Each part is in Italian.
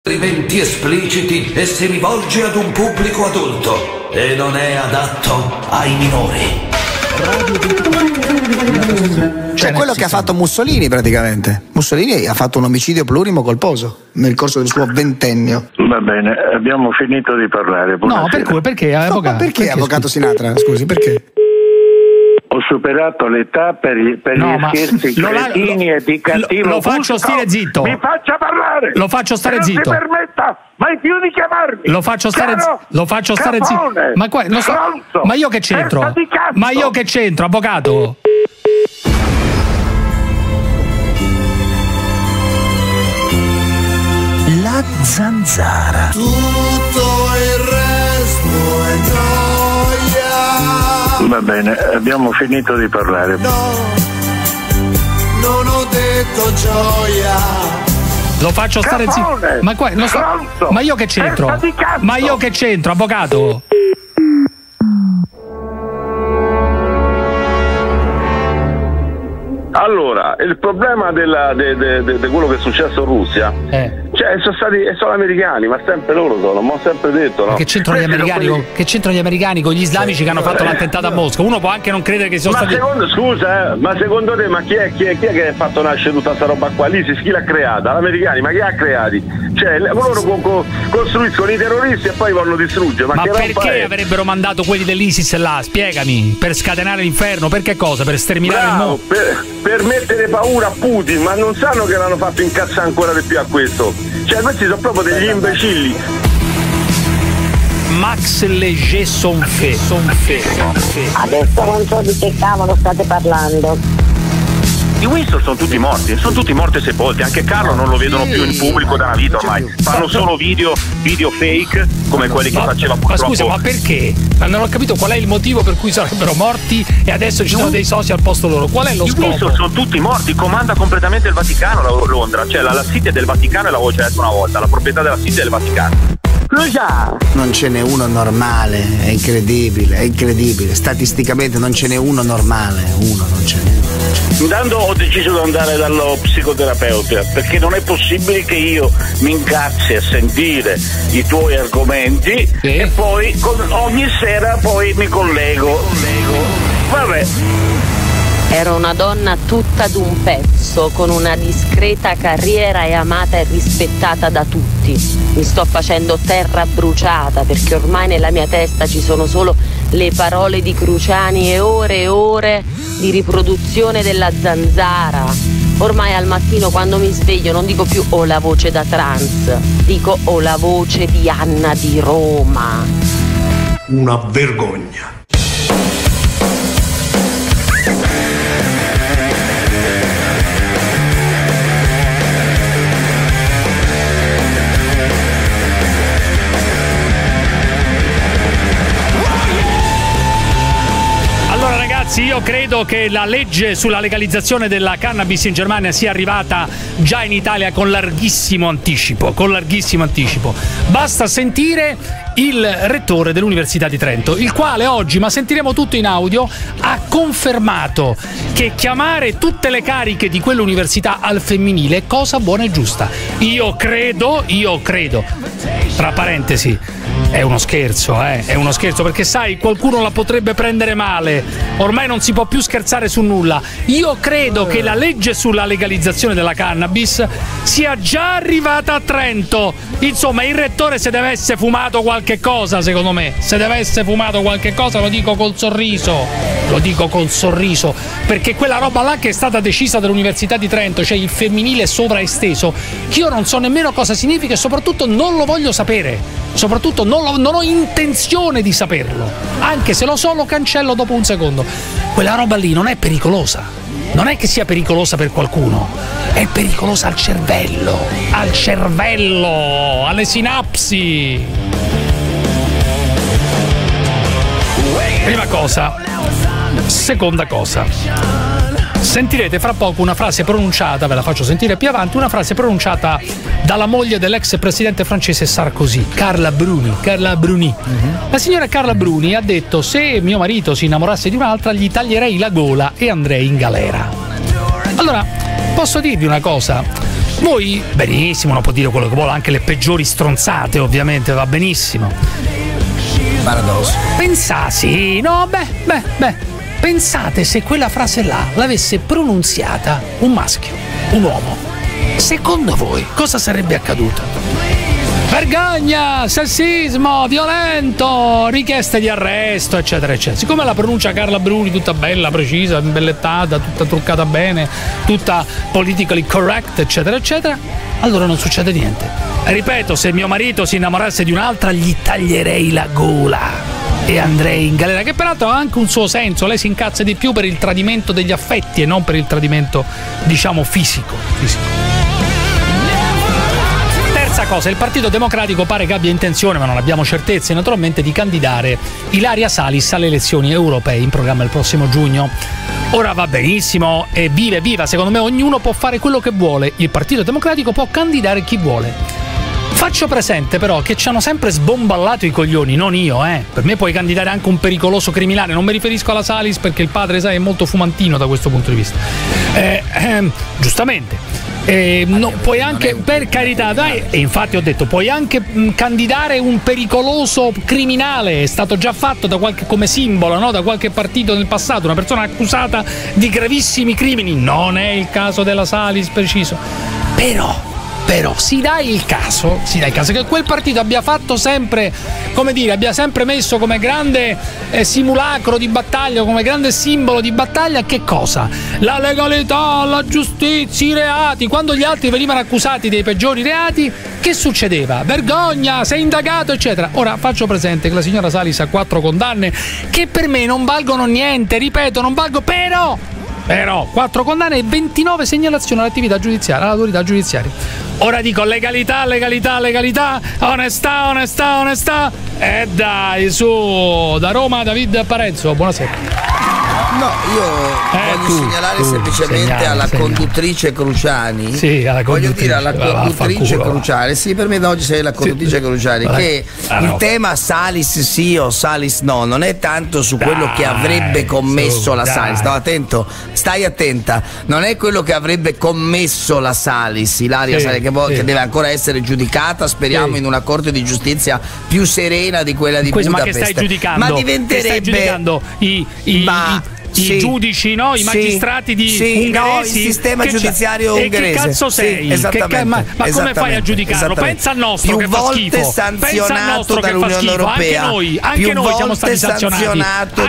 Riferimenti espliciti e si rivolge ad un pubblico adulto e non è adatto ai minori. Cioè quello che ha fatto Mussolini praticamente. Mussolini ha fatto un omicidio plurimo colposo nel corso del suo ventennio. Va bene, abbiamo finito di parlare. Buonasera. No, perché avvocato? Perché avvocato Sinatra? Scusi, perché? Ho superato l'età per gli scherzi cretini e di cattivo lo faccio stare zitto. Mi faccia parlare. Lo faccio stare zitto. Non si permetta mai più di chiamarmi. Lo faccio stare zitto. Ma qua non so. Ma io che c'entro? Ma io che c'entro, avvocato? La zanzara. Tutto il resto è gioia. Va bene, abbiamo finito di parlare. No, non ho detto gioia. Lo faccio stare zitto. Ma qua non so. Ma io che c'entro? Ma io che c'entro, avvocato? Allora, il problema di quello che è successo in Russia, cioè sono americani, ma sempre loro sono, ma ho sempre detto, no? Che c'entrano gli americani? Che c'entrano gli americani con gli islamici che hanno fatto l'attentato a Mosca? Uno può anche non credere che siano stati. Ma secondo te, ma chi è che ha fatto nascere tutta questa roba qua? L'ISIS chi l'ha creata? Gli americani, ma chi ha creati? Cioè, loro costruiscono i terroristi e poi vanno a distruggere. Ma perché avrebbero mandato quelli dell'ISIS là? Spiegami, per scatenare l'inferno, per che cosa? Per sterminare il mondo? Per mettere paura a Putin, ma non sanno che l'hanno fatto incazzare ancora di più a questo. Cioè, questi sono proprio degli imbecilli. Max Léger Sonfé. Adesso non so di che cavolo state parlando. I Winston sono tutti morti e sepolti, anche Carlo non lo vedono più in pubblico da una vita ormai, fanno solo video fake come quelli che faceva purtroppo. Ma scusa, ma perché? Ma non ho capito qual è il motivo per cui sarebbero morti e adesso ci sono dei soci al posto loro. Qual è lo scopo? I Winston sono tutti morti, comanda completamente il Vaticano Londra, cioè la City del Vaticano e l'avevo già detto una volta, la proprietà della City del Vaticano. Non ce n'è uno normale, è incredibile. Statisticamente non ce n'è uno normale, non ce n'è. Intanto ho deciso di andare dallo psicoterapeuta perché non è possibile che io mi incazzi a sentire i tuoi argomenti e poi ogni sera poi mi collego. Vabbè. Ero una donna tutta d'un pezzo, con una discreta carriera e amata e rispettata da tutti. Mi sto facendo terra bruciata perché ormai nella mia testa ci sono solo le parole di Cruciani e ore di riproduzione della zanzara. Ormai al mattino quando mi sveglio non dico più "ho la voce da trans", dico "ho la voce di Anna di Roma". Una vergogna. Io credo che la legge sulla legalizzazione della cannabis in Germania sia arrivata già in Italia con larghissimo anticipo. Basta sentire il rettore dell'Università di Trento, il quale oggi, ma sentiremo tutto in audio, ha confermato che chiamare tutte le cariche di quell'università al femminile è cosa buona e giusta. Io credo, tra parentesi, è uno scherzo, perché sai, qualcuno la potrebbe prendere male, ormai non si può più scherzare su nulla. Io credo che la legge sulla legalizzazione della cannabis sia già arrivata a Trento. Insomma, il rettore se deve essere fumato qualche cosa, secondo me. Lo dico col sorriso, perché quella roba là che è stata decisa dall'Università di Trento, cioè il femminile sovraesteso, che io non so nemmeno cosa significa e soprattutto non lo voglio sapere. Soprattutto non ho intenzione di saperlo. Anche se lo so, lo cancello dopo un secondo. Quella roba lì non è pericolosa. Non è che sia pericolosa per qualcuno. È pericolosa al cervello, alle sinapsi. Prima cosa. Seconda cosa. Sentirete fra poco una frase pronunciata, ve la faccio sentire più avanti, una frase pronunciata dalla moglie dell'ex presidente francese Sarkozy, Carla Bruni. La signora Carla Bruni ha detto: se mio marito si innamorasse di un'altra gli taglierei la gola e andrei in galera. Allora, posso dirvi una cosa? Voi, benissimo, non può dire quello che vuole, anche le peggiori stronzate, ovviamente, va benissimo. Paradosso. Pensate se quella frase là l'avesse pronunziata un maschio, un uomo. Secondo voi cosa sarebbe accaduto? Vergogna, sessismo, violento, richieste di arresto, eccetera, eccetera. Siccome la pronuncia Carla Bruni, tutta bella, precisa, imbellettata, tutta truccata bene, tutta politically correct, eccetera, eccetera, allora non succede niente. Ripeto, se mio marito si innamorasse di un'altra, gli taglierei la gola e andrei in galera, che peraltro ha anche un suo senso. Lei si incazza di più per il tradimento degli affetti e non per il tradimento, diciamo, fisico. Terza cosa, il Partito Democratico pare che abbia intenzione, ma non abbiamo certezze naturalmente, di candidare Ilaria Salis alle elezioni europee in programma il prossimo giugno. Ora va benissimo, e viva, secondo me ognuno può fare quello che vuole, il Partito Democratico può candidare chi vuole. Faccio presente però che ci hanno sempre sbomballato i coglioni, non io, Per me puoi candidare anche un pericoloso criminale, non mi riferisco alla Salis perché il padre, sai, è molto fumantino da questo punto di vista. Giustamente. No, puoi anche, per carità, dai, e infatti ho detto, puoi anche candidare un pericoloso criminale, è stato già fatto da qualche, come simbolo, no? Da qualche partito nel passato, una persona accusata di gravissimi crimini. Non è il caso della Salis preciso, però si dà il caso che quel partito abbia fatto sempre, come dire, abbia sempre messo come grande simulacro di battaglia, come grande simbolo di battaglia, che cosa? La legalità, la giustizia, i reati. Quando gli altri venivano accusati dei peggiori reati, che succedeva? Vergogna, sei indagato, eccetera. Ora faccio presente che la signora Salis ha 4 condanne che per me non valgono niente, ripeto, non valgono, però 4 condanne e 29 segnalazioni all'attività giudiziaria, all'autorità giudiziaria. Ora dico legalità, onestà. E dai, su, da Roma David Parenzo, buonasera. No, io voglio segnalare semplicemente alla conduttrice Cruciani. Sì, alla conduttrice. Voglio dire alla conduttrice Cruciani. Sì, per me da oggi sei la conduttrice Cruciani. Che il tema Salis sì o Salis no non è tanto su quello che avrebbe commesso la Salis. Stai attenta. Non è quello che avrebbe commesso la Salis, Ilaria Salis, che deve ancora essere giudicata, speriamo, in una corte di giustizia più serena di quella di Budapest. Ma che stai giudicando? Ma diventerebbe, stai giudicando i giudici, no? I magistrati ungheresi, il sistema giudiziario ungherese. E che cazzo sei? Ma come fai a giudicarlo? Pensa al nostro che fa schifo. Pensa al nostro che fa schifo. Anche noi siamo stati sanzionati.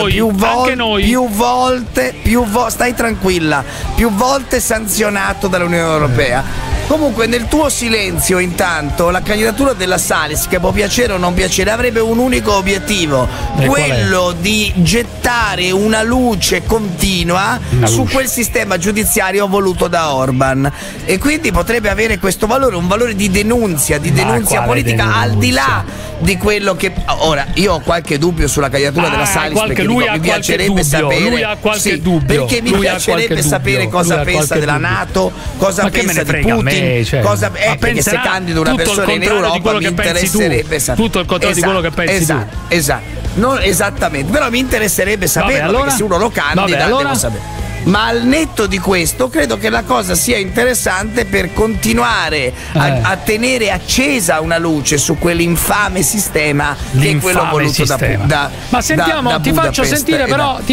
Più volte, stai tranquilla, più volte sanzionato dall'Unione Europea. Comunque nel tuo silenzio intanto la candidatura della Salis, che può piacere o non piacere, avrebbe un unico obiettivo, quello di gettare una luce continua su quel sistema giudiziario voluto da Orban, e quindi potrebbe avere questo valore, un valore di denunzia politica, al di là di quello che... Ora, io ho qualche dubbio sulla candidatura della Salis, perché mi piacerebbe sapere, perché mi piacerebbe sapere cosa pensa della NATO, cosa pensa di Putin, perché se candido una persona in Europa mi interesserebbe sapere tutto il contrario di quello che pensi tu. Esatto, non esattamente, però mi interesserebbe saperlo, perché se uno lo candida devo sapere. Ma al netto di questo credo che la cosa sia interessante per continuare a tenere accesa una luce su quell'infame sistema che è quello voluto da ma sentiamo, ti faccio sentire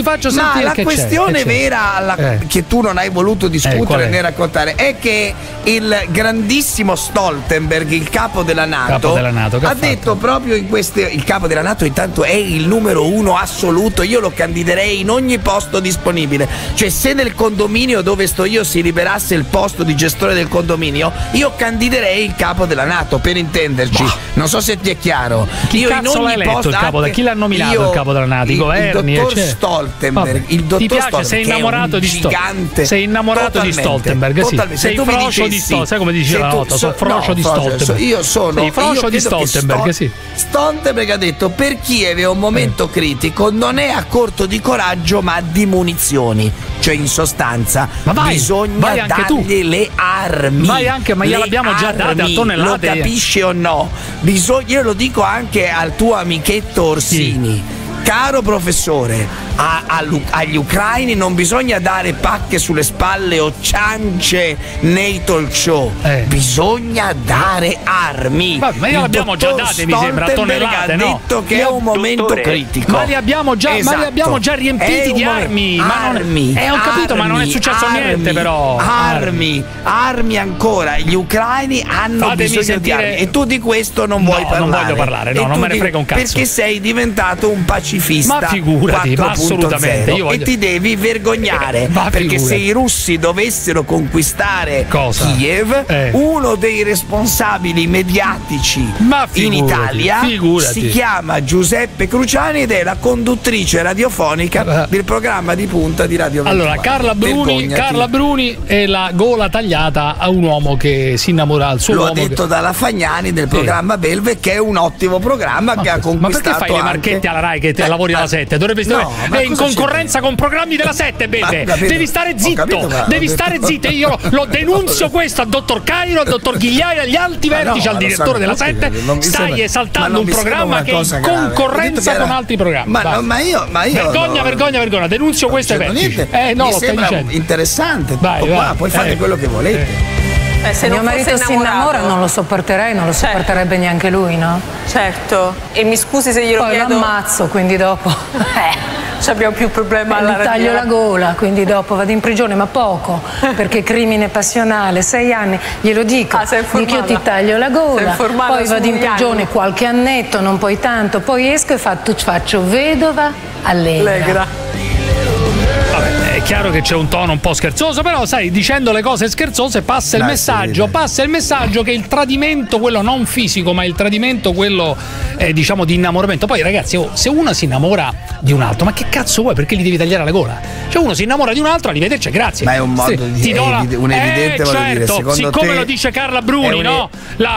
ma la questione vera che tu non hai voluto discutere né raccontare è che il grandissimo Stoltenberg, il capo della NATO ha detto proprio in queste... Il capo della NATO intanto è il numero 1 assoluto, io lo candiderei in ogni posto disponibile, cioè se nel condominio dove sto io si liberasse il posto di gestore del condominio, io candiderei il capo della NATO, per intenderci. Non so se ti è chiaro. Chi io cazzo l'ha eletto il capo? Chi l'ha nominato il capo della NATO? I governi? Il dottor Stoltenberg. Il dottor ti piace? Stoltenberg, sei innamorato di gigante. Sei innamorato di Stoltenberg? Sì. Sei frocio di Stoltenberg. Sai come dici la volta? Sono frocio di Stoltenberg. Io sono frocio di Stoltenberg, sì. Stoltenberg ha detto: per Kiev è un momento critico, non è a corto di coraggio ma di munizioni. Cioè in sostanza bisogna dargli le armi. Ma gliel'abbiamo già date a tonnellate. Lo capisci o no? Io lo dico anche al tuo amichetto Orsini. Caro professore, agli ucraini non bisogna dare pacche sulle spalle o ciance nei talk show, bisogna dare armi. Ma le abbiamo già date, mi sembra, tonnellate, ha detto che è un momento critico. Ma li abbiamo già, riempiti di armi. Ho capito, ma non è successo niente, però. Armi ancora. Gli ucraini hanno bisogno di armi. E tu di questo non vuoi parlare. Non voglio parlare, non me ne frega un cazzo. Perché sei diventato un pacifista. Ma figurati, ma assolutamente. E ti devi vergognare. Perché se i russi dovessero conquistare Kiev, uno dei responsabili mediatici in Italia si chiama Giuseppe Cruciani ed è la conduttrice radiofonica del programma di punta di Radio 24. Allora, Carla Bruni è la gola tagliata a un uomo che si innamora al suo uomo. Lo ha detto dalla Fagnani del programma Belve, che è un ottimo programma che ha conquistato. Ma perché fai le marchette alla Rai che lavori alla 7? Dovrebbe è in concorrenza con programmi della 7, Belve. Devi stare zitto, stare zitto. Io lo denunzio questo al dottor Cairo, al dottor Ghigliaia, agli alti vertici, al direttore della 7. Stai esaltando un programma che è in concorrenza con altri programmi. Ma io vergogna, denunzio questo ai vertici. No, lo stai dicendo. Interessante. Poi fate quello che volete. Se mio marito si innamora non lo sopporterei, non lo sopporterebbe neanche lui, no? Certo. E mi scusi se glielo chiedo. Poi lo ammazzo, quindi dopo abbiamo più problema alla gli taglio la gola, quindi dopo vado in prigione, ma poco, perché crimine passionale, 6 anni, glielo dico. Dico io ti taglio la gola, poi vado in prigione qualche annetto, non poi tanto, poi esco e faccio vedova allegra. Vabbè, è chiaro che c'è un tono un po' scherzoso, però sai, dicendo le cose scherzose passa il messaggio che il tradimento, quello non fisico, ma il tradimento, quello diciamo di innamoramento. Poi ragazzi, se uno si innamora di un altro, ma che cazzo vuoi? Perché gli devi tagliare la gola? Cioè uno si innamora di un altro, arrivederci, grazie. Ma è un modo di un evidente certo, siccome lo dice Carla Bruni, no?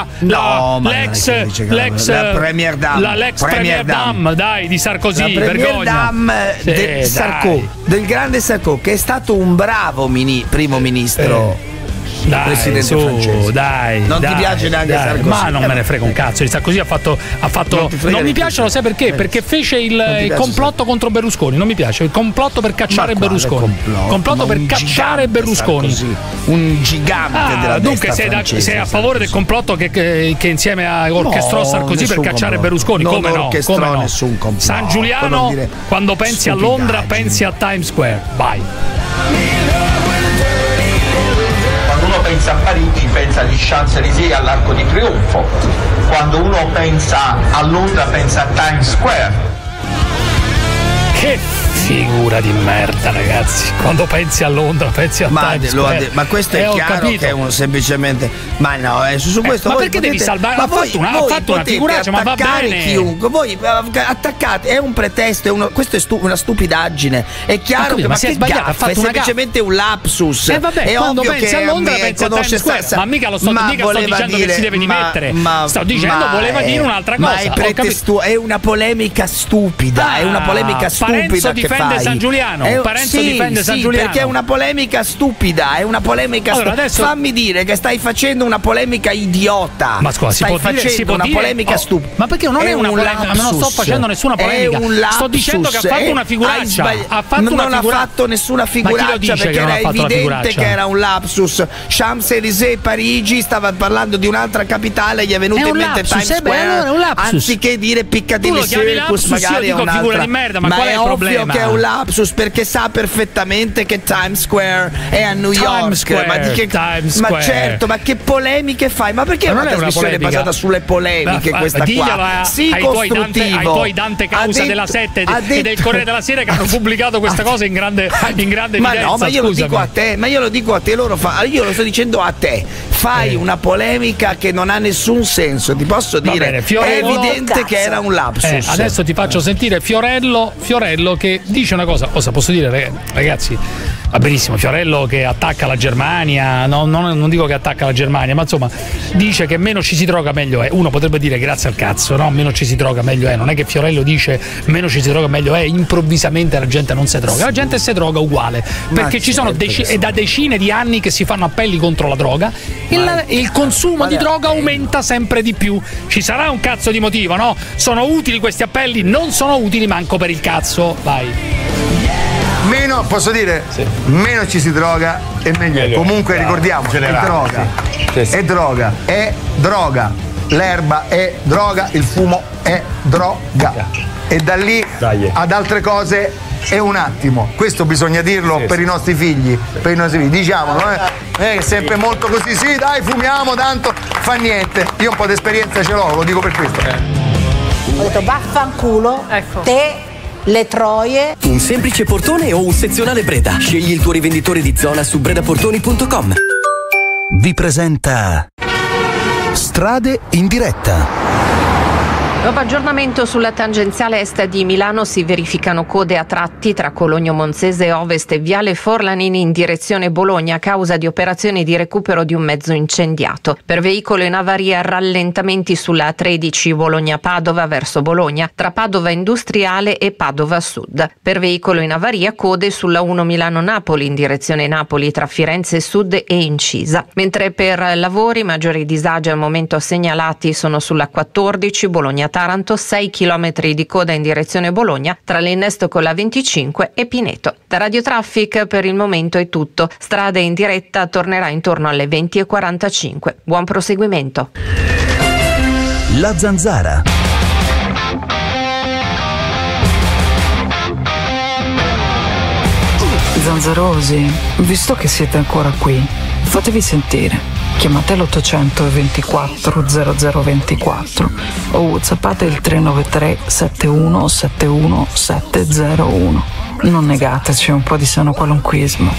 L'ex Premier Dame, dai, di Sarkozy, vergogna. Del grande Sarko, che è stato un bravo primo ministro. Presidente francese. Non ti piace neanche Sarkozy? Ma non me ne frega un cazzo. Sarkozy ha fatto non mi piace, lo sai perché? Perché fece il complotto contro Berlusconi. Non mi piace il complotto per cacciare Berlusconi. Complotto per cacciare Berlusconi. Un gigante della destra francese. Dunque sei a favore del complotto che insieme a orchestrò Sarkozy per cacciare Berlusconi? Come no? Nessun complotto. San Giuliano, quando pensi a Londra, pensi a Times Square. Vai. Uno pensa a Parigi, pensa agli Champs-Élysées e all'Arco di Trionfo. Quando uno pensa a Londra, pensa a Times Square. Che figura di merda, ragazzi. Quando pensi a Londra, pensi a Times Square. Ma questo è chiaro che è semplicemente. Ma no, su questo ma perché devi salvare? Ha fatto una figuraccia, ma va bene. Chiunque, voi attaccate, è un pretesto, questa è una stupidaggine. È chiaro che ma si è sbagliato, ha fatto semplicemente un lapsus. Vabbè, quando pensi a Londra pensi a Times Square. Ma mica sto dicendo che si deve dimettere. Sto dicendo voleva dire un'altra cosa. È una polemica stupida, è una polemica stupida. Parenzo difende San Giuliano. Parenzo difende San Giuliano. Perché è una polemica stupida, è una polemica adesso... Fammi dire che stai facendo una polemica idiota. Ma scusa, si può dire polemica stupida. Ma perché non è una polemica? Non sto facendo nessuna polemica. Sto dicendo che ha fatto una figuraccia. Non ha fatto nessuna figuraccia perché era evidente che era un lapsus. Champs-Élysées, Parigi, stava parlando di un'altra capitale, gli è venuto in mente Times Square. Anziché dire Piccadilly Circus, magari è un'altra. Ma è ovvio che è un lapsus perché sa perfettamente che Times Square è a New York. Ma certo, ma che polemiche fai? Ma perché è una trasmissione basata sulle polemiche questa qua? Sì, ai tuoi Dante Causa della 7 e del Corriere della Sera che hanno pubblicato questa cosa in grande evidenza. Ma no, ma io lo dico a te, io lo sto dicendo a te. Fai una polemica che non ha nessun senso, ti posso dire. È evidente che era un lapsus. Adesso ti faccio sentire Fiorello che dice una cosa. Cosa posso dire, ragazzi? Va benissimo, Fiorello che attacca la Germania, non dico che attacca la Germania, ma insomma dice che meno ci si droga meglio è. Uno potrebbe dire grazie al cazzo, no? Meno ci si droga meglio è. Non è che Fiorello dice meno ci si droga meglio è, improvvisamente la gente non si droga. La gente si droga uguale, perché ci sono è da decine di anni che si fanno appelli contro la droga e il consumo di droga aumenta sempre di più. Ci sarà un cazzo di motivo, no? Sono utili questi appelli? Non sono utili manco per il cazzo. Vai. meno, posso dire, meno ci si droga e meglio è. Comunque ricordiamo, è droga, l'erba è droga, il fumo è droga. E da lì ad altre cose è un attimo. Questo bisogna dirlo per i nostri figli, diciamo, non è sempre molto così, sì dai fumiamo, tanto fa niente. Io un po' di esperienza ce l'ho, lo dico per questo. Ho detto vaffanculo, te, le troie. Un semplice portone o un sezionale Breda. Scegli il tuo rivenditore di zona su bredaportoni.com. Vi presenta Strade in diretta. Dopo aggiornamento sulla tangenziale est di Milano si verificano code a tratti tra Cologno Monzese Ovest e Viale Forlanini in direzione Bologna a causa di operazioni di recupero di un mezzo incendiato. Per veicolo in avaria rallentamenti sulla A13 Bologna-Padova verso Bologna tra Padova Industriale e Padova Sud. Per veicolo in avaria code sulla 1 Milano-Napoli in direzione Napoli tra Firenze Sud e Incisa. Mentre per lavori maggiori disagi al momento segnalati sono sulla 14 Bologna Taranto, 6 km di coda in direzione Bologna tra l'innesto con la 25 e Pineto. Da Radio Traffic per il momento è tutto. Strade in diretta tornerà intorno alle 20:45. Buon proseguimento. La Zanzara. Zanzarosi, visto che siete ancora qui, fatevi sentire. Chiamate l'800 24 0024 o whatsappate il 393 71 71 701. Non negateci un po' di sano qualunquismo.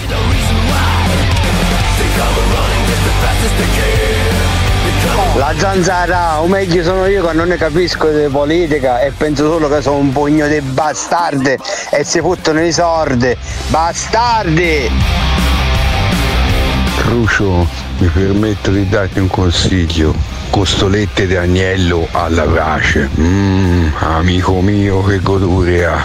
La Zanzara, o meglio sono io che non ne capisco di politica e penso solo che sono un pugno di bastardi e si fottono i sordi. Bastardi! Crucio, mi permetto di darti un consiglio. Costolette di agnello alla brace. Amico mio, che godure ha.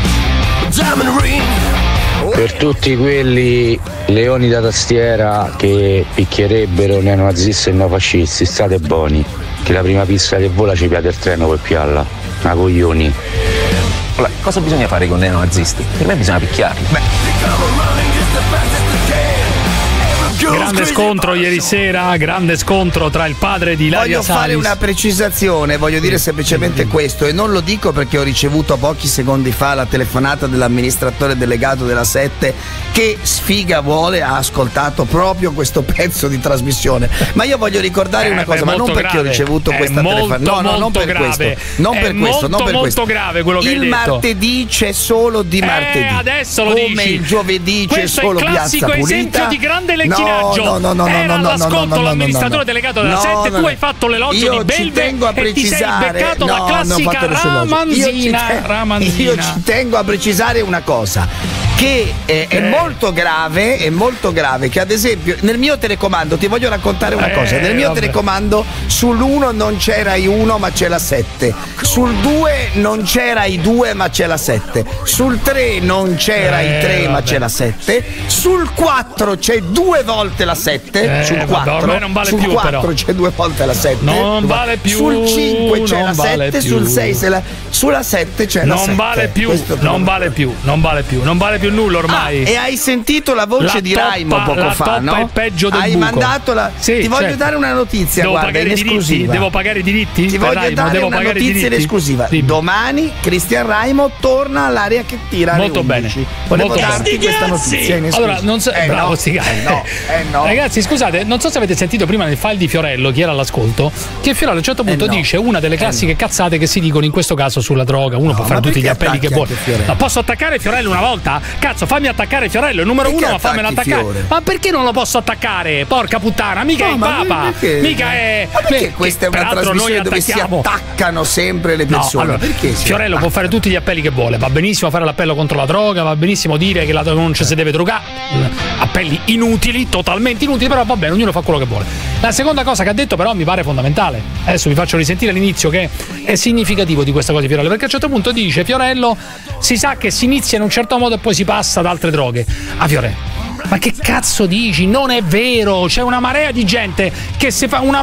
Per tutti quelli leoni da tastiera che picchierebbero neonazisti e neofascisti, state buoni, che la prima pista che vola ci piace il treno per pialla. Ma coglioni. Allora, cosa bisogna fare con i neonazisti? Per me bisogna picchiarli. Grande scontro ieri sera, grande scontro tra il padre di Ilaria Salis. Voglio fare una precisazione, voglio dire semplicemente questo, e non lo dico perché ho ricevuto pochi secondi fa la telefonata dell'amministratore delegato della 7 che sfiga vuole, ha ascoltato proprio questo pezzo di trasmissione, ma io voglio ricordare una cosa, ma non perché ho ricevuto questa telefonata, no, non per grave. questo, non per questo, non per questo. Grave quello che hai detto. Il martedì c'è solo di martedì, adesso lo come dici. Il giovedì c'è solo Piazza Pulita. Questo è il classico esempio di grande lecchinaggio. Era all'ascolto l'amministratore delegato della 7, tu hai fatto l'elogio di Belve e ti sei beccato la classica ramanzina. Io ci tengo a precisare una cosa, che è molto grave, che ad esempio nel mio telecomando, ti voglio raccontare una cosa, nel mio telecomando sull'1 non c'era i 1 ma c'è la 7, sul 2 non c'era i 2 ma c'è la 7, sul 3 non c'era i 3 ma c'è la 7, sul 4 c'è 2 volte la 7, sul 4 ormai non vale sul più, 4 però. c'è 2 volte la 7, non vale più, sul 5 c'è la 7, vale sul 6 sulla 7 c'è la 7. Non vale più nulla ormai. E hai sentito la voce di Raimo poco fa, no? È peggio del hai buco. mandato la ti voglio dare una notizia, devo guarda, pagare in esclusiva. Devo pagare i diritti? Ti voglio dare una notizia in esclusiva. Domani Cristian Raimo torna all'area che tira molto bene. Volevo darti questa notizia in esclusiva. Allora, non so, bravo, no. Ragazzi, scusate, non so se avete sentito prima nel file di Fiorello, chi era all'ascolto, che Fiorello a un certo punto dice una delle classiche cazzate che si dicono in questo caso sulla droga. Uno può fare tutti gli appelli che vuole. Ma posso attaccare Fiorello una volta? Cazzo, fammi attaccare Fiorello, il numero 1, ma fammelo attaccare. Ma perché non lo posso attaccare? Porca puttana, mica è il Papa. Mica è. Ma perché questa è una trasmissione dove si attaccano sempre le persone? Allora, Fiorello può fare tutti gli appelli che vuole, va benissimo fare l'appello contro la droga, va benissimo dire che non ci si deve drogare. Appelli inutili, totalmente inutili, però va bene, ognuno fa quello che vuole. La seconda cosa che ha detto però mi pare fondamentale. Adesso vi faccio risentire l'inizio che è significativo di questa cosa di Fiorello, perché a un certo punto dice Fiorello si sa che si inizia in un certo modo e poi si passa ad altre droghe. A Fiorello, Ma che cazzo dici? Non è vero, c'è una marea di gente che si fa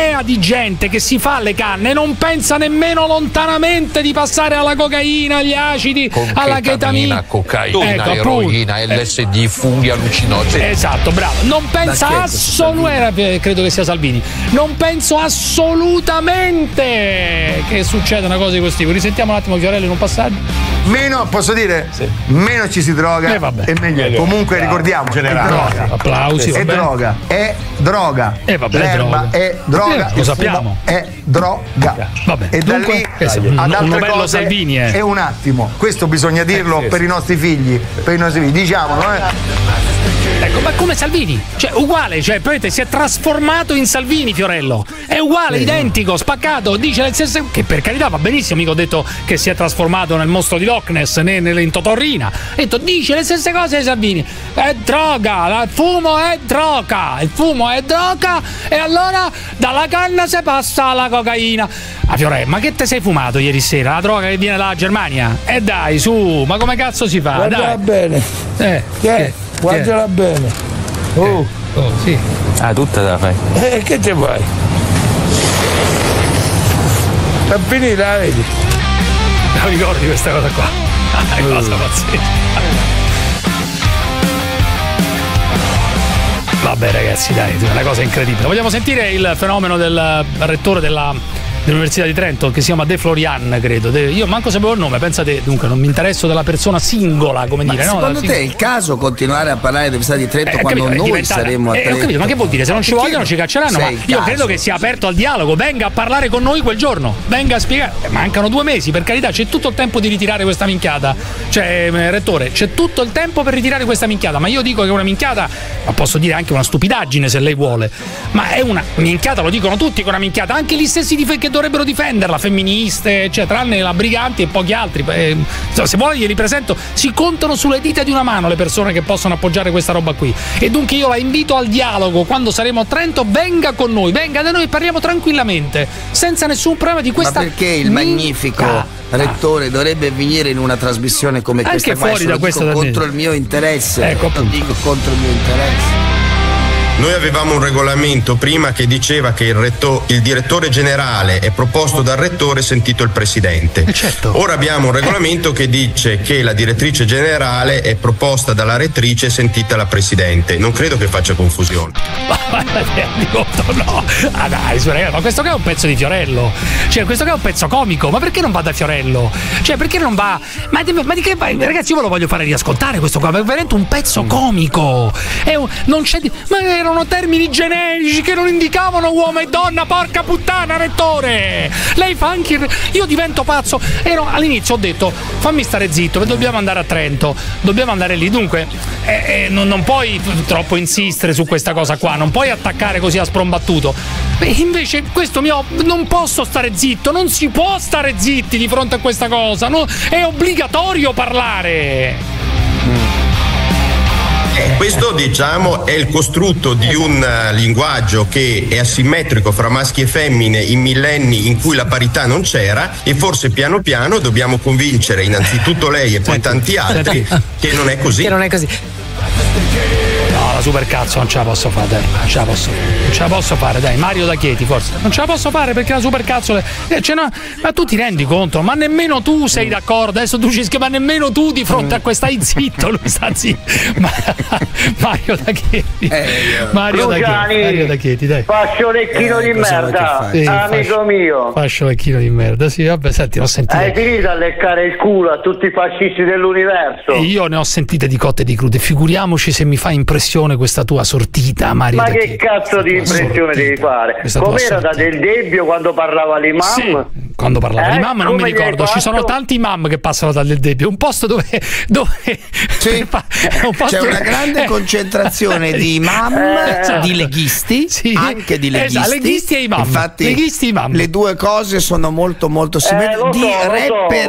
le canne e non pensa nemmeno lontanamente di passare alla cocaina, agli acidi, alla ketamina, cocaina, eroina, LSD, funghi allucinogeni. Esatto, bravo. Non pensa assolutamente, credo che sia Salvini. Non penso assolutamente che succeda una cosa di questo tipo. Risentiamo un attimo Fiorello in un passaggio. Meno, posso dire? Sì. Meno ci si droga e meglio è. Comunque ricordiamoci, applausi. È droga, è droga. L'erba è droga, lo sappiamo. È droga. Vabbè. E da lì ad altre cose Salvini è un attimo. Questo bisogna dirlo per i nostri figli, diciamolo, Ecco, ma come Salvini? Cioè, uguale, si è trasformato in Salvini, Fiorello. È uguale, identico, spaccato, dice le stesse. Che per carità va benissimo, mica ho detto che si è trasformato nel mostro di Loch Ness né in Totorrina. Ho detto, dice le stesse cose di Salvini. È droga, il fumo è droga. E allora dalla canna si passa alla cocaina. Fiorello, ma che te sei fumato ieri sera? La droga che viene dalla Germania? Dai, su, ma come cazzo si fa? Guardala bene. Guardala bene. Sì. Tutta da fai. Che te fai? Sta finita, vedi? Non ricordi questa cosa qua? Cosa pazzesca. Vabbè ragazzi, dai, è una cosa incredibile. Vogliamo sentire il fenomeno del rettore dell'Università di Trento, che si chiama De Florian, credo. Io manco sapevo il nome, pensate, dunque non mi interesso della persona singola, come dire. Secondo te è il caso continuare a parlare dell'Università di Trento quando noi saremo a Trento? Ho capito, ma che vuol dire? Se non ci vogliono ci cacceranno, ma io credo che sia aperto al dialogo, venga a parlare con noi quel giorno, venga a spiegare. Mancano 2 mesi, per carità, c'è tutto il tempo di ritirare questa minchiata. Rettore, c'è tutto il tempo per ritirare questa minchiata, ma io dico che è una minchiata, ma posso dire anche una stupidaggine se lei vuole, ma è una minchiata, lo dicono tutti che è una minchiata, anche gli stessi che dovrebbero difenderla, femministe, tranne la Briganti e pochi altri. Se vuole glieli presento, si contano sulle dita di una mano le persone che possono appoggiare questa roba qui. E dunque io la invito al dialogo, quando saremo a Trento venga con noi, venga da noi e parliamo tranquillamente, senza nessun problema di questa. Ma perché il magnifico rettore dovrebbe venire in una trasmissione come questa? Anche fuori da questa contro il mio interesse. Ecco, lo dico contro il mio interesse. Noi avevamo un regolamento prima che diceva che il direttore generale è proposto dal rettore sentito il presidente. Certo. Ora abbiamo un regolamento che dice che la direttrice generale è proposta dalla rettrice sentita la presidente. Non credo che faccia confusione. No. Dai, ma questo che è un pezzo di Fiorello. Questo che è un pezzo comico. Ma perché non va da Fiorello? Perché non va? Ma di che vai? Ragazzi, io ve lo voglio fare riascoltare questo qua. È veramente un pezzo comico. Non c'è. Ma erano termini generici che non indicavano uomo e donna, porca puttana, rettore! Lei fa anche io divento pazzo. All'inizio ho detto fammi stare zitto, dobbiamo andare a Trento, dobbiamo andare lì. Dunque non puoi troppo insistere su questa cosa qua, non puoi attaccare così a sprombattuto. Invece questo non posso stare zitto, non si può stare zitti di fronte a questa cosa, no? È obbligatorio parlare. Questo è il costrutto di un linguaggio che è asimmetrico fra maschi e femmine in millenni in cui la parità non c'era, e forse piano piano dobbiamo convincere innanzitutto lei e poi tanti altri che non è così. No, la supercazzo non ce la posso fare, dai, non ce la posso fare, dai, Mario da Chieti forse. Non ce la posso fare perché la supercazzo ma tu ti rendi conto? Ma nemmeno tu sei d'accordo, adesso tu ci ma nemmeno tu di fronte a questa stai zitto, lui sta zitto. Mario da Chieti. Mario da Chieti, dai. Fasciolecchino di merda, amico mio. Fasciolecchino di merda, sì, vabbè, senti, l'ho sentito. Hai finito a leccare il culo a tutti i fascisti dell'universo. Io ne ho sentite di cotte e di crude, figuriamoci se mi fa impressione questa tua sortita, Mario. Ma che cazzo di impressione devi fare? Com'era da Del Debbio quando parlava l'imam? Sì, quando parlava l'imam non mi ricordo, ci sono tanti imam che passano da Del Debbio, un posto dove sì, c'è una grande concentrazione di imam, di leghisti, anche di leghisti. Leghisti e imam. Infatti leghisti e imam. Le due cose sono molto molto simili, rapper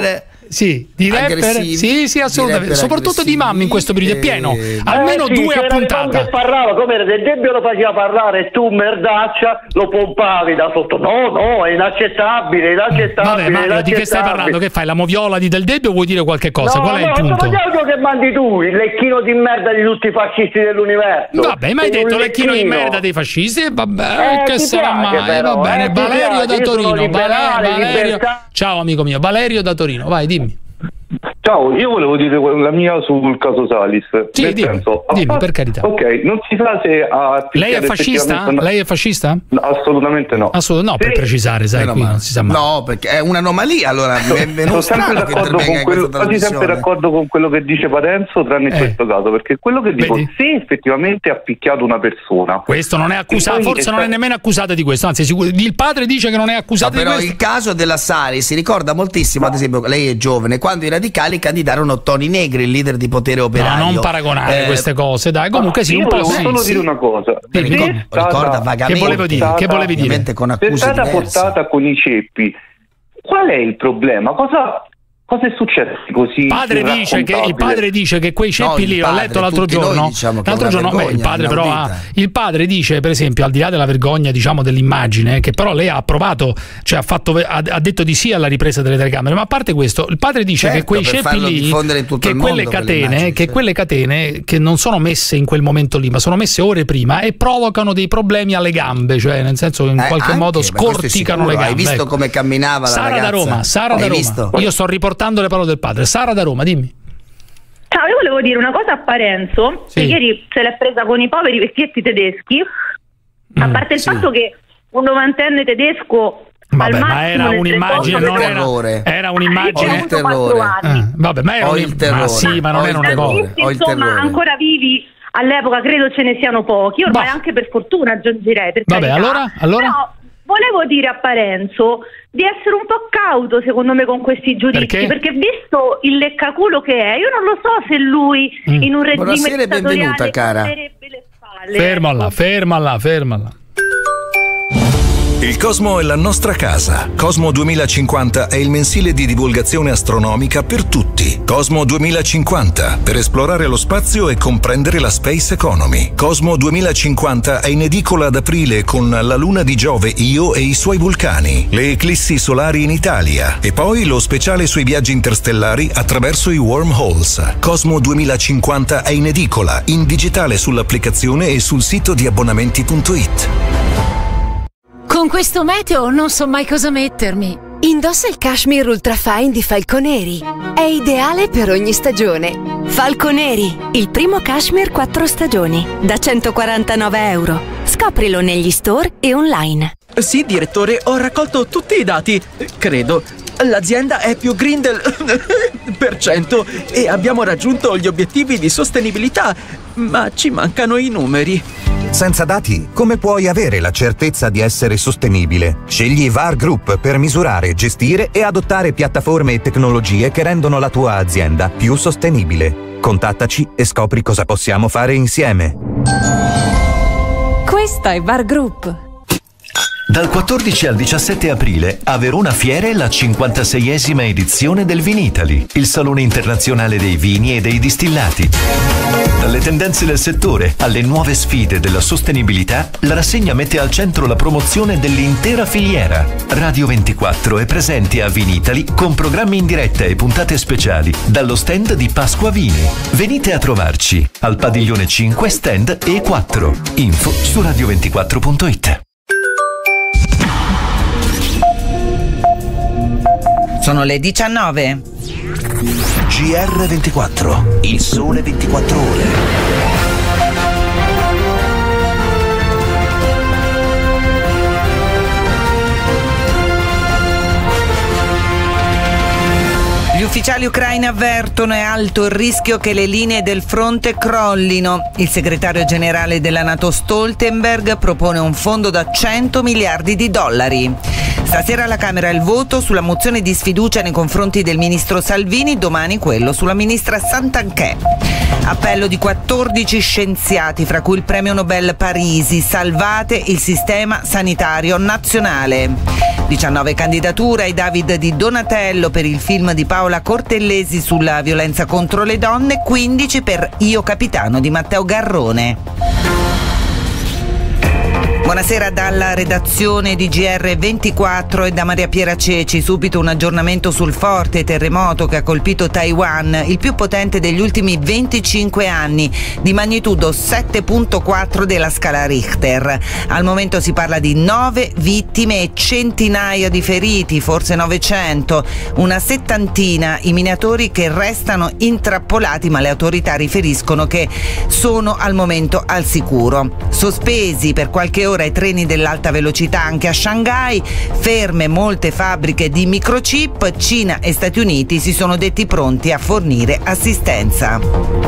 Sì, di rapper, sì, assolutamente. Soprattutto di mamme in questo periodo è pieno. Almeno 2 a puntata. Che parlava, come Del Debbio lo faceva parlare e tu, merdaccia, lo pompavi da sotto. No, è inaccettabile. Vabbè, Mario, di che stai parlando? Che fai? La moviola di Del Debbio o vuoi dire qualche cosa? Qual è il punto? Che mandi tu, il lecchino di merda di tutti i fascisti dell'universo. Vabbè, ma hai detto lecchino di merda dei fascisti? Vabbè, che sarà mai? Va bene, Valerio da Torino. Valerio. Ciao amico mio, Valerio da Torino, vai, dimmi. Ciao, io volevo dire la mia sul caso Salis. Sì, dimmi, per carità. Ok, non si sa se ha... Lei è fascista? Lei è fascista? No, assolutamente no. No, per precisare, sai, qui non si sa mai. No, perché è un'anomalia, allora è venuto strano che intervenga in questa trasmissione. Quasi sempre d'accordo con quello che dice Parenzo, tranne in questo caso, perché quello che dico, se effettivamente ha picchiato una persona... Questo non è accusato, forse non è nemmeno accusata di questo, anzi il padre dice che non è accusata di questo. Però il caso della Salis si ricorda moltissimo, ad esempio, lei è giovane, quando i radicali candidarono Toni Negri, il leader di Potere Operaio. No, non paragonare queste cose, dai. Comunque sì, un po' sì. Volevo solo dire una cosa. Ricorda vagamente. Che volevi dire? Con accuse è stata diverse. portata con i ceppi. Qual è il problema? Cosa è successo così? Il padre dice che quei ceppi lì, ho letto l'altro giorno. Il padre dice, per esempio, al di là della vergogna, diciamo, dell'immagine, che però lei ha approvato, cioè ha detto di sì alla ripresa delle telecamere, ma a parte questo, il padre dice che quei ceppi lì, che quelle catene che non sono messe in quel momento lì, ma sono messe ore prima e provocano dei problemi alle gambe, cioè nel senso che in qualche modo scorticano le gambe. Hai visto come camminava la ragazza? Sara da Roma. Io sto riportando le parole del padre. Sara da Roma, dimmi. Ciao, io volevo dire una cosa a Parenzo, che ieri se l'è presa con i poveri vecchietti tedeschi, a parte il fatto che un 90enne tedesco ma era un'immagine, non era un'immagine. Vabbè, ma era ma non era un errore. Insomma, ancora vivi all'epoca, credo ce ne siano pochi, ormai anche per fortuna aggiungerei. Vabbè, allora? Però volevo dire a Parenzo di essere un po' cauto, secondo me, con questi giudizi, perché visto il leccaculo che è, io non lo so se lui in un regime dittatoriale prenderebbe le spalle. Fermala. Il Cosmo è la nostra casa. Cosmo 2050 è il mensile di divulgazione astronomica per tutti. Cosmo 2050, per esplorare lo spazio e comprendere la space economy. Cosmo 2050 è in edicola ad aprile con la luna di Giove, Io e i suoi vulcani, le eclissi solari in Italia e poi lo speciale sui viaggi interstellari attraverso i wormholes. Cosmo 2050 è in edicola, in digitale sull'applicazione e sul sito di abbonamenti.it. Con questo meteo non so mai cosa mettermi. Indossa il cashmere ultrafine di Falconeri. È ideale per ogni stagione. Falconeri, il primo cashmere 4 stagioni, da €149. Scoprilo negli store e online. Sì, direttore, ho raccolto tutti i dati. Credo. L'azienda è più green del % e abbiamo raggiunto gli obiettivi di sostenibilità, ma ci mancano i numeri. Senza dati, come puoi avere la certezza di essere sostenibile? Scegli VAR Group per misurare, gestire e adottare piattaforme e tecnologie che rendono la tua azienda più sostenibile. Contattaci e scopri cosa possiamo fare insieme. Questa è VAR Group. Dal 14 al 17 aprile a Verona Fiere la 56esima edizione del Vinitaly, il salone internazionale dei vini e dei distillati. Dalle tendenze del settore alle nuove sfide della sostenibilità, la rassegna mette al centro la promozione dell'intera filiera. Radio 24 è presente a Vinitaly con programmi in diretta e puntate speciali dallo stand di Pasqua Vini. Venite a trovarci al padiglione 5 stand E4. Info su radio24.it. Sono le 19. GR24, il sole 24 ore. Gli ufficiali ucraini avvertono è alto il rischio che le linee del fronte crollino. Il segretario generale della NATO Stoltenberg propone un fondo da $100 miliardi. Stasera alla Camera il voto sulla mozione di sfiducia nei confronti del ministro Salvini, domani quello sulla ministra Santanchè. Appello di 14 scienziati, fra cui il premio Nobel Parisi, salvate il sistema sanitario nazionale. 19 candidature ai David di Donatello per il film di Paola Cortellesi sulla violenza contro le donne, 15 per Io Capitano di Matteo Garrone. Buonasera dalla redazione di GR24 e da Maria Piera Ceci. Subito un aggiornamento sul forte terremoto che ha colpito Taiwan, il più potente degli ultimi 25 anni, di magnitudo 7.4 della scala Richter. Al momento si parla di 9 vittime e centinaia di feriti, forse 900, una settantina i minatori che restano intrappolati, ma le autorità riferiscono che sono al momento al sicuro. Sospesi per qualche ora i treni dell'alta velocità anche a Shanghai, ferme molte fabbriche di microchip. Cina e Stati Uniti si sono detti pronti a fornire assistenza.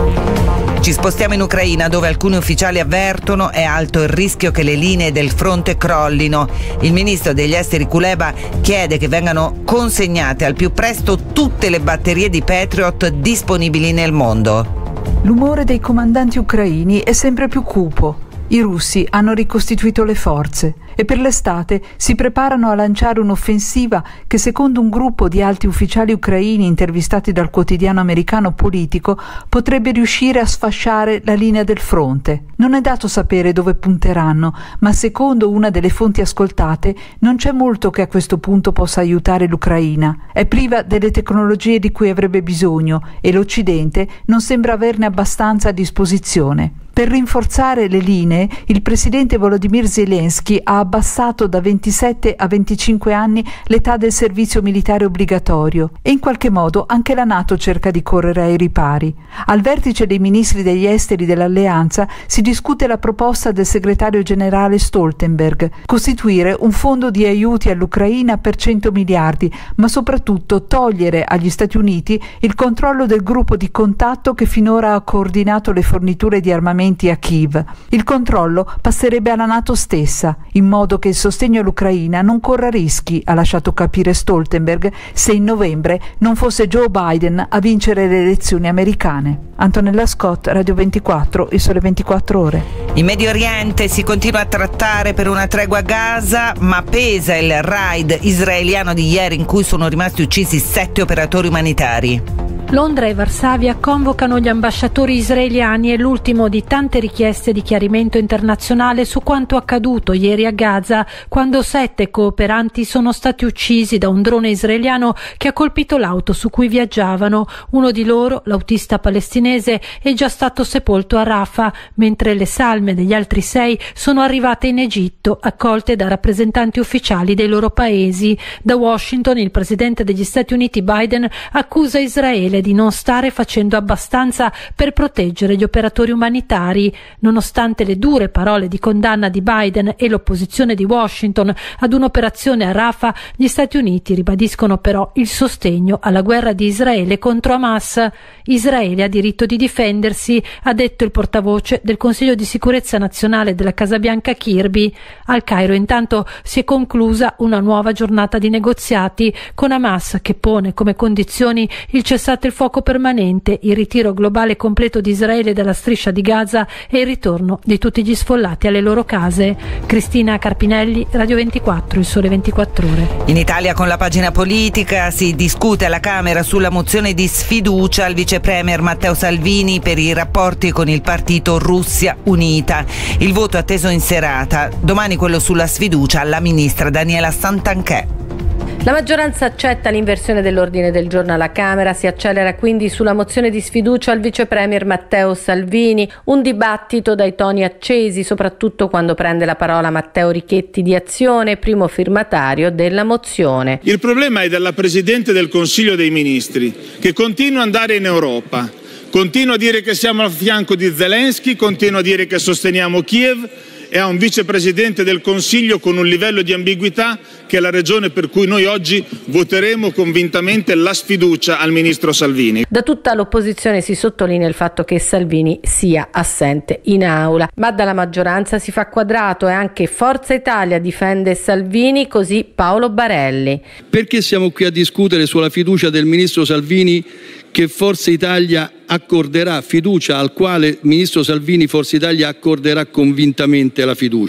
Ci spostiamo in Ucraina, dove alcuni ufficiali avvertono è alto il rischio che le linee del fronte crollino. Il ministro degli esteri Kuleba chiede che vengano consegnate al più presto tutte le batterie di Patriot disponibili nel mondo. L'umore dei comandanti ucraini è sempre più cupo. I russi hanno ricostituito le forze e per l'estate si preparano a lanciare un'offensiva che, secondo un gruppo di alti ufficiali ucraini intervistati dal quotidiano americano Politico, potrebbe riuscire a sfasciare la linea del fronte. Non è dato sapere dove punteranno, ma secondo una delle fonti ascoltate non c'è molto che a questo punto possa aiutare l'Ucraina. È priva delle tecnologie di cui avrebbe bisogno e l'Occidente non sembra averne abbastanza a disposizione. Per rinforzare le linee, il presidente Volodymyr Zelensky ha abbassato da 27 a 25 anni l'età del servizio militare obbligatorio e in qualche modo anche la NATO cerca di correre ai ripari. Al vertice dei ministri degli esteri dell'alleanza si discute la proposta del segretario generale Stoltenberg: costituire un fondo di aiuti all'Ucraina per 100 miliardi, ma soprattutto togliere agli Stati Uniti il controllo del gruppo di contatto che finora ha coordinato le forniture di armamenti a Kiev. Il controllo passerebbe alla NATO stessa, in modo che il sostegno all'Ucraina non corra rischi, ha lasciato capire Stoltenberg, se in novembre non fosse Joe Biden a vincere le elezioni americane. Antonella Scott, Radio 24, Il Sole 24 Ore. In Medio Oriente si continua a trattare per una tregua a Gaza, ma pesa il raid israeliano di ieri in cui sono rimasti uccisi 7 operatori umanitari. Londra e Varsavia convocano gli ambasciatori israeliani. È l'ultimo di tante richieste di chiarimento internazionale su quanto accaduto ieri a Gaza, quando 7 cooperanti sono stati uccisi da un drone israeliano che ha colpito l'auto su cui viaggiavano. Uno di loro, l'autista palestinese, è già stato sepolto a Rafah, mentre le salme degli altri 6 sono arrivate in Egitto, accolte da rappresentanti ufficiali dei loro paesi. Da Washington il presidente degli Stati Uniti Biden accusa Israele di non stare facendo abbastanza per proteggere gli operatori umanitari. Nonostante le dure parole di condanna di Biden e l'opposizione di Washington ad un'operazione a Rafah, gli Stati Uniti ribadiscono però il sostegno alla guerra di Israele contro Hamas. Israele ha diritto di difendersi, ha detto il portavoce del Consiglio di sicurezza nazionale della Casa Bianca Kirby. Al Cairo intanto si è conclusa una nuova giornata di negoziati con Hamas, che pone come condizioni il cessate il fuoco permanente, il ritiro globale completo di Israele dalla striscia di Gaza e il ritorno di tutti gli sfollati alle loro case. Cristina Carpinelli, Radio 24, Il Sole 24 Ore. In Italia, con la pagina politica, si discute alla Camera sulla mozione di sfiducia al vice premier Matteo Salvini per i rapporti con il partito Russia Unita. Il voto è atteso in serata. Domani quello sulla sfiducia alla ministra Daniela Santanchè. La maggioranza accetta l'inversione dell'ordine del giorno alla Camera, si accelera quindi sulla mozione di sfiducia al vice premier Matteo Salvini, un dibattito dai toni accesi, soprattutto quando prende la parola Matteo Richetti di Azione, primo firmatario della mozione. Il problema è della Presidente del Consiglio dei Ministri, che continua ad andare in Europa, continua a dire che siamo al fianco di Zelensky, continua a dire che sosteniamo Kiev, e ha un vicepresidente del Consiglio con un livello di ambiguità che è la ragione per cui noi oggi voteremo convintamente la sfiducia al ministro Salvini. Da tutta l'opposizione si sottolinea il fatto che Salvini sia assente in aula, ma dalla maggioranza si fa quadrato e anche Forza Italia difende Salvini, così Paolo Barelli. Perché siamo qui a discutere sulla fiducia del ministro Salvini, che Forza Italia accorderà fiducia, al quale il ministro Salvini Forza Italia accorderà convintamente la fiducia?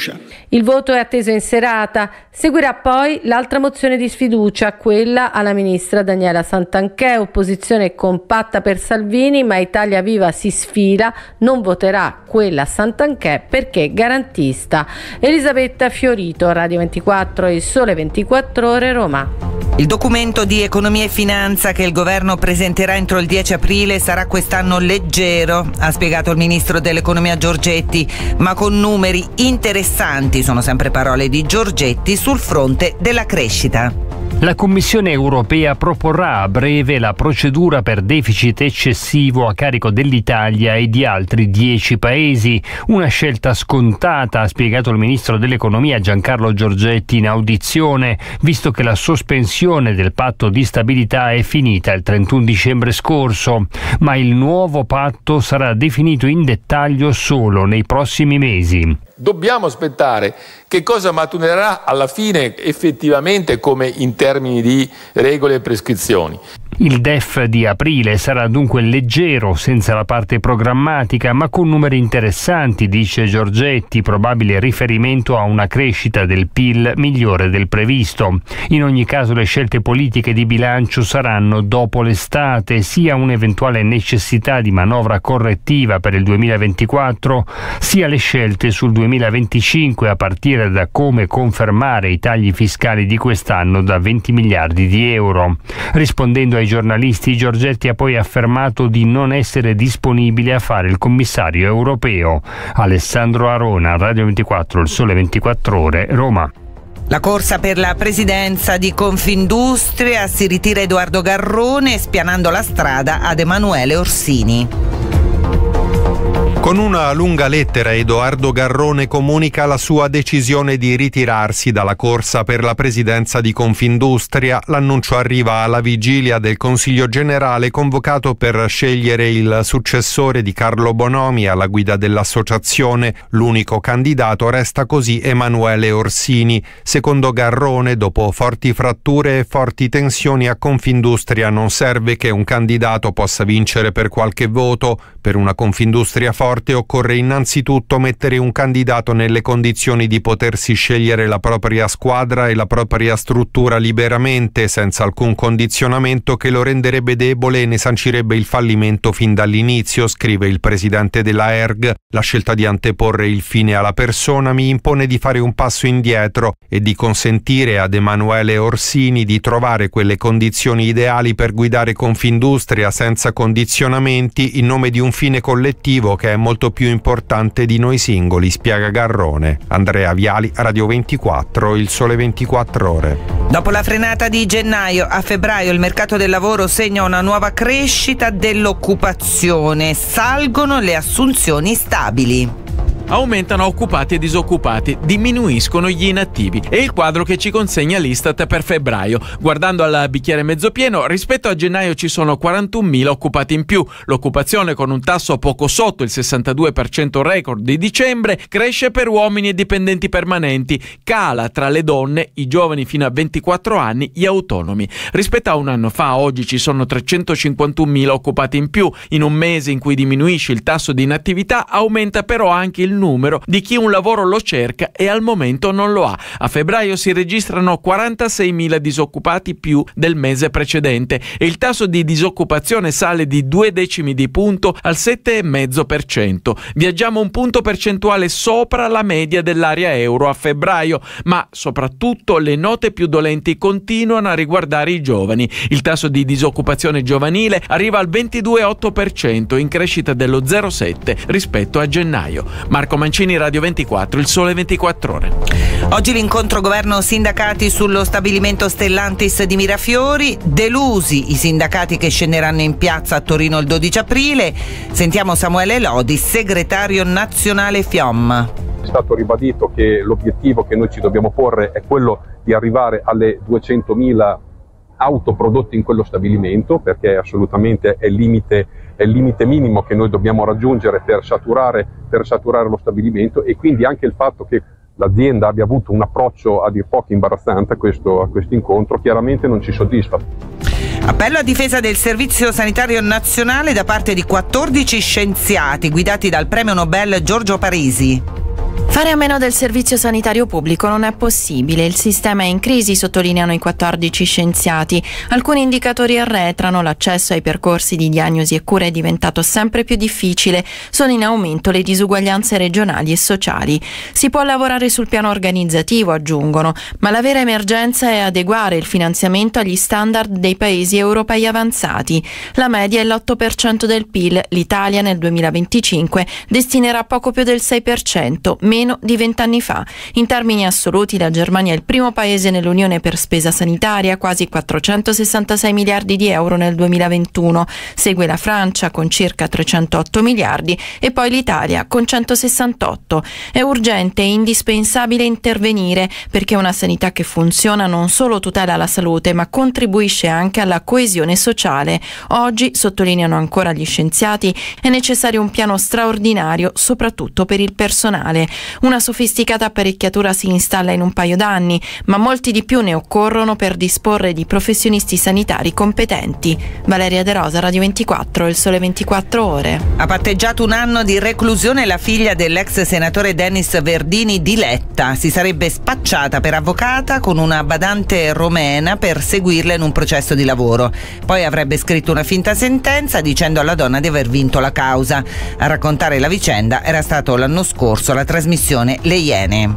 Il voto è atteso in serata. Seguirà poi l'altra mozione di sfiducia, quella alla ministra Daniela Santanchè. Opposizione compatta per Salvini, ma Italia Viva si sfila, non voterà quella a Santanchè perché garantista. Elisabetta Fiorito, Radio 24 e Il Sole 24 Ore, Roma. Il documento di economia e finanza che il governo presenterà entro il 10 aprile sarà quest'anno leggero, ha spiegato il ministro dell'economia Giorgetti, ma con numeri interessanti, sono sempre parole di Giorgetti, sul fronte della crescita. La Commissione europea proporrà a breve la procedura per deficit eccessivo a carico dell'Italia e di altri 10 paesi. Una scelta scontata, ha spiegato il ministro dell'economia Giancarlo Giorgetti in audizione, visto che la sospensione del patto di stabilità è finita il 31 dicembre scorso. Ma il nuovo patto sarà definito in dettaglio solo nei prossimi mesi. Dobbiamo aspettare che cosa maturerà alla fine effettivamente come in termini di regole e prescrizioni. Il DEF di aprile sarà dunque leggero, senza la parte programmatica, ma con numeri interessanti, dice Giorgetti, probabile riferimento a una crescita del PIL migliore del previsto. In ogni caso le scelte politiche di bilancio saranno dopo l'estate, sia un'eventuale necessità di manovra correttiva per il 2024, sia le scelte sul 2025 a partire da come confermare i tagli fiscali di quest'anno da 20 miliardi di euro. Rispondendo ai giornalisti, Giorgetti ha poi affermato di non essere disponibile a fare il commissario europeo. Alessandro Arona, Radio 24, Il Sole 24 Ore, Roma. La corsa per la presidenza di Confindustria, si ritira Edoardo Garrone spianando la strada ad Emanuele Orsini. Con una lunga lettera Edoardo Garrone comunica la sua decisione di ritirarsi dalla corsa per la presidenza di Confindustria. L'annuncio arriva alla vigilia del Consiglio Generale convocato per scegliere il successore di Carlo Bonomi alla guida dell'associazione. L'unico candidato resta così Emanuele Orsini. Secondo Garrone, dopo forti fratture e forti tensioni a Confindustria non serve che un candidato possa vincere per qualche voto. Per una Confindustria forte occorre innanzitutto mettere un candidato nelle condizioni di potersi scegliere la propria squadra e la propria struttura liberamente, senza alcun condizionamento che lo renderebbe debole e ne sancirebbe il fallimento fin dall'inizio, scrive il presidente della ERG. La scelta di anteporre il fine alla persona mi impone di fare un passo indietro e di consentire ad Emanuele Orsini di trovare quelle condizioni ideali per guidare Confindustria senza condizionamenti in nome di un fine collettivo che è molto più importante di noi singoli, spiega Garrone. Andrea Viali, Radio 24, Il Sole 24 Ore. Dopo la frenata di gennaio, a febbraio il mercato del lavoro segna una nuova crescita dell'occupazione. Salgono le assunzioni stabili. Aumentano occupati e disoccupati, diminuiscono gli inattivi. È il quadro che ci consegna l'Istat per febbraio. Guardando al bicchiere mezzo pieno, rispetto a gennaio ci sono 41.000 occupati in più. L'occupazione, con un tasso poco sotto il 62% record di dicembre, cresce per uomini e dipendenti permanenti. Cala tra le donne, i giovani fino a 24 anni, gli autonomi. Rispetto a un anno fa, oggi ci sono 351.000 occupati in più. In un mese in cui diminuisce il tasso di inattività, aumenta però anche il numero di chi un lavoro lo cerca e al momento non lo ha. A febbraio si registrano 46.000 disoccupati più del mese precedente e il tasso di disoccupazione sale di 0,2 di punto al 7,5%. Viaggiamo un punto percentuale sopra la media dell'area euro a febbraio, ma soprattutto le note più dolenti continuano a riguardare i giovani. Il tasso di disoccupazione giovanile arriva al 22,8%, in crescita dello 0,7 rispetto a gennaio. Marco Mancini, Radio 24, Il Sole 24 Ore. Oggi l'incontro governo-sindacati sullo stabilimento Stellantis di Mirafiori. Delusi i sindacati che scenderanno in piazza a Torino il 12 aprile. Sentiamo Samuele Lodi, segretario nazionale FIOM. È stato ribadito che l'obiettivo che noi ci dobbiamo porre è quello di arrivare alle 200.000 auto prodotte in quello stabilimento, perché assolutamente è il limite minimo che noi dobbiamo raggiungere per saturare lo stabilimento, e quindi anche il fatto che l'azienda abbia avuto un approccio a dir poco imbarazzante a questo incontro chiaramente non ci soddisfa. Appello a difesa del Servizio Sanitario Nazionale da parte di 14 scienziati guidati dal premio Nobel Giorgio Parisi. Fare a meno del servizio sanitario pubblico non è possibile. Il sistema è in crisi, sottolineano i 14 scienziati. Alcuni indicatori arretrano, l'accesso ai percorsi di diagnosi e cura è diventato sempre più difficile, sono in aumento le disuguaglianze regionali e sociali. Si può lavorare sul piano organizzativo, aggiungono, ma la vera emergenza è adeguare il finanziamento agli standard dei paesi europei avanzati. La media è l'8% del PIL, l'Italia nel 2025 destinerà poco più del 6%, meno di 20 anni fa. In termini assoluti la Germania è il primo paese nell'Unione per spesa sanitaria, quasi 466 miliardi di euro nel 2021. Segue la Francia con circa 308 miliardi e poi l'Italia con 168. È urgente e indispensabile intervenire perché una sanità che funziona non solo tutela la salute ma contribuisce anche alla coesione sociale. Oggi, sottolineano ancora gli scienziati, è necessario un piano straordinario soprattutto per il personale. Una sofisticata apparecchiatura si installa in un paio d'anni, ma molti di più ne occorrono per disporre di professionisti sanitari competenti. Valeria De Rosa, Radio 24, Il Sole 24 Ore. Ha patteggiato un anno di reclusione la figlia dell'ex senatore Denis Verdini di Letta. Si sarebbe spacciata per avvocata con una badante romena per seguirla in un processo di lavoro. Poi avrebbe scritto una finta sentenza dicendo alla donna di aver vinto la causa. A raccontare la vicenda era stato l'anno scorso la trasmissione Le Iene.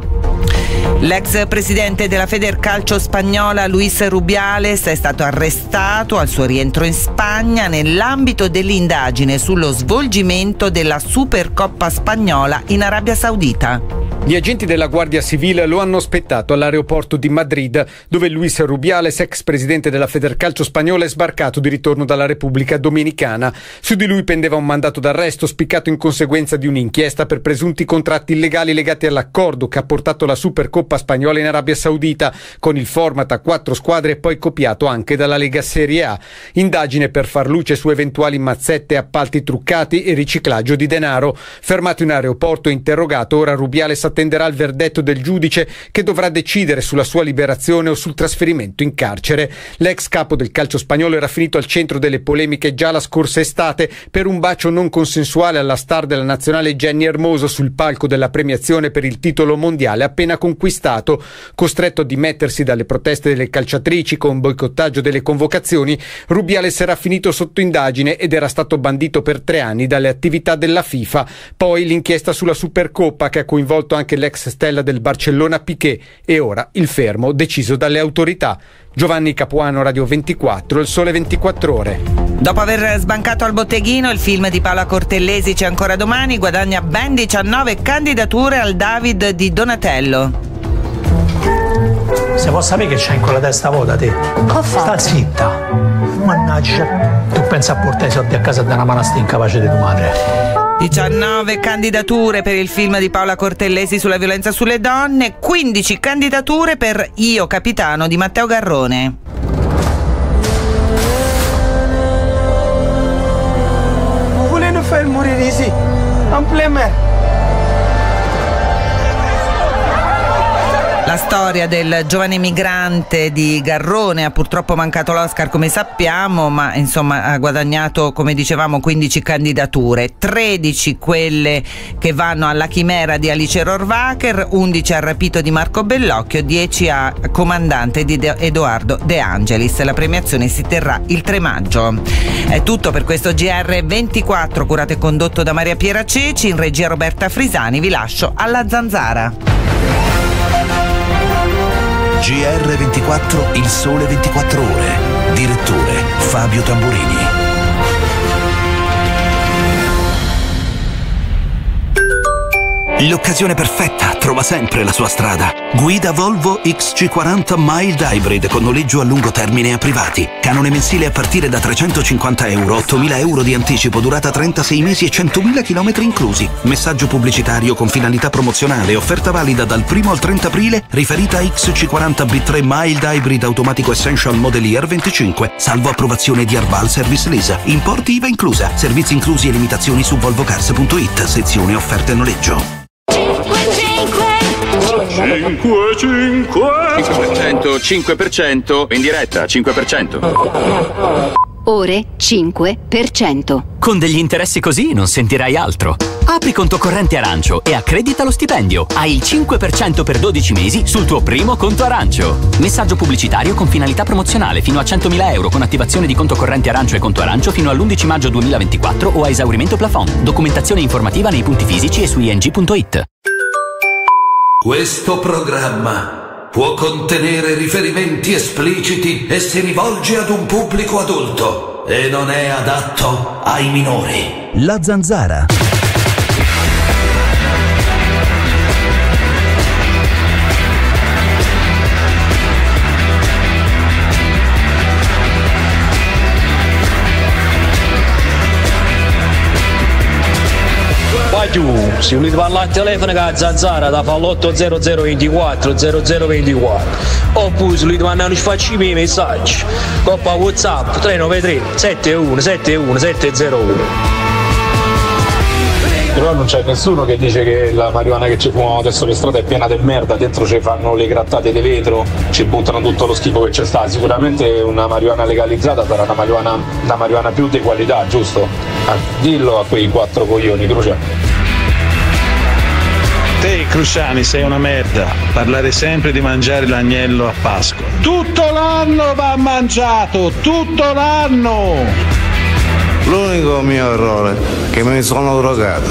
L'ex presidente della Federcalcio spagnola Luis Rubiales è stato arrestato al suo rientro in Spagna nell'ambito dell'indagine sullo svolgimento della Supercoppa spagnola in Arabia Saudita. Gli agenti della Guardia Civile lo hanno aspettato all'aeroporto di Madrid, dove Luis Rubiales, ex presidente della Federcalcio spagnola, è sbarcato di ritorno dalla Repubblica Dominicana. Su di lui pendeva un mandato d'arresto spiccato in conseguenza di un'inchiesta per presunti contratti illegali legati all'accordo che ha portato la Supercoppa spagnola in Arabia Saudita, con il format a 4 squadre e poi copiato anche dalla Lega Serie A. Indagine per far luce su eventuali mazzette, appalti truccati e riciclaggio di denaro. Fermato in aeroporto e interrogato, ora Rubiales attenderà il verdetto del giudice che dovrà decidere sulla sua liberazione o sul trasferimento in carcere. L'ex capo del calcio spagnolo era finito al centro delle polemiche già la scorsa estate per un bacio non consensuale alla star della nazionale Jenny Hermoso sul palco della premiazione per il titolo mondiale appena conquistato. Costretto a dimettersi dalle proteste delle calciatrici con boicottaggio delle convocazioni, Rubiales era finito sotto indagine ed era stato bandito per 3 anni dalle attività della FIFA. Poi l'inchiesta sulla Supercoppa che ha coinvolto anche l'ex stella del Barcellona Piqué e ora il fermo deciso dalle autorità. Giovanni Capuano, Radio 24, Il Sole 24 Ore. Dopo aver sbancato al botteghino, il film di Paola Cortellesi C'è ancora domani guadagna ben 19 candidature al David di Donatello. Se può sapere che c'hai in quella testa vuota te? Sta zitta. Mannaggia. Tu pensa a portare i soldi a casa da una manastia incapace di tua madre. 19 candidature per il film di Paola Cortellesi sulla violenza sulle donne, 15 candidature per Io capitano di Matteo Garrone. Volendo far morire sì, un plemer. La storia del giovane migrante di Garrone ha purtroppo mancato l'Oscar come sappiamo, ma insomma ha guadagnato, come dicevamo, 15 candidature, 13 quelle che vanno alla Chimera di Alice Rohrwacher, 11 al Rapito di Marco Bellocchio, 10 a Comandante di Edoardo De Angelis. La premiazione si terrà il 3 maggio. È tutto per questo GR24, curato e condotto da Maria Piera Ceci, in regia Roberta Frisani. Vi lascio alla Zanzara. GR24, Il Sole 24 Ore. Direttore Fabio Tamburini. L'occasione perfetta trova sempre la sua strada. Guida Volvo XC40 Mild Hybrid con noleggio a lungo termine a privati. Canone mensile a partire da 350 euro, 8.000 euro di anticipo, durata 36 mesi e 100.000 chilometri inclusi. Messaggio pubblicitario con finalità promozionale, offerta valida dal 1 al 30 aprile, riferita a XC40 B3 Mild Hybrid automatico Essential Model Year 25, salvo approvazione di Arval Service Lease. Importi IVA inclusa. Servizi inclusi e limitazioni su volvocars.it, sezione offerte noleggio. 5% in diretta, 5%. ore 5%. Con degli interessi così non sentirai altro. Apri conto corrente Arancio e accredita lo stipendio. Hai il 5% per 12 mesi sul tuo primo conto Arancio. Messaggio pubblicitario con finalità promozionale fino a 100.000 euro con attivazione di conto corrente Arancio e conto Arancio fino all'11 maggio 2024 o a esaurimento plafond. Documentazione informativa nei punti fisici e su ing.it. Questo programma può contenere riferimenti espliciti e si rivolge ad un pubblico adulto e non è adatto ai minori. La Zanzara. Se volete parlare al telefono con la Zanzara da fa l'80024 0024 oppure se volete mandare un i messaggi coppa WhatsApp 393 71 71 701. Però non c'è nessuno che dice che la marijuana che ci fumano adesso per strada è piena di merda, dentro ci fanno le grattate di vetro, ci buttano tutto lo schifo che c'è sta. Sicuramente una marijuana legalizzata sarà una marijuana più di qualità, giusto? Dillo a quei 4 coglioni, Cruciani. Te, Cruciani, sei una merda. Parlare sempre di mangiare l'agnello a Pasqua. Tutto l'anno va mangiato, tutto l'anno! L'unico mio errore è che mi sono drogato.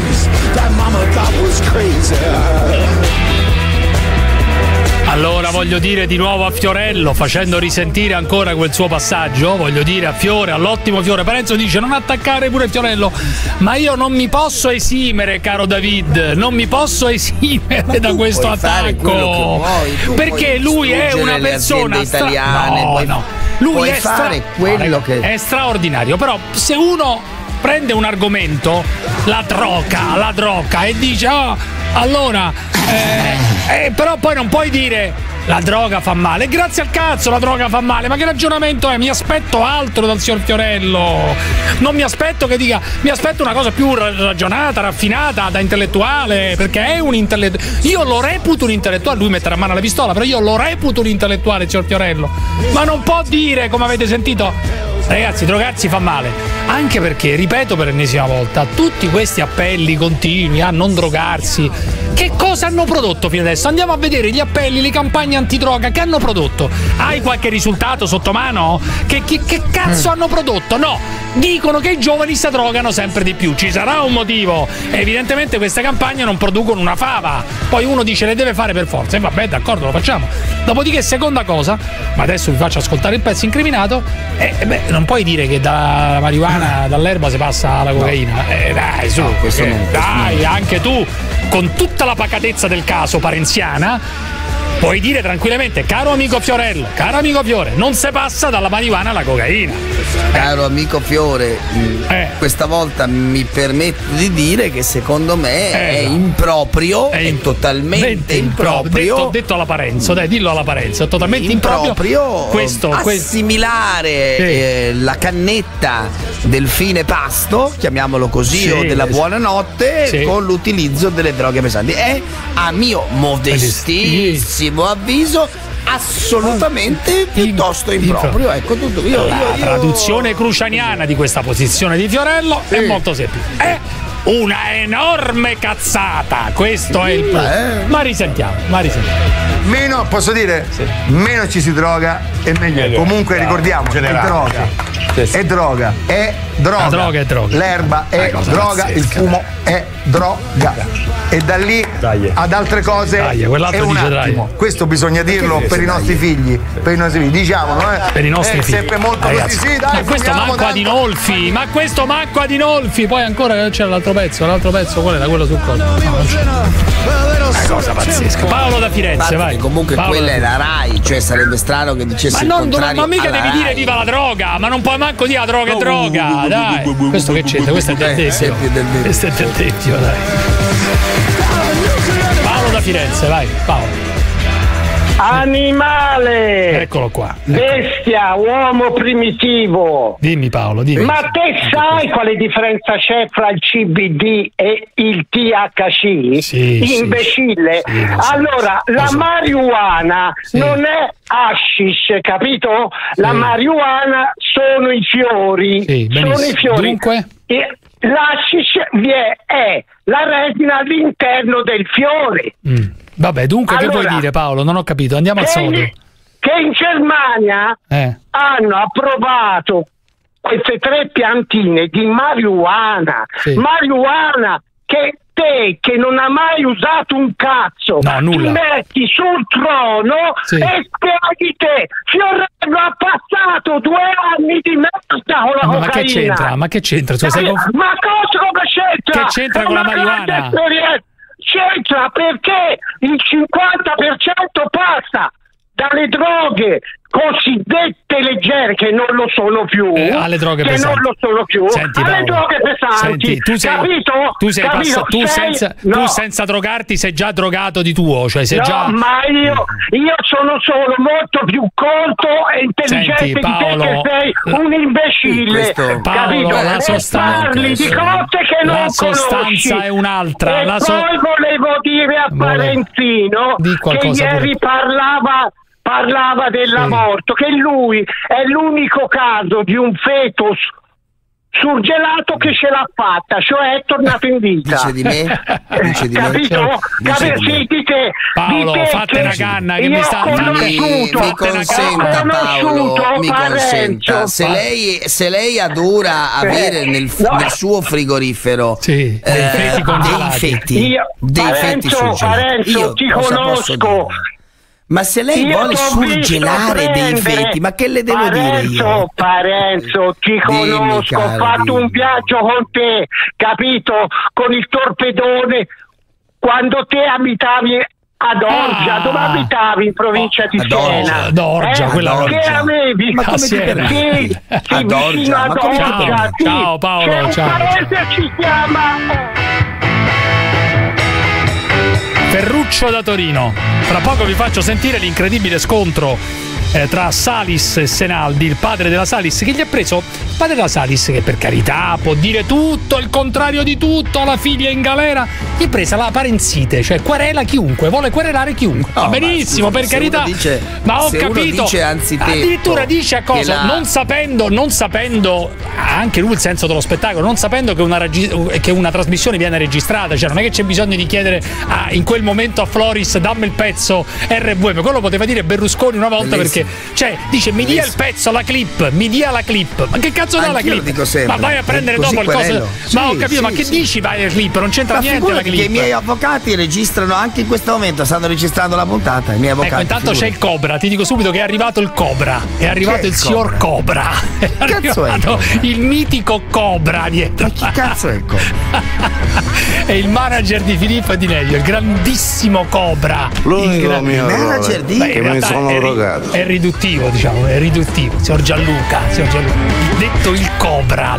Allora voglio dire di nuovo a Fiorello, facendo risentire ancora quel suo passaggio, voglio dire a Fiore, all'ottimo Fiore. Parenzo dice non attaccare pure Fiorello, ma io non mi posso esimere, caro David, non mi posso esimere da questo attacco, perché lui è una persona italiane, lui puoi è fare quello che è straordinario. Però se uno prende un argomento, la droga, e dice però poi non puoi dire la droga fa male. Grazie al cazzo la droga fa male, ma che ragionamento è? Mi aspetto altro dal signor Fiorello, non mi aspetto che dica, mi aspetto una cosa più ragionata, raffinata, da intellettuale, perché è un intellettuale. Io lo reputo un intellettuale, lui metterà mano alla pistola, però io lo reputo un intellettuale, signor Fiorello, ma non può dire, come avete sentito, ragazzi, drogarsi fa male, anche perché, ripeto per l'ennesima volta, tutti questi appelli continui a non drogarsi, che cosa hanno prodotto fino adesso? Andiamo a vedere gli appelli, le campagne antidroga che hanno prodotto. Hai qualche risultato sotto mano? Che cazzo hanno prodotto? No, dicono che i giovani si drogano sempre di più. Ci sarà un motivo. Evidentemente queste campagne non producono una fava. Poi uno dice le deve fare per forza. E vabbè, d'accordo, lo facciamo. Dopodiché, seconda cosa, ma adesso vi faccio ascoltare il pezzo incriminato. Non puoi dire che dalla marijuana, dall'erba si passa alla cocaina. Dai, su, dai, anche tu, con tutta la pacatezza del caso parenziana, puoi dire tranquillamente, caro amico Fiorello, caro amico Fiore, non si passa dalla marijuana alla cocaina. Caro amico Fiore, questa volta mi permetto di dire che secondo me è improprio, è totalmente improprio. Detto alla Parenzo, dai, dillo alla Parenzo, è totalmente improprio assimilare la cannetta del fine pasto, chiamiamolo così, o della buonanotte, con l'utilizzo delle droghe pesanti. È, a mio modestissimo avviso, assolutamente piuttosto improprio. Ecco tutto. La traduzione crucianiana di questa posizione di Fiorello è molto semplice. È una enorme cazzata. Questo è il punto. Ma risentiamo. Meno, posso dire? Meno ci si droga e meglio è. Comunque ricordiamoci, è droga. È droga. La droga è droga. L'erba è droga, il fumo è droga. E da lì ad altre cose è un attimo. Questo bisogna dirlo per i nostri figli. Diciamolo, per i nostri figli. Sempre molto così, sì, dai. Ma questo manco ad Inolfi. Poi ancora c'era l'altro pezzo, qual era? Quello sul collo. Una cosa pazzesca. Paolo da Firenze, vai. Comunque quella è la Rai, cioè sarebbe strano che dicesse il contrario. Ma mica devi dire viva la droga, ma non puoi manco dire la droga è droga, dai. Questo che c'entra? Questo è del Debbio. Questo è del Debbio, dai. Paolo da Firenze, vai, Paolo. Animale! Eccolo qua. Bestia, uomo primitivo. Dimmi Paolo, dimmi. Ma te sai quale differenza c'è fra il CBD e il THC? Sì, imbecille. sì, allora, la marijuana non è hashish, capito? La marijuana sono i fiori. Sono i fiori. Dunque? L'hashish è la resina all'interno del fiore. Vabbè, dunque che vuoi dire Paolo? Non ho capito, andiamo al sodo. Che in Germania hanno approvato queste 3 piantine di marijuana. Marijuana che te, che non ha mai usato un cazzo, ti metti sul trono e spieghi te. Fiorello ha passato 2 anni di merda con la cocaina. Ma che c'entra? Ma cosa c'entra? Che c'entra con la marijuana? C'entra perché il 50% passa dalle droghe cosiddette leggere, che non lo sono più, alle droghe pesanti. Non lo sono più. Senti, alle droghe pesanti. Senti, tu senza drogarti sei già drogato di tuo, cioè sei già. Ma io sono solo molto più colto e intelligente di te, che sei un imbecille. Paolo, la sostanza, parli di cose che non conosci. La sostanza è un'altra. E poi volevo dire a Valentino che ieri parlava dell'aborto, che lui è l'unico caso di un feto surgelato che ce l'ha fatta, cioè è tornato in vita. Dice di me? Dice di capito? Me? Sì, di te. Paolo, di te fate una canna che mi sta mi consenta Paolo, mi consenta. Se lei adora avere nel suo frigorifero dei feti surgelati, io ti conosco. Ma se lei vuole surgelare dei feti, ma che le devo dire io? Parenzo, ti conosco, ho fatto un viaggio con te, capito? Con il torpedone, quando te abitavi ad Orgia. Dove abitavi? In provincia di Siena. Ad Orgia, quella che avevi? Ma come Siena? Sì, ad Orgia. Ma come ciao Paolo, c'è un paese ci chiama Ferruccio da Torino. Tra poco vi faccio sentire l'incredibile scontro tra Salis e Senaldi, il padre della Salis, che gli ha preso, il padre della Salis, che per carità può dire tutto, il contrario di tutto, la figlia in galera, gli ha presa la parenzite, cioè querela chiunque, vuole querelare chiunque. Va benissimo, per carità, ma ho capito, addirittura dice a cosa, non sapendo anche lui il senso dello spettacolo, non sapendo che una trasmissione viene registrata, cioè non è che c'è bisogno di chiedere in quel momento a Floris dammi il pezzo RVM, quello poteva dire Berlusconi una volta. Bellissimo. Perché cioè dice mi dia il pezzo, la clip, mi dia la clip, ma che cazzo dà la clip? Ma vai a prendere dopo il coso, ma ho capito, ma che dici vai al clip, non c'entra niente la clip. Che i miei avvocati registrano anche in questo momento, stanno registrando la puntata, i miei avvocati. Ecco, intanto c'è il Cobra, ti dico subito che è arrivato il Cobra, è arrivato il signor Cobra, è arrivato il mitico Cobra dietro. Ma chi cazzo è il Cobra? È il manager di Filippo Di Nevio, il grandissimo Cobra. L'unico mio manager di che mi sono drogato. È riduttivo, diciamo, è riduttivo. Signor Gianluca, detto il Cobra.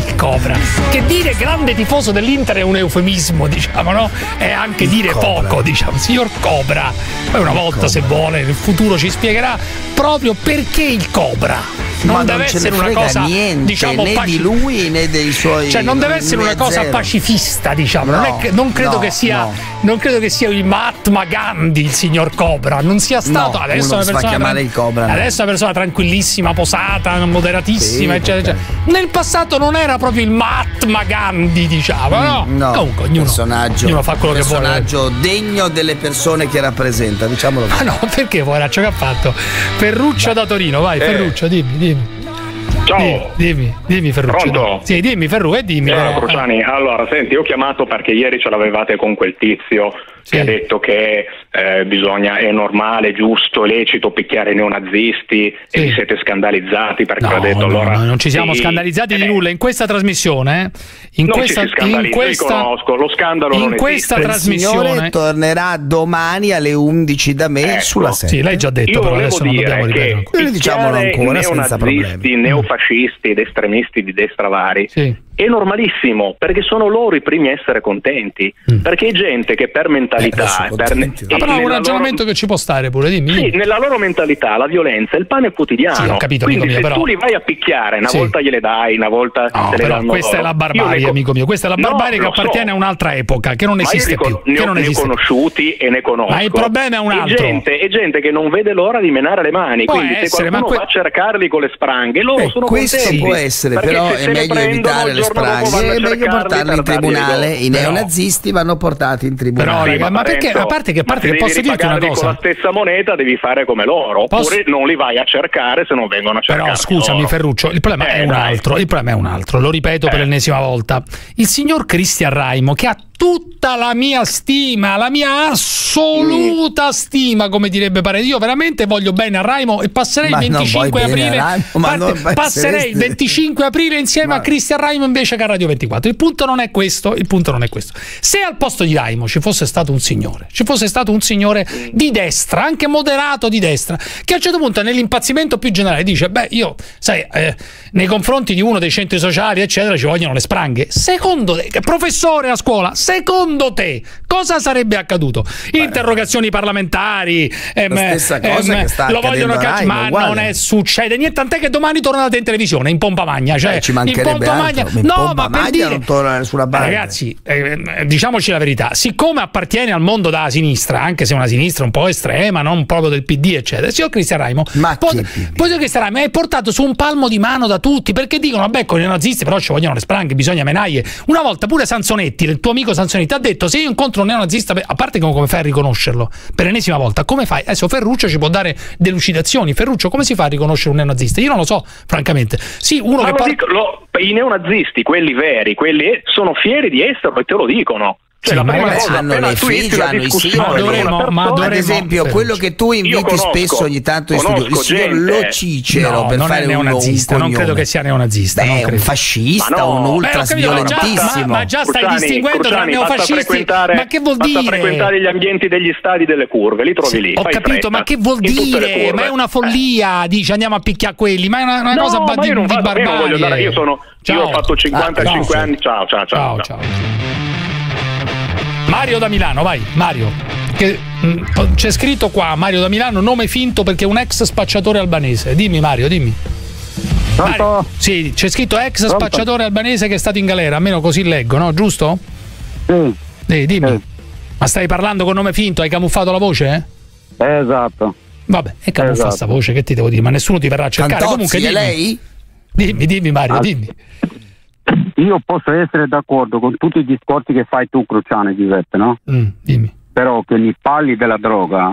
Che dire grande tifoso dell'Inter è un eufemismo, diciamo, no? È anche dire poco, diciamo. Signor Cobra. Poi una volta, se vuole, nel futuro ci spiegherà proprio perché il Cobra. Non deve essere una cosa, niente, diciamo, né di lui né dei suoi. Cioè, non deve essere una cosa pacifista, diciamo. Non credo che sia il Mahatma Gandhi, il signor Cobra. Non sia stato. Adesso è una persona tranquillissima, posata, moderatissima, eccetera. Nel passato non era proprio il Mahatma Gandhi, diciamo, no? Comunque, ognuno fa quello che vuole. Personaggio degno delle persone che rappresenta, diciamolo. Ah no, perché poveraccio che ha fatto? Ferruccio da Torino, vai, Ferruccio, dimmi. Ciao. Dimmi Ferruccio. Pronto? Sì, dimmi Ferruccio, dimmi. Cruciani, allora, senti, io ho chiamato perché ieri ce l'avevate con quel tizio che ha detto che è normale, giusto, lecito picchiare i neonazisti e vi siete scandalizzati perché ha detto allora. No, non ci siamo scandalizzati di nulla in questa trasmissione. Riconosco, lo scandalo non esiste. In questa trasmissione tornerà domani alle 11 da me sulla 7. Sì, l'hai già detto, io però adesso non dobbiamo ripetere. Diciamolo ancora senza problemi. Neofascisti ed estremisti di destra vari è normalissimo, perché sono loro i primi a essere contenti, perché è gente che per mentalità però è un ragionamento che ci può stare pure, dimmi. Sì, nella loro mentalità la violenza è il pane quotidiano. Sì, ho capito, quindi amico mio, se però tu li vai a picchiare, una volta gliele dai, una volta te le danno questa loro. è la barbarie, amico mio, questa è la barbarie che appartiene a un'altra epoca, che non esiste più. Ne ho conosciuti e ne conosco. Ma il problema è un altro. È gente che non vede l'ora di menare le mani, può quindi essere, se qualcuno va a cercarli con le spranghe, loro sono questo contenti. Può essere, però è meglio evitare le spranghe, è meglio portarli in tribunale. I neonazisti vanno portati in tribunale. Però, raga, ma perché, a parte che posso dirti una cosa, con la stessa moneta devi fare come loro, oppure non li vai a cercare se non vengono a cercare. Però scusami loro. Ferruccio, il problema è un altro, il problema è un altro, lo ripeto per l'ennesima volta. Il signor Cristian Raimo, che ha tutta la mia stima, la mia assoluta stima, come direbbe Paredes. Io veramente voglio bene a Raimo e passerei il 25 aprile passerei il 25 aprile insieme a Cristian Raimo invece che a Radio 24. Il punto non è questo, se al posto di Raimo ci fosse stato un signore di destra, anche moderato di destra, che a un certo punto nell'impazzimento più generale dice io sai, nei confronti di uno dei centri sociali eccetera ci vogliono le spranghe, secondo te, professore a scuola, secondo te cosa sarebbe accaduto? Interrogazioni parlamentari, stessa cosa che sta lo vogliono ma non succede niente, tant'è che domani tornate in televisione in pompa magna, cioè ci mancherebbe ma per dire, non torna nessuna banda. Ragazzi, diciamoci la verità, siccome appartiene al mondo della sinistra, anche se una sinistra un po' estrema, non proprio del PD eccetera, signor Cristian Raimo è portato su un palmo di mano da tutti, perché dicono vabbè con i nazisti però ci vogliono le spranghe, bisogna menaglie. Una volta pure Sansonetti, il tuo amico Sansonetti, ha detto se io incontro un neonazista, a parte come fai a riconoscerlo per l'ennesima volta, come fai? Adesso Ferruccio ci può dare delucidazioni. Ferruccio, come si fa a riconoscere un neonazista? Io non lo so, francamente. Sì, uno che i neonazisti, quelli veri, quelli sono fieri di esserlo e te lo dicono. Cioè, la prima cosa, hanno le figlie, hanno i simboli. Ad esempio, quello che tu inviti spesso ogni tanto in studio, il signor Lo Cicero, per non fare è neonazista, un non credo che sia neonazista. È un fascista, un ultras violentissimo. Ma già stai distinguendo tra neofascisti. Ma che vuol dire? Basta frequentare gli ambienti degli stadi delle curve, li trovi lì. Ho capito, ma che vuol dire? Ma è una follia, dice andiamo a picchiare quelli, ma è una cosa di barbarie. Io ho fatto 55 anni. Ciao. Mario da Milano, vai, Mario. C'è scritto qua, Mario da Milano, nome finto perché è un ex spacciatore albanese. Dimmi Mario, dimmi. Mario, sì, c'è scritto ex spacciatore albanese che è stato in galera, almeno così leggo, no? Giusto? Sì. Dimmi. Ma stai parlando con nome finto? Hai camuffato la voce? Esatto. Vabbè, e camuffa sta voce, che ti devo dire? Ma nessuno ti verrà a cercare. Cantozzi, comunque dimmi. Lei? Dimmi Mario, dimmi. Io posso essere d'accordo con tutti i discorsi che fai tu, Cruciani, Giuseppe, no? Dimmi. Però che mi parli della droga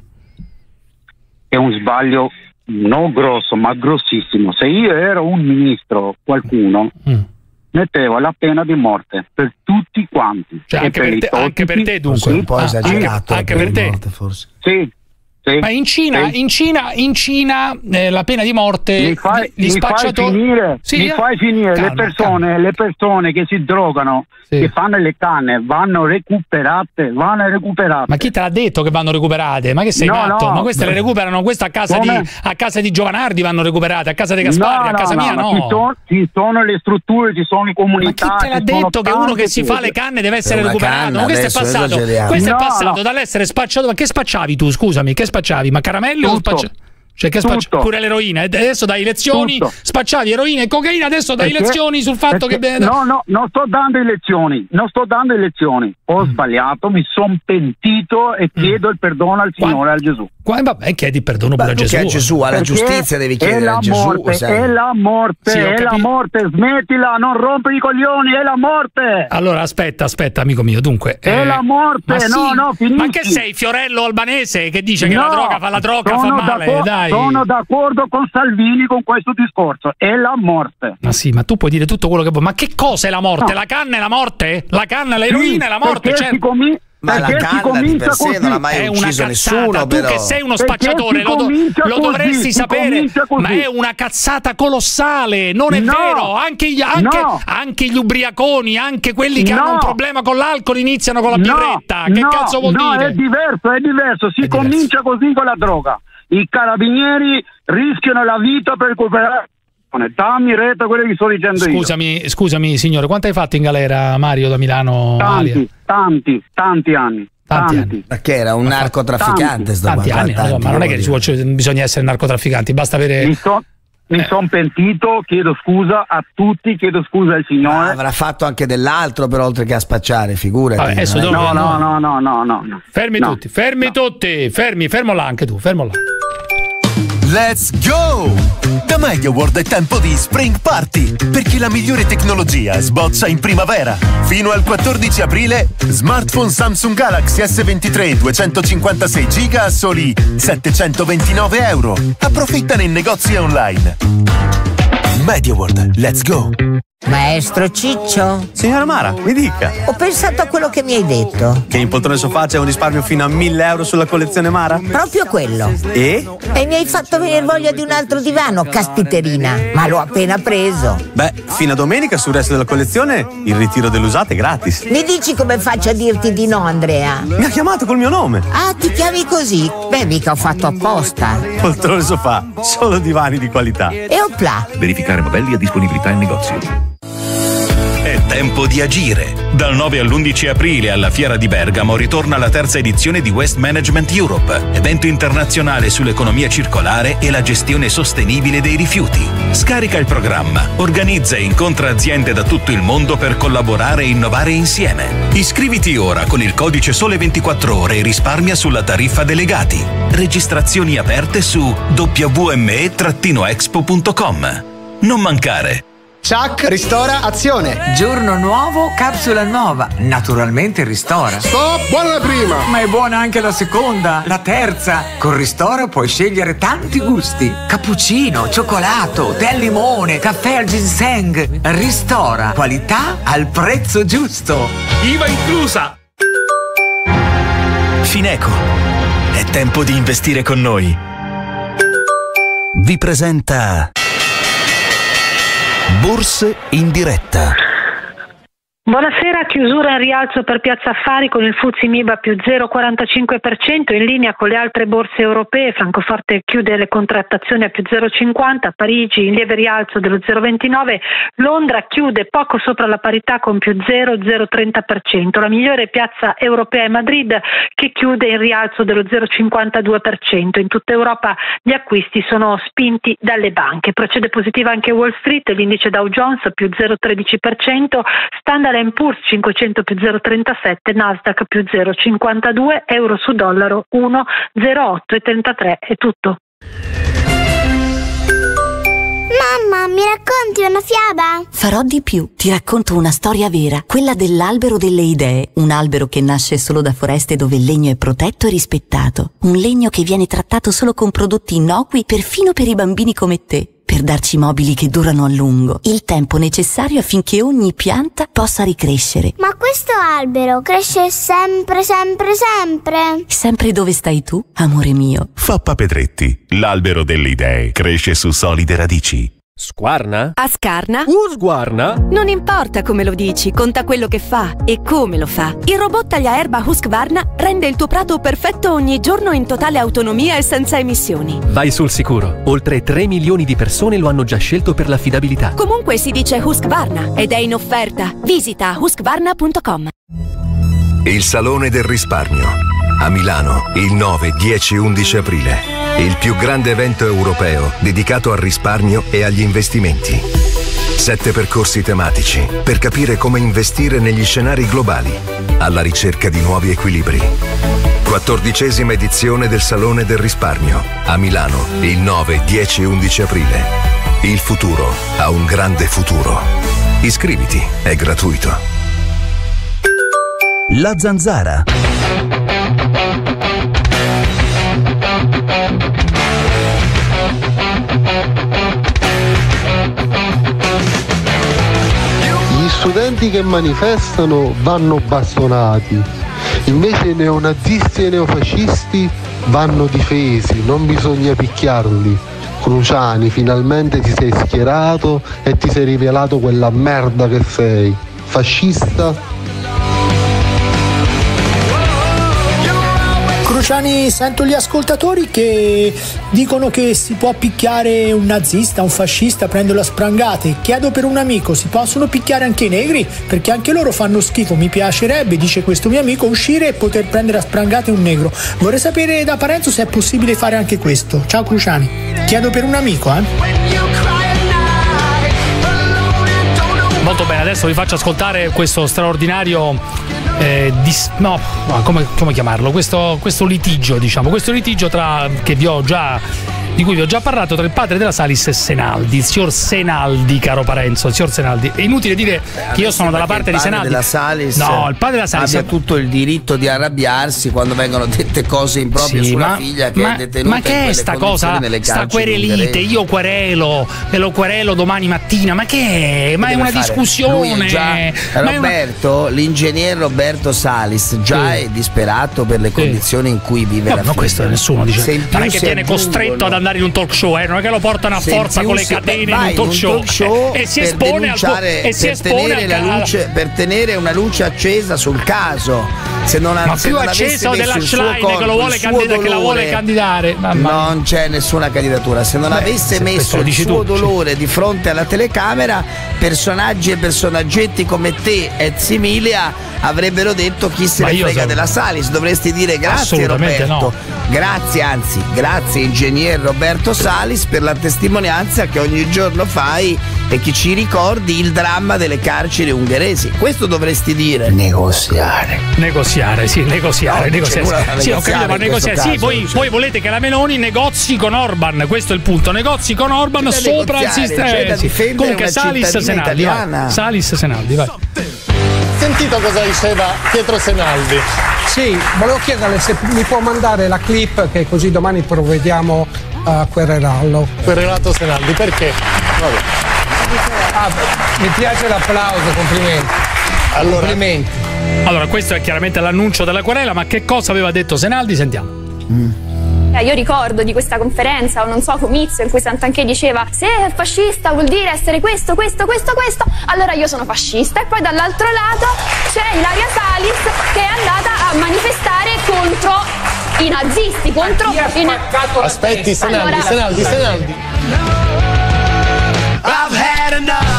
è un sbaglio non grosso, ma grossissimo. Se io ero un ministro, qualcuno mettevo la pena di morte per tutti quanti. Cioè, anche per te dunque? Un po' esagerato. Anche per te? Morte, forse. Sì. Ma in Cina la pena di morte gli spacciatori. Mi fai finire. Le persone che si drogano, che fanno le canne, vanno recuperate. Ma chi te l'ha detto che vanno recuperate? Ma che sei matto? Ma queste le recuperano, queste a casa di Giovanardi vanno recuperate, a casa di Gasparri, a casa mia no. Ci sono le strutture, ci sono i comunità. Ma chi te l'ha detto che uno che si fa le canne deve essere recuperato? Ma questo è passato dall'essere spacciato. Ma che spacciavi tu, scusami? Che spacciavi? Ma caramelli o spacciavi? Cioè che pure l'eroina, adesso dai lezioni, spacciavi eroina e cocaina, adesso dai lezioni sul fatto che non sto dando lezioni, ho sbagliato, mi sono pentito e chiedo il perdono al Signore, al Gesù. Vabbè, chiedi perdono pure a Gesù. Che a Gesù, alla giustizia devi chiedere a Gesù. È la morte, smettila, non rompere i coglioni, è la morte. Allora aspetta amico mio, dunque è la morte, finisci. Ma che sei Fiorello albanese che dice che la droga fa male, dai. Sono d'accordo con Salvini con questo discorso, è la morte. Ma sì, ma tu puoi dire tutto quello che vuoi, ma che cosa è la morte? La canna è la morte? La canna, l'eroina è la morte, certo. Ma la canna di per sé non ha mai ucciso nessuno. Tu che sei uno spacciatore lo dovresti sapere, ma è una cazzata colossale, non è vero. Anche gli ubriaconi, anche quelli che hanno un problema con l'alcol iniziano con la birretta. Che cazzo vuol dire? È diverso, si comincia così con la droga. I carabinieri rischiano la vita per recuperare Dammi retta quello che sto dicendo io. Scusami signore, quanto hai fatto in galera Mario da Milano? Tanti anni. Perché era un narcotrafficante? Tanti anni, ma non è che bisogna essere narcotrafficanti, basta avere... Mi sono pentito, chiedo scusa a tutti, chiedo scusa al signore. Avrà fatto anche dell'altro, però, oltre che a spacciare, figurati. Vabbè, no. Fermo là anche tu, fermo là. Let's go! Da MediaWorld è tempo di Spring Party, perché la migliore tecnologia sboccia in primavera. Fino al 14 aprile, smartphone Samsung Galaxy S23 256 GB a soli €729. Approfittane in negozi e online. MediaWorld, let's go! Maestro Ciccio? Signora Mara, mi dica. Ho pensato a quello che mi hai detto. Che in poltrone sofà c'è un risparmio fino a €1.000 sulla collezione Mara? Proprio quello. E mi hai fatto venire voglia di un altro divano, caspiterina. Ma l'ho appena preso. Beh, fino a domenica sul resto della collezione il ritiro dell'usato è gratis. Mi dici come faccio a dirti di no, Andrea? Mi ha chiamato col mio nome. Ah, ti chiami così? Beh, mica ho fatto apposta. Poltrone sofà, solo divani di qualità. E opla. Verificare modelli a disponibilità in negozio. È tempo di agire. Dal 9 all'11 aprile alla Fiera di Bergamo ritorna la terza edizione di Waste Management Europe, evento internazionale sull'economia circolare e la gestione sostenibile dei rifiuti. Scarica il programma, organizza e incontra aziende da tutto il mondo per collaborare e innovare insieme. Iscriviti ora con il codice Sole 24 Ore e risparmia sulla tariffa delegati. Registrazioni aperte su wme-expo.com. Non mancare! Chuck ristora azione. Giorno nuovo, capsula nuova. Naturalmente ristora. Stop, buona la prima. Ma è buona anche la seconda, la terza. Con Ristora puoi scegliere tanti gusti. Cappuccino, cioccolato, tè al limone, caffè al ginseng. Ristora, qualità al prezzo giusto. IVA inclusa. Fineco. È tempo di investire con noi. Vi presenta Borse in diretta. Buonasera, chiusura in rialzo per Piazza Affari con il FTSE MIB più 0,45% in linea con le altre borse europee. Francoforte chiude le contrattazioni a più 0,50%, Parigi in lieve rialzo dello 0,29%, Londra chiude poco sopra la parità con più 0,30%. La migliore piazza europea è Madrid che chiude in rialzo dello 0,52%. In tutta Europa gli acquisti sono spinti dalle banche. Procede positiva anche Wall Street, l'indice Dow Jones più 0,13%, Standard & Poor's 500 più 0,37, Nasdaq più 0,52, euro su dollaro 1,0833. È tutto. Mamma, mi racconti una fiaba? Farò di più. Ti racconto una storia vera, quella dell'albero delle idee. Un albero che nasce solo da foreste dove il legno è protetto e rispettato. Un legno che viene trattato solo con prodotti innocui, perfino per i bambini come te. Per darci mobili che durano a lungo, il tempo necessario affinché ogni pianta possa ricrescere. Ma questo albero cresce sempre, sempre, sempre? Sempre dove stai tu, amore mio. Fappa Pedretti, l'albero delle idee, cresce su solide radici. Squarna? Ascarna? Squarna? Non importa come lo dici, conta quello che fa e come lo fa. Il robot tagliaerba Husqvarna rende il tuo prato perfetto ogni giorno in totale autonomia e senza emissioni. Vai sul sicuro. Oltre 3 milioni di persone lo hanno già scelto per l'affidabilità. Comunque si dice Husqvarna ed è in offerta. Visita husqvarna.com. Il Salone del Risparmio a Milano il 9, 10 e 11 aprile. Il più grande evento europeo dedicato al risparmio e agli investimenti. 7 percorsi tematici per capire come investire negli scenari globali, alla ricerca di nuovi equilibri. 14ª edizione del Salone del Risparmio a Milano il 9, 10 e 11 aprile. Il futuro ha un grande futuro. Iscriviti, è gratuito. La Zanzara. Gli studenti che manifestano vanno bastonati, invece i neonazisti e i neofascisti vanno difesi, non bisogna picchiarli. Cruciani, finalmente ti sei schierato e ti sei rivelato quella merda che sei. Fascista? Cruciani, sento gli ascoltatori che dicono che si può picchiare un nazista, un fascista, prenderlo a sprangate. Chiedo per un amico, si possono picchiare anche i negri? Perché anche loro fanno schifo. Mi piacerebbe, dice questo mio amico, uscire e poter prendere a sprangate un negro. Vorrei sapere da Parenzo se è possibile fare anche questo. Ciao Cruciani. Chiedo per un amico, Molto bene, adesso vi faccio ascoltare questo straordinario come chiamarlo? Questo litigio, diciamo, di cui vi ho già parlato, tra il padre della Salis e Senaldi, il signor Senaldi, caro Parenzo, il signor Senaldi. È inutile dire che io sono dalla parte di Senaldi. Della Salis, no, il padre della Salis ha tutto il diritto di arrabbiarsi quando vengono dette cose improprie sulla figlia che è detenuta. Ma che è sta cosa? Sta querelite, io querelo e lo querelo domani mattina. Ma che è? Ma è una discussione. L'ingegner Roberto Salis già è disperato per le condizioni in cui vive la figlia. Ma questo nessuno dice. Non è che viene costretto ad andare in un talk show, non è che lo portano a forza con le catene in un talk show e si espone per tenere una luce accesa sul caso. Se non ma più accesa della Schlein che la vuole candidare. Non c'è nessuna candidatura. Se non avesse messo il suo dolore di fronte alla telecamera, personaggi e personaggetti come te e Similia avrebbero detto chi se ne frega della Salis. Dovresti dire grazie Roberto, grazie ingegner Roberto Salis per la testimonianza che ogni giorno fai e che ci ricordi il dramma delle carceri ungheresi. Questo dovresti dire. Negoziare. Sì, ho capito, ma negoziare. Sì, poi volete che la Meloni negozi con Orban, questo è il punto, negozi con Orban sopra il sistema. Comunque Salis Senaldi, vai. Sentito cosa diceva Pietro Senaldi? Sì, volevo chiederle se mi può mandare la clip, che così domani provvediamo a querelarlo. Querelato Senaldi, perché? Vabbè. Mi piace l'applauso, complimenti. Complimenti. Allora, questo è chiaramente l'annuncio della querela, ma che cosa aveva detto Senaldi? Sentiamo. Io ricordo di questa conferenza, o non so, comizio, in cui Santanchè diceva: se è fascista vuol dire essere questo, allora io sono fascista. E poi dall'altro lato c'è Ilaria Salis che è andata a manifestare contro i nazisti, contro Aspetti, Senaldi. I've had enough.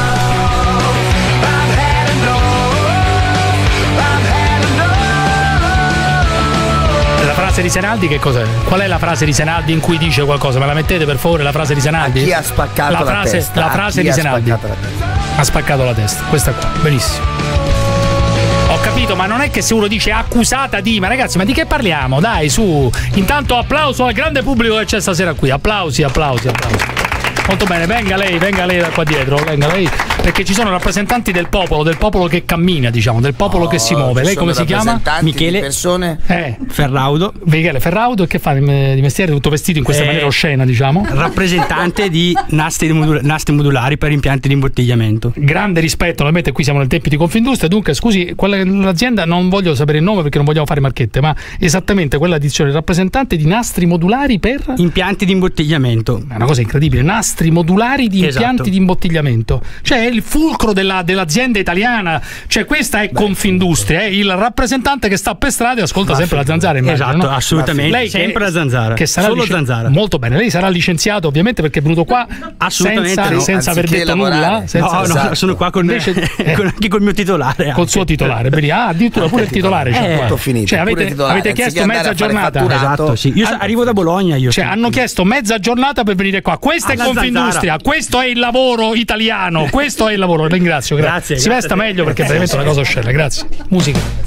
La frase di Senaldi che cos'è? Qual è la frase di Senaldi in cui dice qualcosa? Me la mettete per favore la frase di Senaldi? A chi ha spaccato la testa? La frase di Senaldi. Ha spaccato la testa, questa qua, benissimo. Ho capito, ma non è che se uno dice accusata di, ma ragazzi, ma di che parliamo? Dai, su. Intanto applauso al grande pubblico che c'è stasera qui. Applausi. Molto bene, venga lei da qua dietro, venga lei, perché ci sono rappresentanti del popolo che cammina, diciamo, del popolo che si muove. Lei come si chiama? Michele. Persone? Ferraudo. Michele Ferraudo, che fa di mestiere tutto vestito in questa maniera oscena, diciamo? Rappresentante di nastri modulari per impianti di imbottigliamento. Grande rispetto, ovviamente qui siamo nel tempo di Confindustria, dunque scusi, l'azienda, non voglio sapere il nome perché non vogliamo fare marchette, ma esattamente quella dizione, rappresentante di nastri modulari per? Impianti di imbottigliamento. È una cosa incredibile, nastri modulari di impianti di imbottigliamento, cioè è il fulcro dell'azienda italiana, cioè questa è Confindustria, è il rappresentante che sta per strada e ascolta sempre la Zanzara, immagino, esatto, no? Assolutamente, lei sempre la Zanzara, che sarà solo Zanzara. Molto bene, lei sarà licenziato ovviamente perché è venuto qua senza aver detto nulla, no, sono qua anche col mio titolare, col suo titolare, addirittura pure il titolare, cioè avete chiesto mezza giornata, esatto, sì. Io arrivo da Bologna, hanno chiesto mezza giornata per venire qua, questa è Confindustria, questo è il lavoro italiano, questo è il lavoro. Ringrazio, grazie. Si vesta meglio perché veramente è una cosa oscena, grazie. Musica.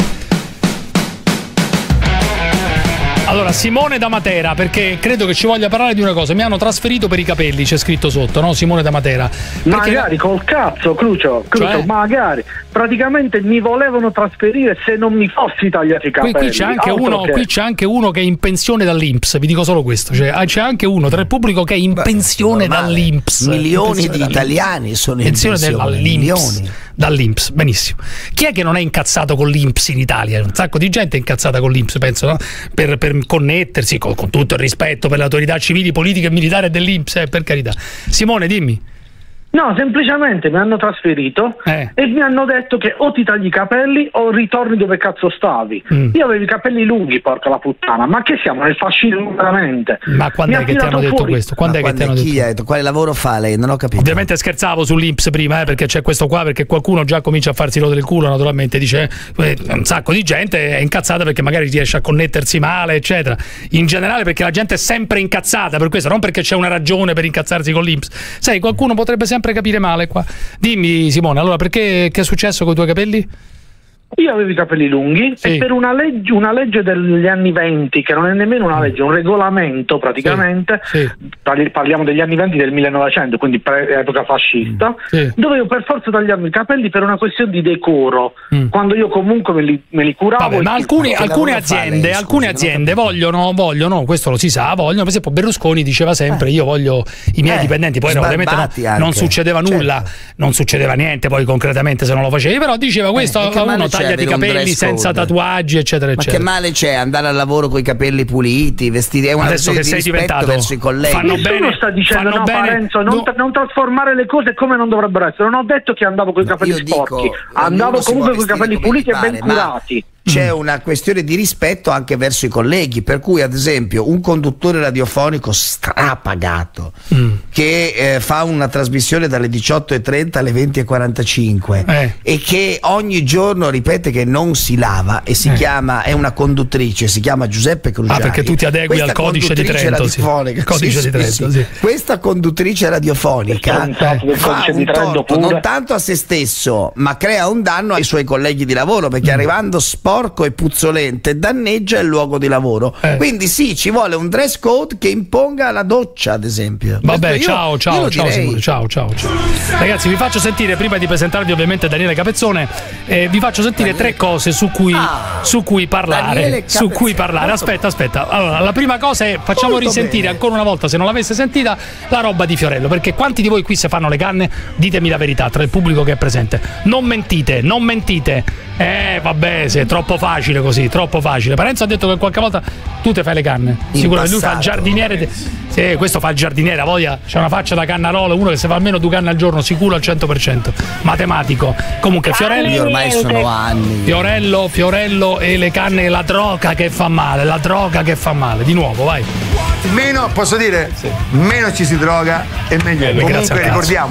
Allora, Simone da Matera, perché credo che ci voglia parlare di una cosa. Mi hanno trasferito per i capelli, c'è scritto sotto, no? Simone da Matera. Magari col cazzo, Crucio, cioè? Magari. Praticamente mi volevano trasferire se non mi fossi tagliati i capelli. Qui c'è anche uno che è in pensione dall'INPS, vi dico solo questo. Cioè, c'è anche uno tra il pubblico che è in pensione dall'INPS. Milioni di italiani sono in pensione dall'INPS, benissimo. Chi è che non è incazzato con l'INPS in Italia? Un sacco di gente è incazzata con l'INPS, penso, no? Per connettersi, con tutto il rispetto per le autorità civili, politiche e militari dell'INPS, per carità. Simone, dimmi. No, semplicemente mi hanno trasferito e mi hanno detto che o ti tagli i capelli o ritorni dove cazzo stavi. Io avevo i capelli lunghi, porca la puttana, ma che siamo nel fascismo veramente? Ma quando è che ti hanno detto questo? Quando è che ti hanno detto? Quale lavoro fa lei? Non ho capito. Ovviamente scherzavo sull'Inps prima, perché c'è questo qua, perché qualcuno già comincia a farsi rodere il culo, naturalmente dice un sacco di gente è incazzata perché magari riesce a connettersi male, eccetera. In generale perché la gente è sempre incazzata per questo, non perché c'è una ragione per incazzarsi con l'Inps. Sai, qualcuno potrebbe sempre capire male qua. Dimmi Simone, allora perché che è successo con i tuoi capelli? Io avevo i capelli lunghi e per una legge degli anni 20, che non è nemmeno una legge, un regolamento praticamente, parliamo degli anni 20 del 1900, quindi epoca fascista, dovevo per forza tagliarmi i capelli per una questione di decoro, quando io comunque me li curavo. Vabbè, ma alcune aziende vogliono, questo lo si sa, vogliono, per esempio Berlusconi diceva sempre io voglio i miei dipendenti, poi ovviamente non succedeva nulla, non succedeva niente poi concretamente se non lo facevi, però diceva questo a uno tagliati i capelli senza tatuaggi, eccetera, ma eccetera. che male c'è andare al lavoro con i capelli puliti, vestiti? È una adesso che sei diventato verso i colleghi. Nessuno sta dicendo Parenzo, non trasformare le cose come non dovrebbero essere. Non ho detto che andavo con i capelli sporchi, andavo comunque con i capelli puliti e ben curati. C'è una questione di rispetto anche verso i colleghi, per cui ad esempio un conduttore radiofonico strapagato che fa una trasmissione dalle 18:30 alle 20:45 e che ogni giorno ripete che non si lava e si chiama, è una conduttrice, si chiama Giuseppe Cruciani. Perché tu ti adegui al codice di Trento, Questa conduttrice radiofonica fa un torto non tanto a se stesso, ma crea un danno ai suoi colleghi di lavoro, perché arrivando sporco e puzzolente danneggia il luogo di lavoro. Quindi sì, ci vuole un dress code che imponga la doccia, ad esempio. Vabbè, ciao Simone, ciao. Ragazzi, vi faccio sentire, prima di presentarvi ovviamente Daniele Capezzone, vi faccio sentire tre cose su cui parlare. Aspetta. Allora, la prima cosa è facciamo risentire ancora una volta, se non l'avesse sentita, la roba di Fiorello, perché quanti di voi qui se fanno le canne, ditemi la verità tra il pubblico che è presente. Non mentite. Vabbè, se è troppo facile così, troppo facile. Parenzo ha detto che qualche volta tu te fai le canne. Sicuramente lui fa il giardiniere. Sì, questo fa il giardiniere, voglia, c'è una faccia da cannarolo, uno che se fa almeno 2 canne al giorno sicuro al 100%. Matematico. Comunque Fiorello. Io ormai sono anni. Fiorello e le canne, la droga che fa male, Di nuovo, vai. Meno, posso dire, meno ci si droga e meglio. Comunque ricordiamo,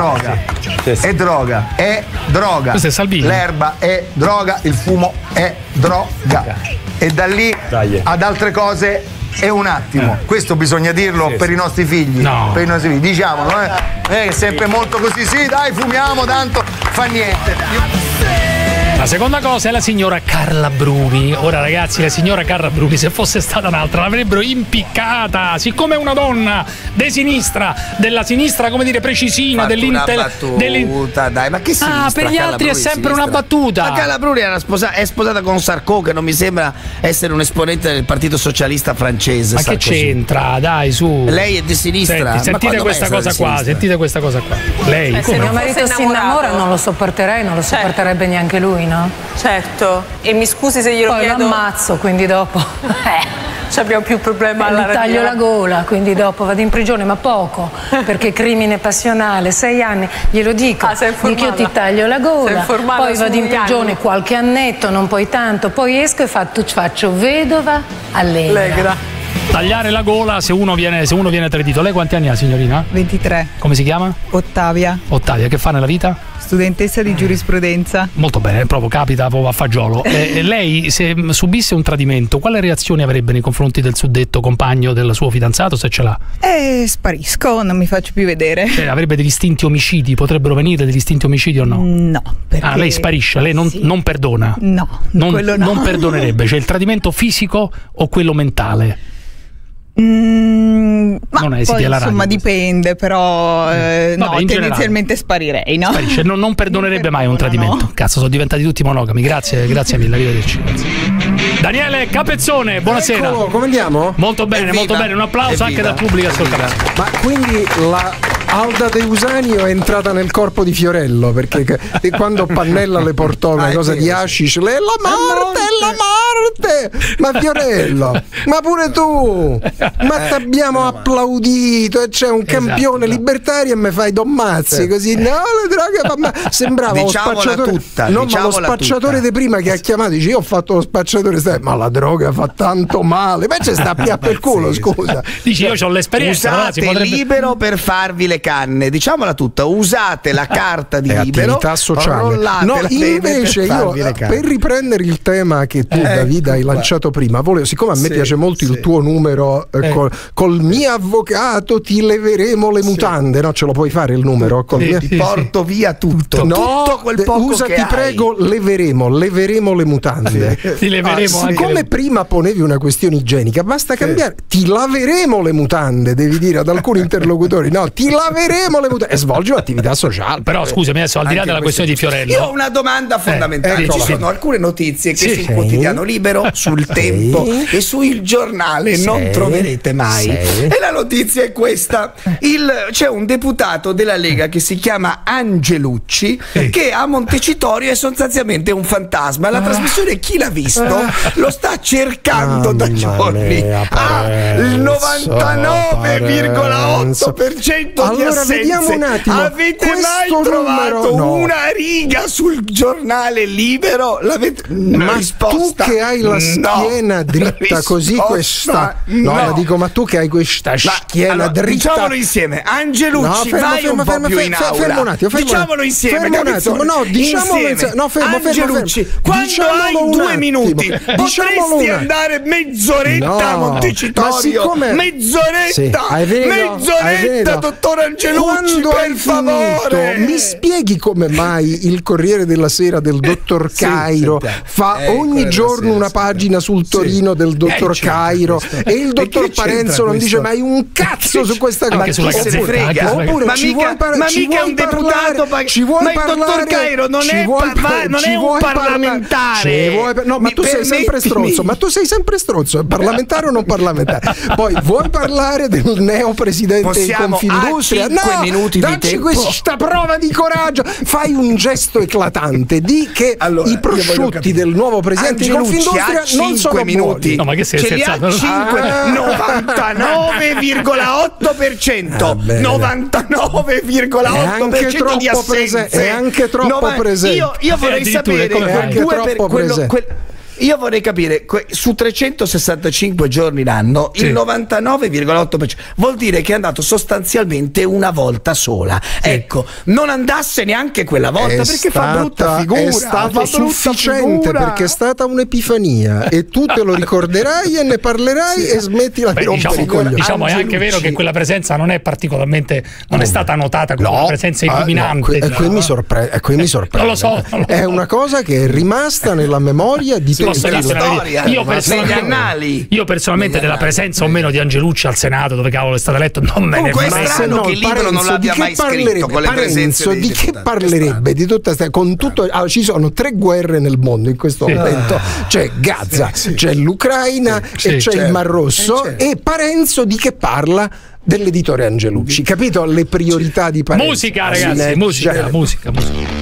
è droga. Questo è Salvini. L'erba è droga, il fumo è droga. E da lì ad altre cose è un attimo. Questo bisogna dirlo per i nostri figli. Per i nostri figli. Diciamolo, è sempre molto così, sì, dai, fumiamo, tanto fa niente. La seconda cosa è la signora Carla Bruni. Ora ragazzi, la signora Carla Bruni, se fosse stata un'altra l'avrebbero impiccata, siccome è una donna di sinistra, della sinistra, come dire, precisina, battuta, dai, ma che sinistra? Per gli altri è sempre una battuta. Ma Carla Bruni è sposata con Sarko, che non mi sembra essere un esponente del Partito Socialista francese. Ma che c'entra? Dai, su. Lei è di sinistra. Sentite questa cosa qua, Lei, se mio marito si innamora non lo sopporterei, non lo sopporterebbe neanche lui, no? Certo, e mi scusi se glielo chiedo. Poi lo ammazzo, quindi dopo abbiamo più problema alla radio. Taglio la gola, quindi dopo vado in prigione, ma poco, perché crimine passionale, 6 anni, glielo dico. Io ti taglio la gola, poi vado in prigione qualche annetto, non poi tanto, poi esco e faccio vedova allegra. Tagliare la gola se uno viene tradito. Lei quanti anni ha, signorina? 23. Come si chiama? Ottavia. Che fa nella vita? Studentessa di giurisprudenza. Molto bene, proprio capita proprio a fagiolo. Lei, se subisse un tradimento, quale reazione avrebbe nei confronti del suddetto compagno del suo fidanzato, se ce l'ha? Sparisco, non mi faccio più vedere. Cioè, avrebbe degli istinti omicidi? Potrebbero venire degli istinti omicidi o no? No. Perché... lei sparisce, lei non perdona? No, quello no. Non perdonerebbe. Cioè il tradimento fisico o quello mentale? Ma non esiti poi, alla insomma radio. Dipende, però tendenzialmente sparirei, no? Sparisce, non perdonerebbe mai un tradimento. No. Cazzo, sono diventati tutti monogami. Grazie mille, arrivederci. Daniele Capezzone, buonasera. Eccolo, come andiamo? Molto bene, un applauso anche dal pubblico ascoltatore. Ma quindi Alda De Usanio è entrata nel corpo di Fiorello, perché quando Pannella le portò una cosa di hashish, lei la morte, ma Fiorello, ma pure tu, ma t'abbiamo applaudito e c'è un campione libertario e mi fai Don Mazzi così, no, le droghe, sembrava lo spacciatore tutta, no, ma lo spacciatore di prima che ha chiamato, dice io ho fatto lo spacciatore, ma la droga fa tanto male, invece sta a piatto il culo, scusa. Dici io ho l'esperienza. Usate Libero per farvi le canne, diciamola tutta, usate la carta di Libero, attività sociale. No, invece io per riprendere il tema che tu Davide hai lanciato prima, volevo, siccome a me piace molto il tuo numero col mio avvocato ti leveremo le mutande, no, ce lo puoi fare il numero? Ti porto via tutto, no, tutto quel poco che ti prego, leveremo le mutande. Ti leveremo anche siccome prima ponevi una questione igienica, basta cambiare, ti laveremo le mutande, devi dire ad alcuni interlocutori, no, ti laveremo le mutande e svolgi un'attività sociale. Però scusami, adesso al di là della questione di Fiorello, io ho una domanda fondamentale. Ci sono alcune notizie che sul quotidiano Libero, sul Tempo e sul Giornale non troverete mai. E la notizia è questa: c'è un deputato della Lega che si chiama Angelucci che a Montecitorio è sostanzialmente un fantasma. La trasmissione, chi l'ha visto, lo sta cercando da giorni. Il 99,8% di assenze. Vediamo un attimo. Avete mai trovato una riga sul Giornale Libero? Ma risposta, tu che hai la schiena dritta così, questa ma dico, ma tu che hai questa schiena dritta, diciamolo insieme. Angelucci, vai un po' più in aula. Fermo un attimo, diciamolo insieme. Angelucci, quando hai 2 minuti potresti andare mezz'oretta a Montecitorio, mezz'oretta, dottor Angelucci, per favore. Mi spieghi come mai il Corriere della Sera del dottor Cairo fa ogni giorno una pagina sul Torino del dottor Cairo e il dottor Parenzo non dice mai un cazzo su questa cosa? Anche sulla Gazzetta. Oppure ma mica è un deputato, ma il dottor Cairo non è un parlamentare. No, ma tu sei sempre stronzo. Ma tu sei sempre stronzo, parlamentare o non parlamentare? Poi vuoi parlare del neo presidente di Confindustria? No, minuti dacci questa prova di coraggio. Fai un gesto eclatante, di che i prosciutti del nuovo presidente di Confindustria non sono minuti. No, ma che sei scherzando? 99,8%. 99,8% di assenze. È anche troppo presente. Io vorrei sapere io vorrei capire, su 365 giorni l'anno, il 99,8% vuol dire che è andato sostanzialmente una volta sola. Ecco, non andasse neanche quella volta perché fa brutta figura. È stato sufficiente perché è stata un'epifania e tu te lo ricorderai e ne parlerai e smettila di rompere i coglioni. Diciamo, è anche vero che quella presenza non è particolarmente, non è stata notata come una presenza illuminante. Qui mi sorprende. Non lo so. È una cosa che è rimasta nella memoria di tutti. Io personalmente della presenza o meno di Angelucci al Senato, dove cavolo è stato eletto, non me ne frega. È strano che il libro non l'abbia mai scritto con le presenze di che parlerebbe di tutta con tutto. Ci sono 3 guerre nel mondo in questo momento. C'è Gaza, c'è l'Ucraina e c'è il Mar Rosso. E Parenzo di che parla? Dell'editore Angelucci, capito? Le priorità di Parenzo. Musica, ragazzi, musica.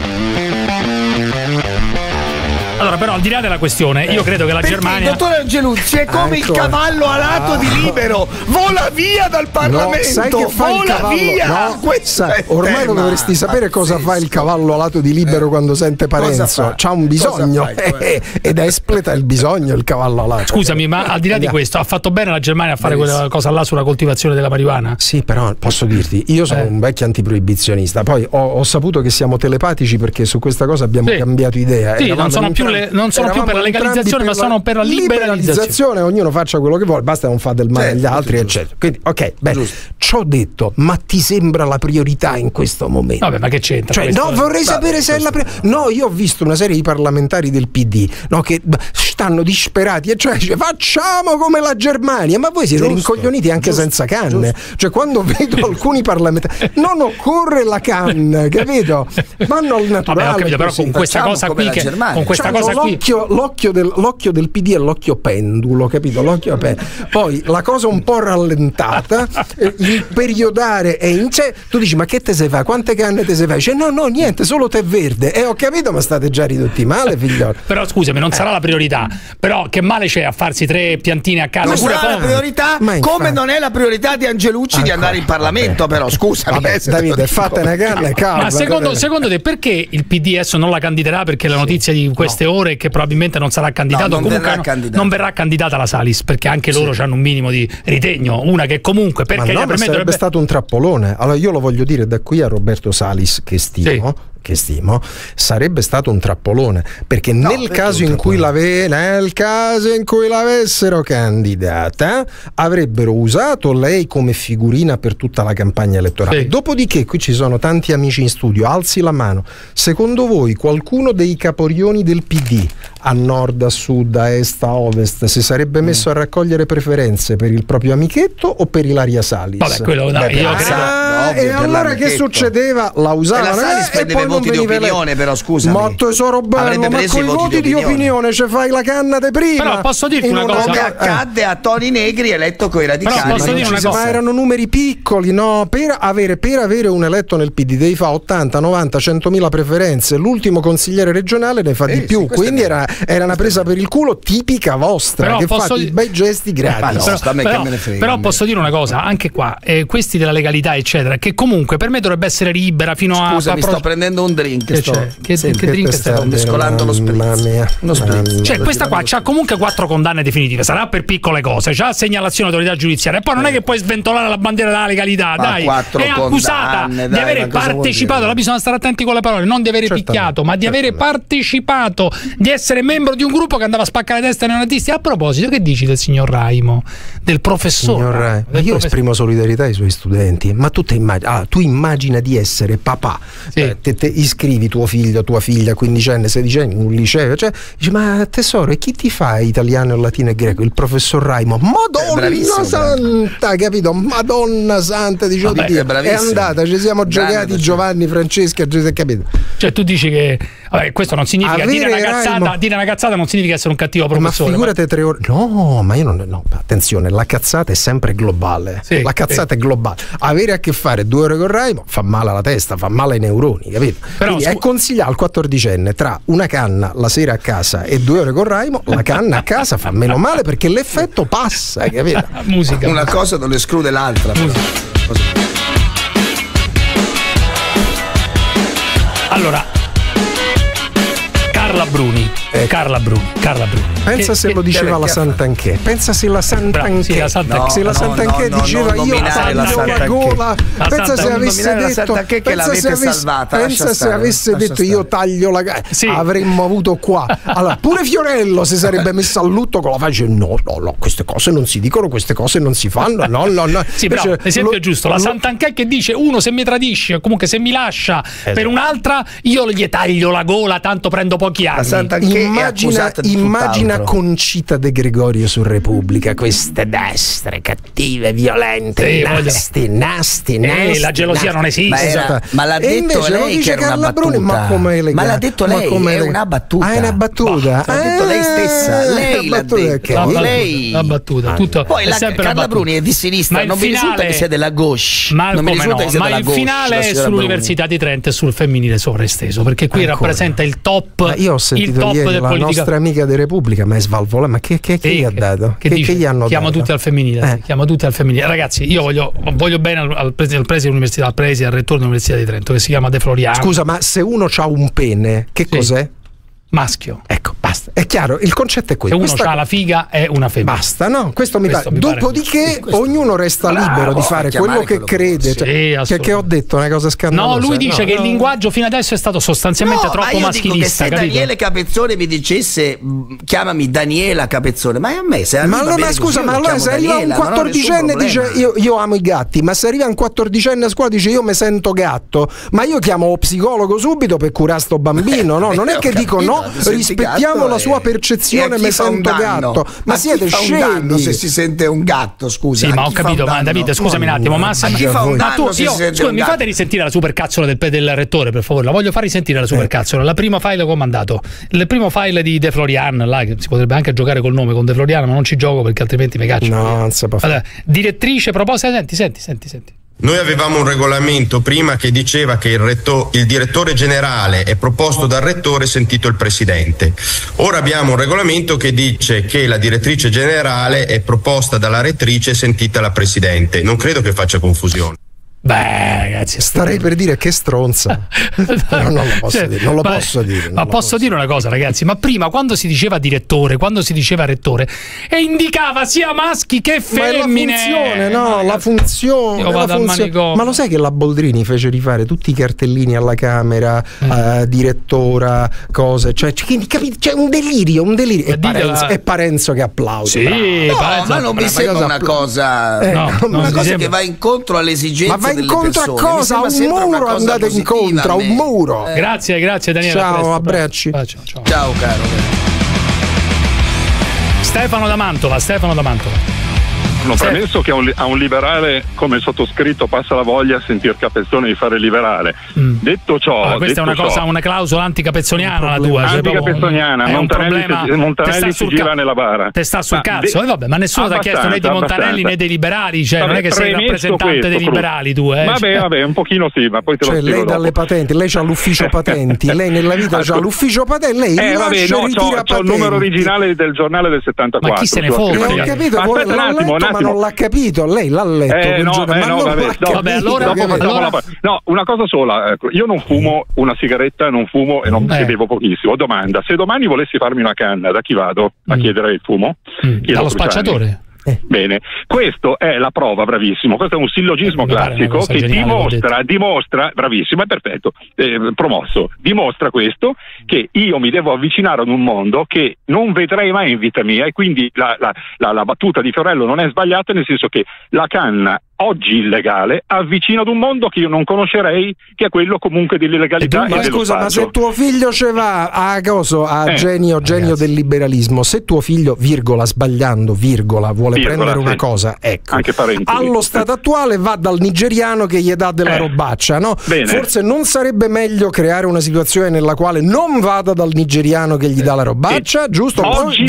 Allora, però, al di là della questione, io credo che la Germania. Il dottor Angelucci è come il cavallo alato di Libero, vola via dal Parlamento. Sai che fa vola via. Ormai lo dovresti sapere cosa fa il cavallo alato di Libero quando sente Parenzo. C'ha un bisogno ed espleta il bisogno il cavallo alato. Scusami, ma al di là di questo, ha fatto bene la Germania a fare quella cosa là sulla coltivazione della marijuana? Sì, però posso dirti, io sono un vecchio antiproibizionista. Poi ho saputo che siamo telepatici perché su questa cosa abbiamo cambiato idea. Sì, non sono più per la legalizzazione, ma sono per la liberalizzazione. Ognuno faccia quello che vuole, basta non fa del male agli altri, eccetera. Quindi, ok, bene. Ciò detto, ma ti sembra la priorità in questo momento? Vabbè, ma che c'entra? Cioè, no, vorrei sapere se è la priorità. No, io ho visto una serie di parlamentari del PD, no, che stanno disperati, e cioè facciamo come la Germania. Ma voi siete rincoglioniti anche senza canne. Cioè, quando vedo alcuni parlamentari, non occorre la canna, capito? Vanno al naturale. Vabbè, ho capito, però con questa cosa qui l'occhio del PD è l'occhio pendulo, capito? Poi la cosa un po' rallentata, il periodare è in c'è, tu dici ma che te sei fa? Quante canne te sei fa? Dice no niente, solo tè verde. Ho capito, ma state già ridotti male, figliolo. Però scusami, non sarà la priorità. Però che male c'è a farsi 3 piantine a casa? Non sarà la priorità, come non è la priorità di Angelucci di andare in Parlamento, però scusami. Vabbè, Davide, fate una canna e calma. Ma secondo te perché il PD adesso non la candiderà? Perché la notizia di queste ore è che probabilmente non sarà candidato, non verrà candidata la Salis, perché anche loro hanno un minimo di ritegno, una che comunque perché ma sarebbe stato un trappolone. Allora io lo voglio dire da qui a Roberto Salis, che stimo, sarebbe stato un trappolone, perché nel caso in cui l'avessero candidata avrebbero usato lei come figurina per tutta la campagna elettorale. Dopodiché qui ci sono tanti amici in studio, alzi la mano, secondo voi qualcuno dei caporioni del PD a nord, a sud, a est, a ovest si sarebbe messo a raccogliere preferenze per il proprio amichetto o per Ilaria Salis? Vabbè, quello io credo. E allora che succedeva? La usavano e poi voti di opinione, però scusa. Ma tesoro bello, ma con i voti di opinione ci fai la canna de prima. Però posso dirti una cosa, come accadde a Toni Negri eletto coi radicali. Ma erano numeri piccoli, no? Per avere un eletto nel PD devi fa 80, 90, 100.000 preferenze. L'ultimo consigliere regionale ne fa di più, quindi era una presa per il culo tipica vostra, però che fate i bei gesti gratis. Però posso dire una cosa, anche qua questi della legalità eccetera, che comunque per me dovrebbe essere libera fino a... Scusa, mi sto prendendo un drink. Che drink stai mescolando lo spritz? Cioè questa qua c'ha comunque 4 condanne definitive, sarà per piccole cose, c'ha segnalazione autorità giudiziaria, e poi non è che puoi sventolare la bandiera della legalità, dai, è accusata di avere partecipato, là bisogna stare attenti con le parole, non di avere picchiato, ma di avere partecipato, di essere membro di un gruppo che andava a spaccare le teste ai neonazisti. A proposito, che dici del signor Raimo, del professore? Io esprimo solidarietà ai suoi studenti, ma tu immagina di essere papà, te iscrivi tuo figlio, tua figlia, 15enne, 16enne, in un liceo, cioè dici, ma tesoro, e chi ti fa italiano, latino e greco? Il professor Raimo. Madonna santa, capito? Madonna santa, dicevo di Dio. È andata, ci siamo giocati Giovanni, Francesca, capito? Cioè tu dici che questo non significa dire una cazzata non significa essere un cattivo professore. Ma figurate 3 ore. No, ma io non. Attenzione, la cazzata è sempre globale. La cazzata è globale. Avere a che fare 2 ore con Raimo fa male alla testa, fa male ai neuroni, capito? Però quindi è consigliato al 14enne tra una canna la sera a casa e 2 ore con Raimo, la canna a casa fa meno male perché l'effetto passa, capito? Musica. Una cosa non esclude l'altra. Carla Bruni. Pensa se lo diceva la Sant'Anché. Pensa se la Sant'Anché diceva io taglio la gola. Pensa se avesse detto pensa se avesse detto io taglio la gola. Avremmo avuto qua. Allora, pure Fiorello si sarebbe messo a lutto con la faccia. No, queste cose non si dicono, queste cose non si fanno. No. Sì, però l'esempio è giusto. La Sant'Anché che dice uno se mi tradisce, o comunque se mi lascia per un'altra, io gli taglio la gola, tanto prendo pochi anni. La Sant'Anché immagina Concita De Gregorio su Repubblica, queste destre cattive, violente, nasty. La gelosia non esiste. Ma l'ha detto lei che era una battuta. Ma l'ha detto lei, è una battuta. Ah, è una battuta. L'ha detto lei stessa. Lei l'ha detto. Lei. La battuta. Poi Carla Bruni è di sinistra, non mi risulta che sia della gauche. Ma il finale è sull'Università di Trento e sul femminile sovraesteso, perché qui rappresenta il top. Io ho sentito ieri la nostra amica di Repubblica, ma è svalvolata. Ma che gli ha dato? Che gli hanno chiama dato? Tutti al femminile. Chiama tutti al femminile. Ragazzi, io voglio bene al preside dell'università, al rettore dell'Università di Trento, che si chiama De Floriano. Scusa, ma se uno ha un pene, che cos'è? Maschio. Ecco, basta. È chiaro, il concetto è questo. Se uno ha la figa è una femmina. Basta, no? Questo mi pare. Dopodiché ognuno resta libero di fare quello che crede. Che ho detto una cosa scandalosa. No, lui dice che il linguaggio fino adesso è stato sostanzialmente troppo maschilista. Dico che se Daniele Capezzone mi dicesse chiamami Daniela Capezzone, ma a me se ma scusa, ma allora se arriva un 14enne e dice io amo i gatti, ma se arriva un 14enne a scuola e dice io mi sento gatto, ma io chiamo lo psicologo subito per curare sto bambino, no? Non è che dico no, rispettiamo ognuno la sua percezione, me sento gatto. Ma siete scemi se si sente un gatto, scusa. Sì, ma ho capito, ma Davide, scusami un attimo, ma scusa, mi fate risentire la supercazzola del rettore, per favore. La voglio fare risentire la supercazzola. La prima file che ho mandato, il primo file di De Florian, là, che si potrebbe anche giocare col nome con De Florian, ma non ci gioco perché altrimenti mi caccio. No, non si può fare. Allora, direttrice proposta, senti. Noi avevamo un regolamento prima che diceva che il direttore generale è proposto dal rettore sentito il presidente. Ora abbiamo un regolamento che dice che la direttrice generale è proposta dalla rettrice sentita la presidente. Non credo che faccia confusione. Beh, ragazzi, starei per dire che stronza. Però non lo posso dire. Ma posso dire una cosa, ragazzi, ma prima quando si diceva direttore, quando si diceva rettore, e indicava sia maschi che femmine. La funzione. Io vado al manicomio. Ma lo sai che la Boldrini fece rifare tutti i cartellini alla Camera, direttora, cose, cioè c'è un delirio. E Parenzo che applaude. Sì, ma non mi sembra una cosa che va incontro alle esigenze. Ma incontro a cosa? A un muro andate incontro, a un muro. Grazie Daniele. Ciao, abbracci. Ciao caro. Stefano da Mantova. Hanno premesso che a un liberale come il sottoscritto passa la voglia a sentir Capezzone di fare liberale. Detto ciò, questa è una clausola anticapezzoniana la tua. Anticapezzoniana, Montanelli si gira nella bara. Te sta sul cazzo, vabbè, ma nessuno ti ha chiesto né di Montanelli né dei liberali, cioè non è che sei rappresentante dei liberali tu, Vabbè, un pochino sì, ma poi te lo spiego. Lei dalle patenti, lei c'ha l'ufficio patenti, lei nella vita c'ha l'ufficio patenti, lei c'ho il numero originale del giornale del 74. Ma chi se ne fotte? Ho capito, ma non l'ha capito, lei l'ha letto. Una cosa sola, io non fumo una sigaretta, non fumo e non bevo pochissimo. Domanda: se domani volessi farmi una canna, da chi vado a chiedere il fumo? Dallo spacciatore. Bene, questo è la prova, bravissimo, questo è un sillogismo classico che dimostra, bravissimo, è perfetto, promosso, dimostra questo, che io mi devo avvicinare ad un mondo che non vedrei mai in vita mia, e quindi la battuta di Fiorello non è sbagliata, nel senso che la canna oggi illegale avvicina ad un mondo che io non conoscerei, che è quello comunque dell'illegalità. Ma scusa, ma se tuo figlio ce va a genio del liberalismo, se tuo figlio, sbagliando, vuole prendere una cosa, ecco, anche allo stato attuale va dal nigeriano che gli dà della robaccia, no? Forse non sarebbe meglio creare una situazione nella quale non vada dal nigeriano che gli dà la robaccia, giusto? Oggi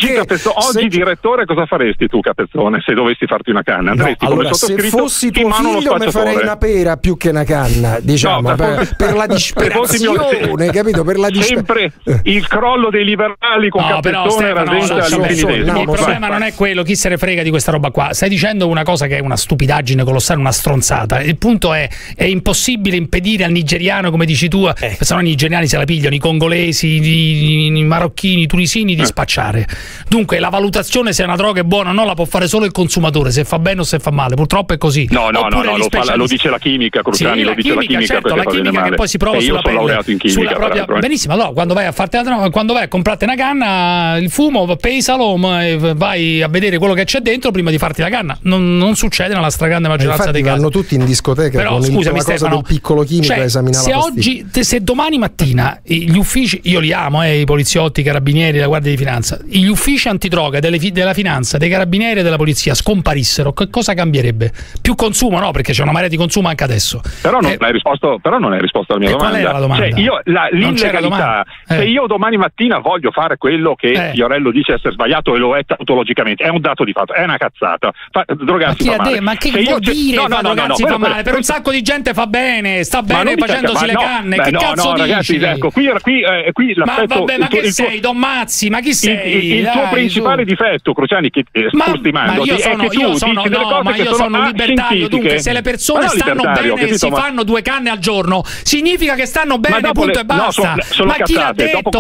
direttore, cosa faresti tu, Capezzone, se dovessi farti una canna? Andresti come se fossi tuo figlio mi farei una pera più che una canna, diciamo, per la disperazione, capito? Sempre il crollo dei liberali con Capezzone rasenta il problema non è quello, chi se ne frega di questa roba qua. Stai dicendo una cosa che è una stupidaggine colossale, una stronzata. Il punto è impossibile impedire al nigeriano, come dici tu, se no i nigeriani se la pigliano, i congolesi, i marocchini, i tunisini, di spacciare. Dunque la valutazione se una droga è buona o no la può fare solo il consumatore, se fa bene o se fa male. Purtroppo è così. No, lo dice la chimica, Cruciani, lo dice la chimica, certo, la chimica che poi si prova sulla pelle. Io sono laureato in chimica, propria... Benissimo, allora quando vai a comprarti una canna, il fumo, pesalo, vai a vedere quello che c'è dentro prima di farti la canna. Non succede nella stragrande maggioranza dei casi. Vanno tutti in discoteca. Però scusami, Stefano, del piccolo chimico a esaminare se domani mattina gli uffici, io li amo, i poliziotti, i carabinieri, la guardia di finanza, gli uffici antidroga della finanza, dei carabinieri e della polizia scomparissero, che cosa cambierebbe? Più consumo, no? Perché c'è una marea di consumo anche adesso. Però non hai risposto alla mia domanda. Qual era la domanda? Cioè, l'illegalità, se io domani mattina voglio fare quello che Fiorello dice essere sbagliato, e lo è tautologicamente, è un dato di fatto, è una cazzata. Drogarsi fa male. Ma che vuol dire drogarsi fa male? Per un sacco di gente fa bene, sta bene facendosi le canne. Che cazzo dici? Ragazzi, ecco, qui l'aspetto. Ma che sei, Don Mazzi? Ma chi sei? Il tuo principale difetto, Cruciani, che sto stimando, è che tu dici delle cose che sono libertario. Dunque, se le persone stanno bene e si fanno 2 canne al giorno, significa che stanno bene, punto e basta. Ma chi l'ha detto?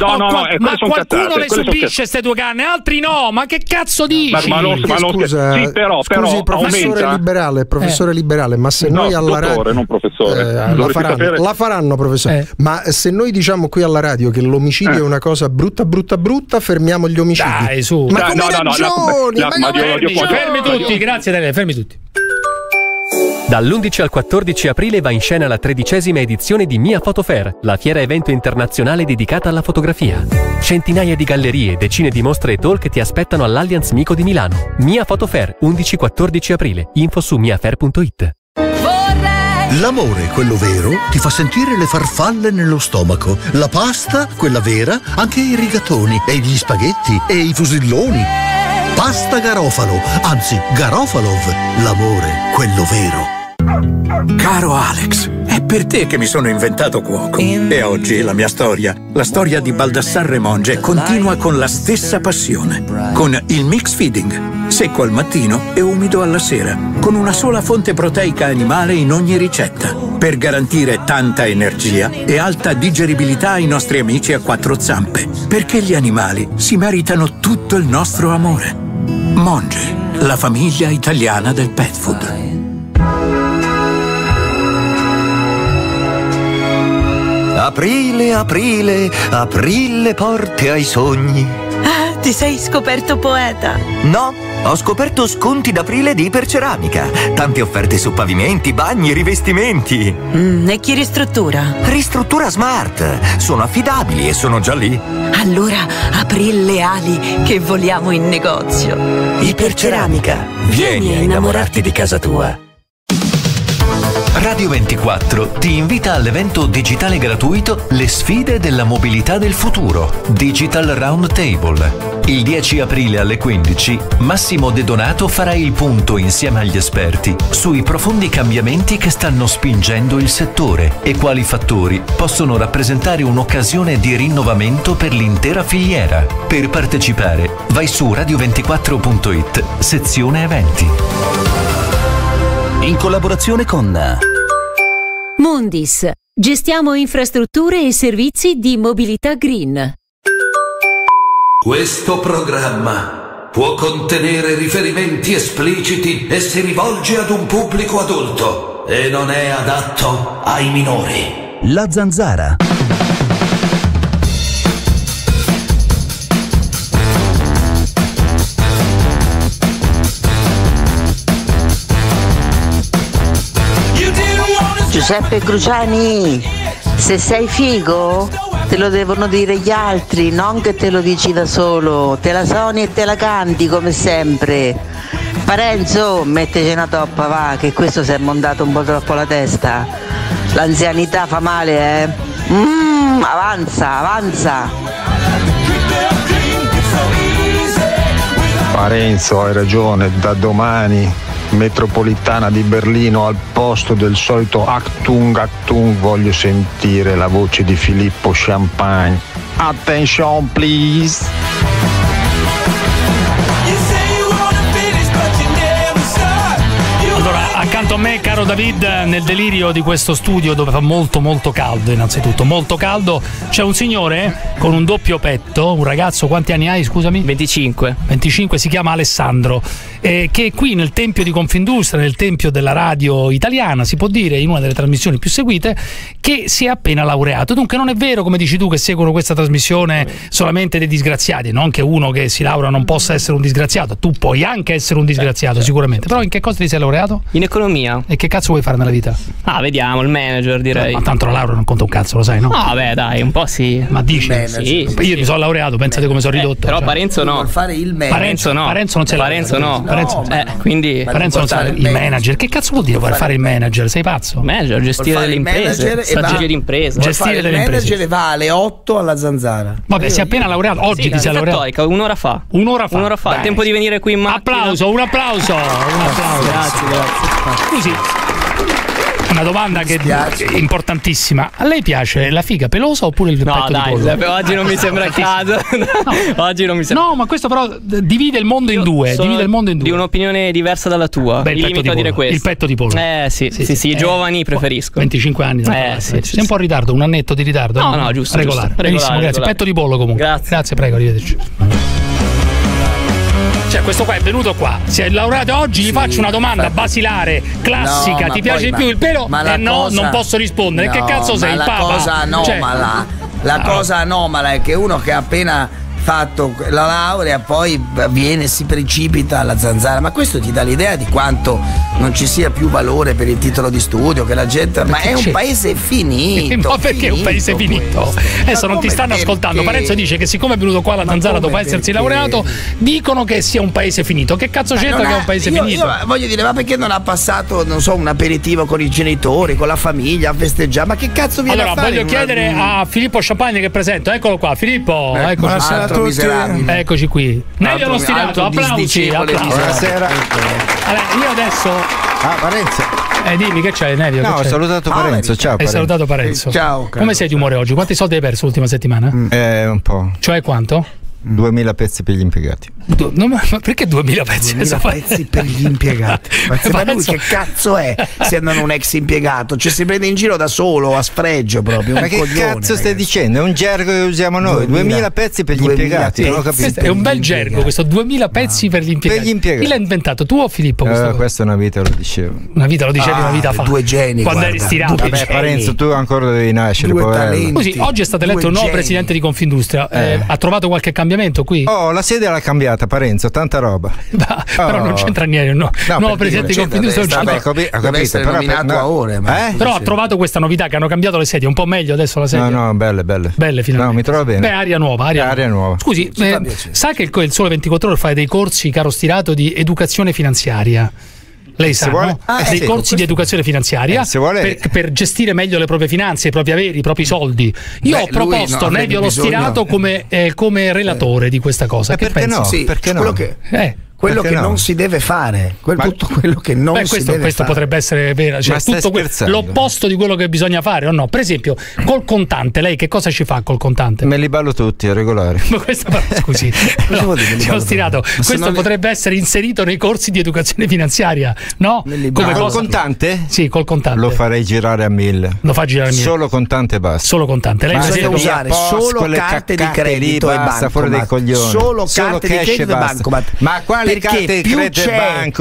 Ma qualcuno le subisce queste 2 canne, altri no. Ma che cazzo dici? Scusi, però professore liberale, ma se noi alla radio, non professore, la faranno professore. Ma se noi diciamo qui alla radio che l'omicidio è una cosa brutta, fermiamo gli omicidi. Dai, su. Ma come ragioni? Fermi tutti, grazie Daniele, fermi tutti. Dall'11 al 14 aprile va in scena la 13ª edizione di Mia Photo Fair, la fiera evento internazionale dedicata alla fotografia. Centinaia di gallerie, decine di mostre e talk ti aspettano all'Allianz Mico di Milano. Mia Photo Fair, 11-14 aprile. Info su miafair.it. L'amore, quello vero, ti fa sentire le farfalle nello stomaco. La pasta, quella vera, anche i rigatoni, e gli spaghetti, e i fusilloni. Pasta Garofalo, anzi Garofalov. L'amore, quello vero. Caro Alex, è per te che mi sono inventato cuoco. E oggi la mia storia, la storia di Baldassarre Monge, continua con la stessa passione. Con il mix feeding, secco al mattino e umido alla sera, con una sola fonte proteica animale in ogni ricetta, per garantire tanta energia e alta digeribilità ai nostri amici a quattro zampe, perché gli animali si meritano tutto il nostro amore. Monge, la famiglia italiana del pet food. Aprile, aprile, apri le porte ai sogni. Ah, ti sei scoperto poeta? No, ho scoperto sconti d'aprile di Iperceramica. Tante offerte su pavimenti, bagni, rivestimenti. E chi ristruttura? Ristruttura Smart. Sono affidabili e sono già lì. Allora apri le ali che voliamo in negozio. Iperceramica. Vieni a innamorarti di casa tua. Radio 24 ti invita all'evento digitale gratuito Le sfide della mobilità del futuro, Digital Roundtable. Il 10 aprile alle 15 Massimo De Donato farà il punto insieme agli esperti sui profondi cambiamenti che stanno spingendo il settore e quali fattori possono rappresentare un'occasione di rinnovamento per l'intera filiera. Per partecipare vai su radio24.it, sezione eventi. In collaborazione con Mundis. Gestiamo infrastrutture e servizi di mobilità green. Questo programma può contenere riferimenti espliciti e si rivolge ad un pubblico adulto e non è adatto ai minori. La Zanzara. Giuseppe Cruciani, se sei figo te lo devono dire gli altri, non che te lo dici da solo, te la suoni e te la canti come sempre. Parenzo, metteci una toppa, va, che questo si è montato un po' troppo la testa. L'anzianità fa male, eh? Avanza, avanza. Parenzo, hai ragione, da domani metropolitana di Berlino al posto del solito Achtung Achtung voglio sentire la voce di Filippo Champagne. Attention please. Allora, accanto a me, caro David, nel delirio di questo studio dove fa molto molto caldo, innanzitutto molto caldo, c'è un signore con un doppio petto, un ragazzo, quanti anni hai, scusami? 25, si chiama Alessandro, che qui nel tempio di Confindustria, nel tempio della radio italiana, si può dire, in una delle trasmissioni più seguite, che si è appena laureato. Dunque non è vero, come dici tu, che seguono questa trasmissione solamente dei disgraziati, non che uno che si laurea non possa essere un disgraziato, tu puoi anche essere un disgraziato sicuramente, però in che cosa ti sei laureato? In economia. E che cazzo vuoi fare nella vita? Ah, vediamo, il manager direi. Ma tanto la laurea non conta un cazzo, lo sai, no? No, beh, dai, un po' sì. Ma dici? Sì, io mi sono laureato, pensate come sono ridotto. Però Parenzo no. Vuol fare il manager. Parenzo non c'è. Parenzo no. Quindi Parenzo non sa il manager. Che cazzo vuol dire vuole fare il manager? Sei pazzo? Manager, gestire delle imprese. Strategia di impresa. Gestire delle imprese. Il manager va alle 8 alla Zanzara. Vabbè, si è appena laureato. Oggi ti sei laureato. Un'ora fa. Un'ora fa. Il tempo di venire qui in macchina. Un applauso. Grazie. Scusi, una domanda che è importantissima. A lei piace la figa pelosa oppure il petto di pollo? No, oggi non mi sembra il caso. Oggi non mi sembra. No, ma questo però divide il mondo in due. Di un'opinione diversa dalla tua. Beh, mi limito a dire questo. Il petto di pollo. Sì, i giovani preferisco. 25 anni. Sei un po' in ritardo, un annetto di ritardo. No, giusto. Regolare. Benissimo, grazie. Petto di pollo comunque. Grazie, prego, arrivederci. Cioè, questo qua è venuto qua, si è laureato oggi, gli faccio una domanda basilare, classica, ti piace più il pelo? No, non posso rispondere. Che cazzo sei, il Papa? La cosa anomala è che uno che ha appena fatto la laurea, poi si precipita alla zanzara. Ma questo ti dà l'idea di quanto non ci sia più valore per il titolo di studio, che la gente. Ma è un paese finito. Ma perché è un paese finito? Adesso non ti stanno ascoltando. Parenzo dice che siccome è venuto qua alla zanzara dopo essersi laureato, dicono che sia un paese finito. Che cazzo c'entra che è un paese finito? Io voglio dire, ma perché non ha passato, non so, un aperitivo con i genitori, con la famiglia, a festeggiare? Ma che cazzo viene a fare? Allora, voglio chiedere a Filippo Champagne che presento. Eccolo qua, Filippo. Buonasera a tutti. Eccoci qui. Nelio lo stirato, applausi. Buonasera. Allora, io adesso. Parenzo. Dimmi che c'hai, Nelio? No, ho salutato Parenzo. Ciao. Hai salutato Parenzo. Ciao. Come sei di umore oggi? Quanti soldi hai perso l'ultima settimana? Un po'. Cioè quanto? 2000 pezzi per gli impiegati. Ma perché 2000 pezzi? 2000 pezzi per gli impiegati. Ma lui che cazzo è se non un ex impiegato? Cioè si prende in giro da solo, a sfregio proprio. Ma che cazzo stai dicendo? È un gergo che usiamo noi. 2000 pezzi per gli impiegati. Non ho capito. È un bel gergo questo, 2000 pezzi per gli impiegati. Chi l'ha inventato? Tu o Filippo? Questa è una vita, lo dicevo. Una vita, lo dicevi una vita fa. Due geni. Quando eri stirato. Vabbè, Parenzo, tu ancora devi nascere. Così, oggi è stato eletto un nuovo presidente di Confindustria. Ha trovato qualche cambiamento qui? La sede l'ha cambiata, Parenzo, tanta roba. Però non c'entra niente, nuovo presidente di Confindustria. Deve essere nominato a ore. Però ha trovato questa novità che hanno cambiato le sedie, un po' meglio adesso la sedia. No, belle. Belle finalmente. No, mi trova bene. Beh, aria nuova. Scusi, sa che il Sole 24 Ore fa dei corsi, caro stirato, di educazione finanziaria? Lei sa, no? Dei corsi di educazione finanziaria per gestire meglio le proprie finanze, i propri averi, i propri soldi. Io ho proposto Nevio lo stirato come relatore di questa cosa. Che perché pensi? No? Perché no? Quello che non si deve fare, tutto quello che non si deve fare. Questo potrebbe essere vero, cioè tutto l'opposto di quello che bisogna fare o no? Per esempio, col contante, lei che cosa ci fa col contante? Me li ballo tutti, è regolare. Ma questo, scusi, siamo stirato. Questo potrebbe essere inserito nei corsi di educazione finanziaria, no? Col contante? Sì, col contante. Lo farei girare a 1000. Lo fa girare a 1000. Solo contante e basta. Solo contante. Lei bisogna usare solo carte di credito e basta, fuori dai coglioni. Solo carte di credito e bancomat. Ma quale carte di credito e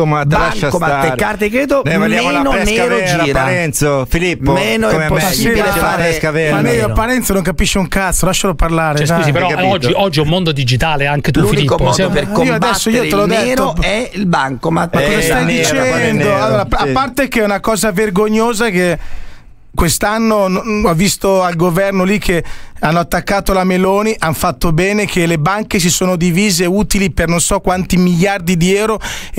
bancomat e carte di credito, meno nero gira. Parenzo, Filippo, meno è possibile fare. Ma meglio Parenzo non capisce un cazzo, lascialo parlare. Scusi, però oggi è un mondo digitale, anche tu L'unico Filippo. modo per combattere il nero è il bancomat. Ma cosa stai dicendo? Allora, a parte che è una cosa vergognosa che quest'anno ho visto al governo lì che hanno attaccato la Meloni, hanno fatto bene che le banche si sono divise utili per non so quanti miliardi di euro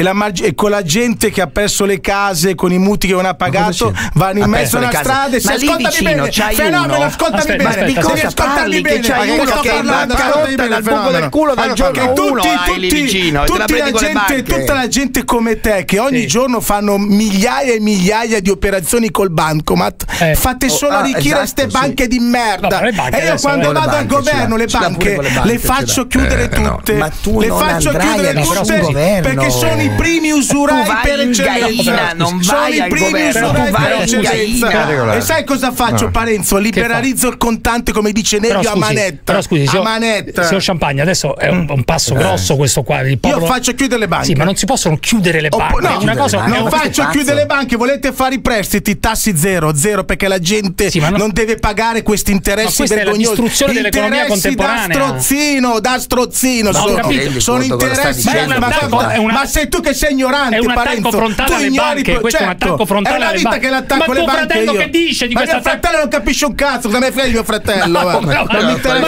e con la gente che ha perso le case, con i mutui che non ha pagato, vanno in mezzo alla strada e si ascoltami bene, fenomeno, ascoltami bene, di cosa parli che c'hai uno che bancarotta dal buco del culo dal giorno uno lì vicino, tutta la gente come te che ogni giorno fanno migliaia e migliaia di operazioni col bancomat, fate solo arricchire queste banche di merda. E io quando vado al governo le banche le faccio chiudere tutte. Ma tu le faccio chiudere tutte perché sono i primi usurai per eccellenza. Non vai al governo, tu vai in eccellenza. E sai cosa faccio, Parenzo? Liberalizzo il contante come dice Nevio a manetta. Però scusi, signor Champagne, adesso è un passo grosso questo qua. Io faccio chiudere le banche. Sì, ma non si possono chiudere le banche. Non faccio chiudere le banche, volete fare i prestiti, tassi zero perché la gente non deve pagare questi interessi vergognosi. Distruzione dell'economia contemporanea. Da strozzino sono interessi. Ma sei tu che sei ignorante, è un attacco frontale alle banche. Questo è un attacco frontale alle banche. Che l'attacco alle banche. Ma tuo fratello che dice di questo attacco? Mio fratello non capisce un cazzo, cosa me frega mio fratello? Non mi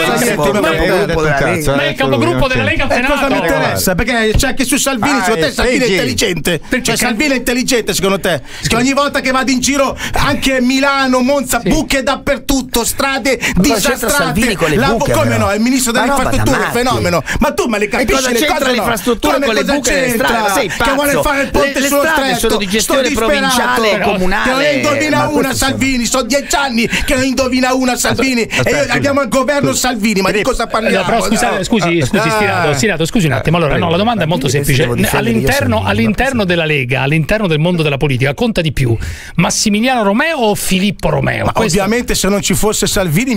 interessa. Ma è il capogruppo della Lega al Senato. Cosa mi interessa? Perché c'è anche su Salvini, secondo te Salvini è intelligente? Cioè Salvini è intelligente secondo te? Che ogni volta che vado in giro, anche Milano, Monza, buche dappertutto, strade disastrate. Come no? È il ministro delle infrastrutture, fenomeno. Ma tu me le capisci le cose? Le infrastrutture con le buche delle strade? Sei pazzo? Che vuole fare il ponte sullo stretto? Sono di gestione provinciale e comunale. Che non indovina una Salvini. Sono 10 anni che non indovina una Salvini. E io abbiamo il governo Salvini. Ma di cosa parliamo? Però scusi, Stirato, scusi un attimo. Allora, no, la domanda è molto semplice. All'interno della Lega, all'interno del mondo della politica, conta di più Massimiliano Romeo o Filippo Romeo? Ovviamente se non ci fosse Salvini, mio fratello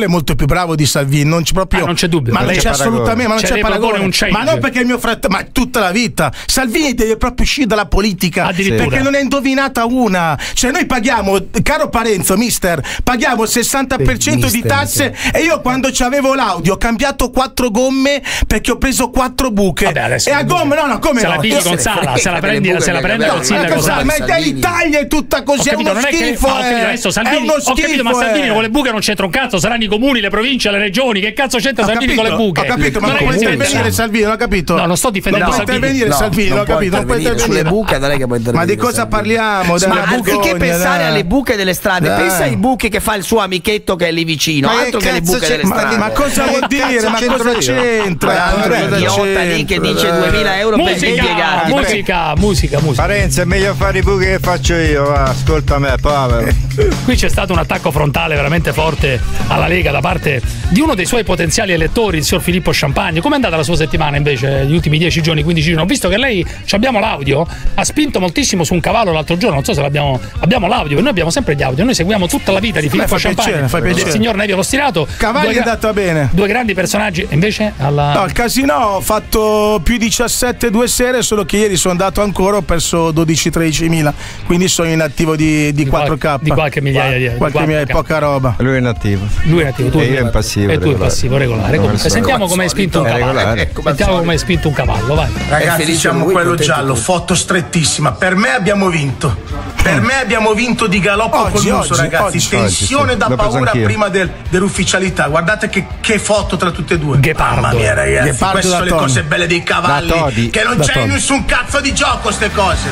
Fiorello è molto più bravo di Salvini, non c'è proprio. Non c'è dubbio. Ma non c'è assolutamente, ma non c'è paragone. Ma non perché il mio fratello, ma tutta la vita. Salvini deve proprio uscire dalla politica perché non è indovinata una. Cioè noi paghiamo, caro Parenzo, mister, paghiamo il 60% di tasse e io quando c'avevo l'Audi ho cambiato 4 gomme perché ho preso 4 buche. Vabbè, e a gomme no, come se no? La pigli con Sala, se la prendi il sindaco Sala. Ma l'Italia è tutta così, è uno schifo. Adesso Salvini, ho capito, ma Salvini con le buche non c'entra un cazzo, saranno i comuni, le province, le regioni, che cazzo c'entra Salvini con le buche? Ho capito, ma non può intervenire Salvini, non ho capito. No, non sto difendendo Salvini. Non può intervenire Salvini, non ho capito, non può intervenire. Sulle buche non è che può intervenire. Ma di cosa parliamo? Ma anziché pensare alle buche delle strade, pensa ai buchi che fa il suo amichetto che è lì vicino, altro che le buche delle strade. Ma cosa vuol dire? Ma cosa c'entra? Idiota lì che dice 2000 euro per gli impiegati. Musica. Parenzo, è meglio fare i buchi che faccio io, va, ascolta me, povero. Qui c'è stato un attacco frontale veramente forte alla Lega da parte di uno dei suoi potenziali elettori, il signor Filippo Champagne. Com'è andata la sua settimana invece, gli ultimi 10 giorni, 15 giorni? Ho visto che lei, abbiamo l'audio, ha spinto moltissimo su un cavallo l'altro giorno, non so se abbiamo l'audio, noi abbiamo sempre gli audio, noi seguiamo tutta la vita di Filippo Champagne, del signor Nevio Lo Stirato. Cavalli è andata bene. Due grandi personaggi, invece No, al casino ho fatto più 17 2 sere, solo che ieri sono andato ancora, ho perso 12-13 mila, quindi sono in attivo di 4K. Di qualche migliaia di poca roba. Lui è in attivo. Tu io in passivo. E tu in passivo, regolare. Comunque, sentiamo come hai spinto un cavallo. Sentiamo come hai spinto un cavallo, vai. Ragazzi, diciamo quello giallo, foto strettissima. Per me abbiamo vinto. Per me abbiamo vinto di galoppo col muso, ragazzi. Tensione da paura prima dell'ufficialità. Guardate che foto tra tutte e due. Mamma mia, ragazzi, queste sono le cose belle dei cavalli. Che non c'è nessun cazzo di gioco, ste cose.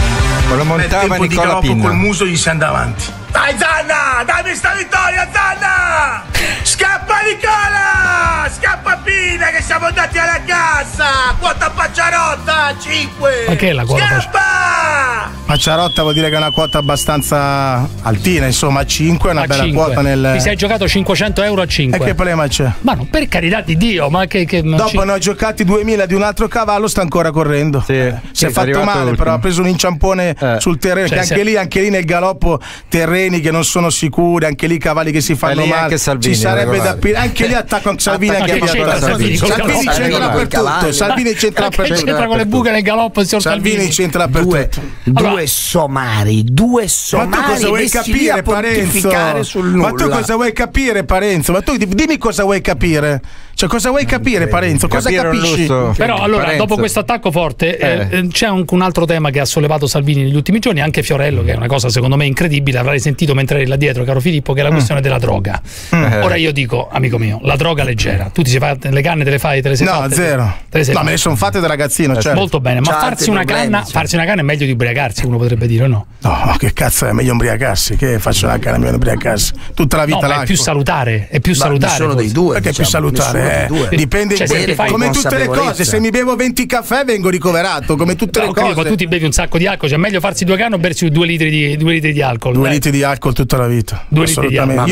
Lo montava Nicola Pinna. Col muso gli si andava avanti. Dai Zanna, dammi sta vittoria, Zanna! Scappa Nicola! Scappa Pinna che siamo andati alla cassa! Quota Pacciarotta, 5! Ma che è la quota? Scappa! Pacciarotta vuol dire che è una quota abbastanza altina, insomma, 5 è una bella 5. Quota nel... Ti sei giocato 500 euro a 5. E che problema c'è? Ma no, per carità di Dio, ma che dopo ne ho giocati 2000 di un altro cavallo, sta ancora correndo. Sì, si è fatto male, ultimo. però ha preso un inciampone sul terreno, cioè, che anche lì nel galoppo terreni che non sono sicuri, anche lì cavalli che si fanno male. Anche Salvini, ci sarebbe da anche lì attacco anche Salvini, Salvini c'entra dappertutto. Salvini c'entra dappertutto. C'entra con le buche nel galoppo, il signor Salvini c'entra dappertutto. Due somari. Ma tu cosa vuoi capire, Parenzo? Ma tu cosa vuoi capire, Parenzo? Ma tu dimmi cosa vuoi capire. Cioè, cosa vuoi capire, Parenzo? Cosa capisci? Però allora, Parenzo, dopo questo attacco forte, c'è anche un altro tema che ha sollevato Salvini negli ultimi giorni, anche Fiorello, che è una cosa secondo me incredibile, avrai sentito mentre eri là dietro, caro Filippo, che è la questione della droga. Ora io dico, amico mio, la droga leggera, tu ti sei fatte le canne, te le sei fatte? No, zero. No, me le sono fatte da ragazzino, certo. Molto bene, ma farsi una canna è meglio di ubriacarsi, uno potrebbe dire, o no? No, che cazzo è meglio ubriacarsi? Che faccio una canna meglio di ubriacarsi? Tutta la vita là. È più salutare, è più salutare. Sono dei due. Perché è più salutare? Dipende, come tutte le cose. Se mi bevo 20 caffè vengo ricoverato, come tutte le cose. Ma tu ti bevi un sacco di alcol, cioè è meglio farsi 2 canne o bersi 2 litri di alcol? 2 litri di alcol tutta la vita. 2 litri di alcol.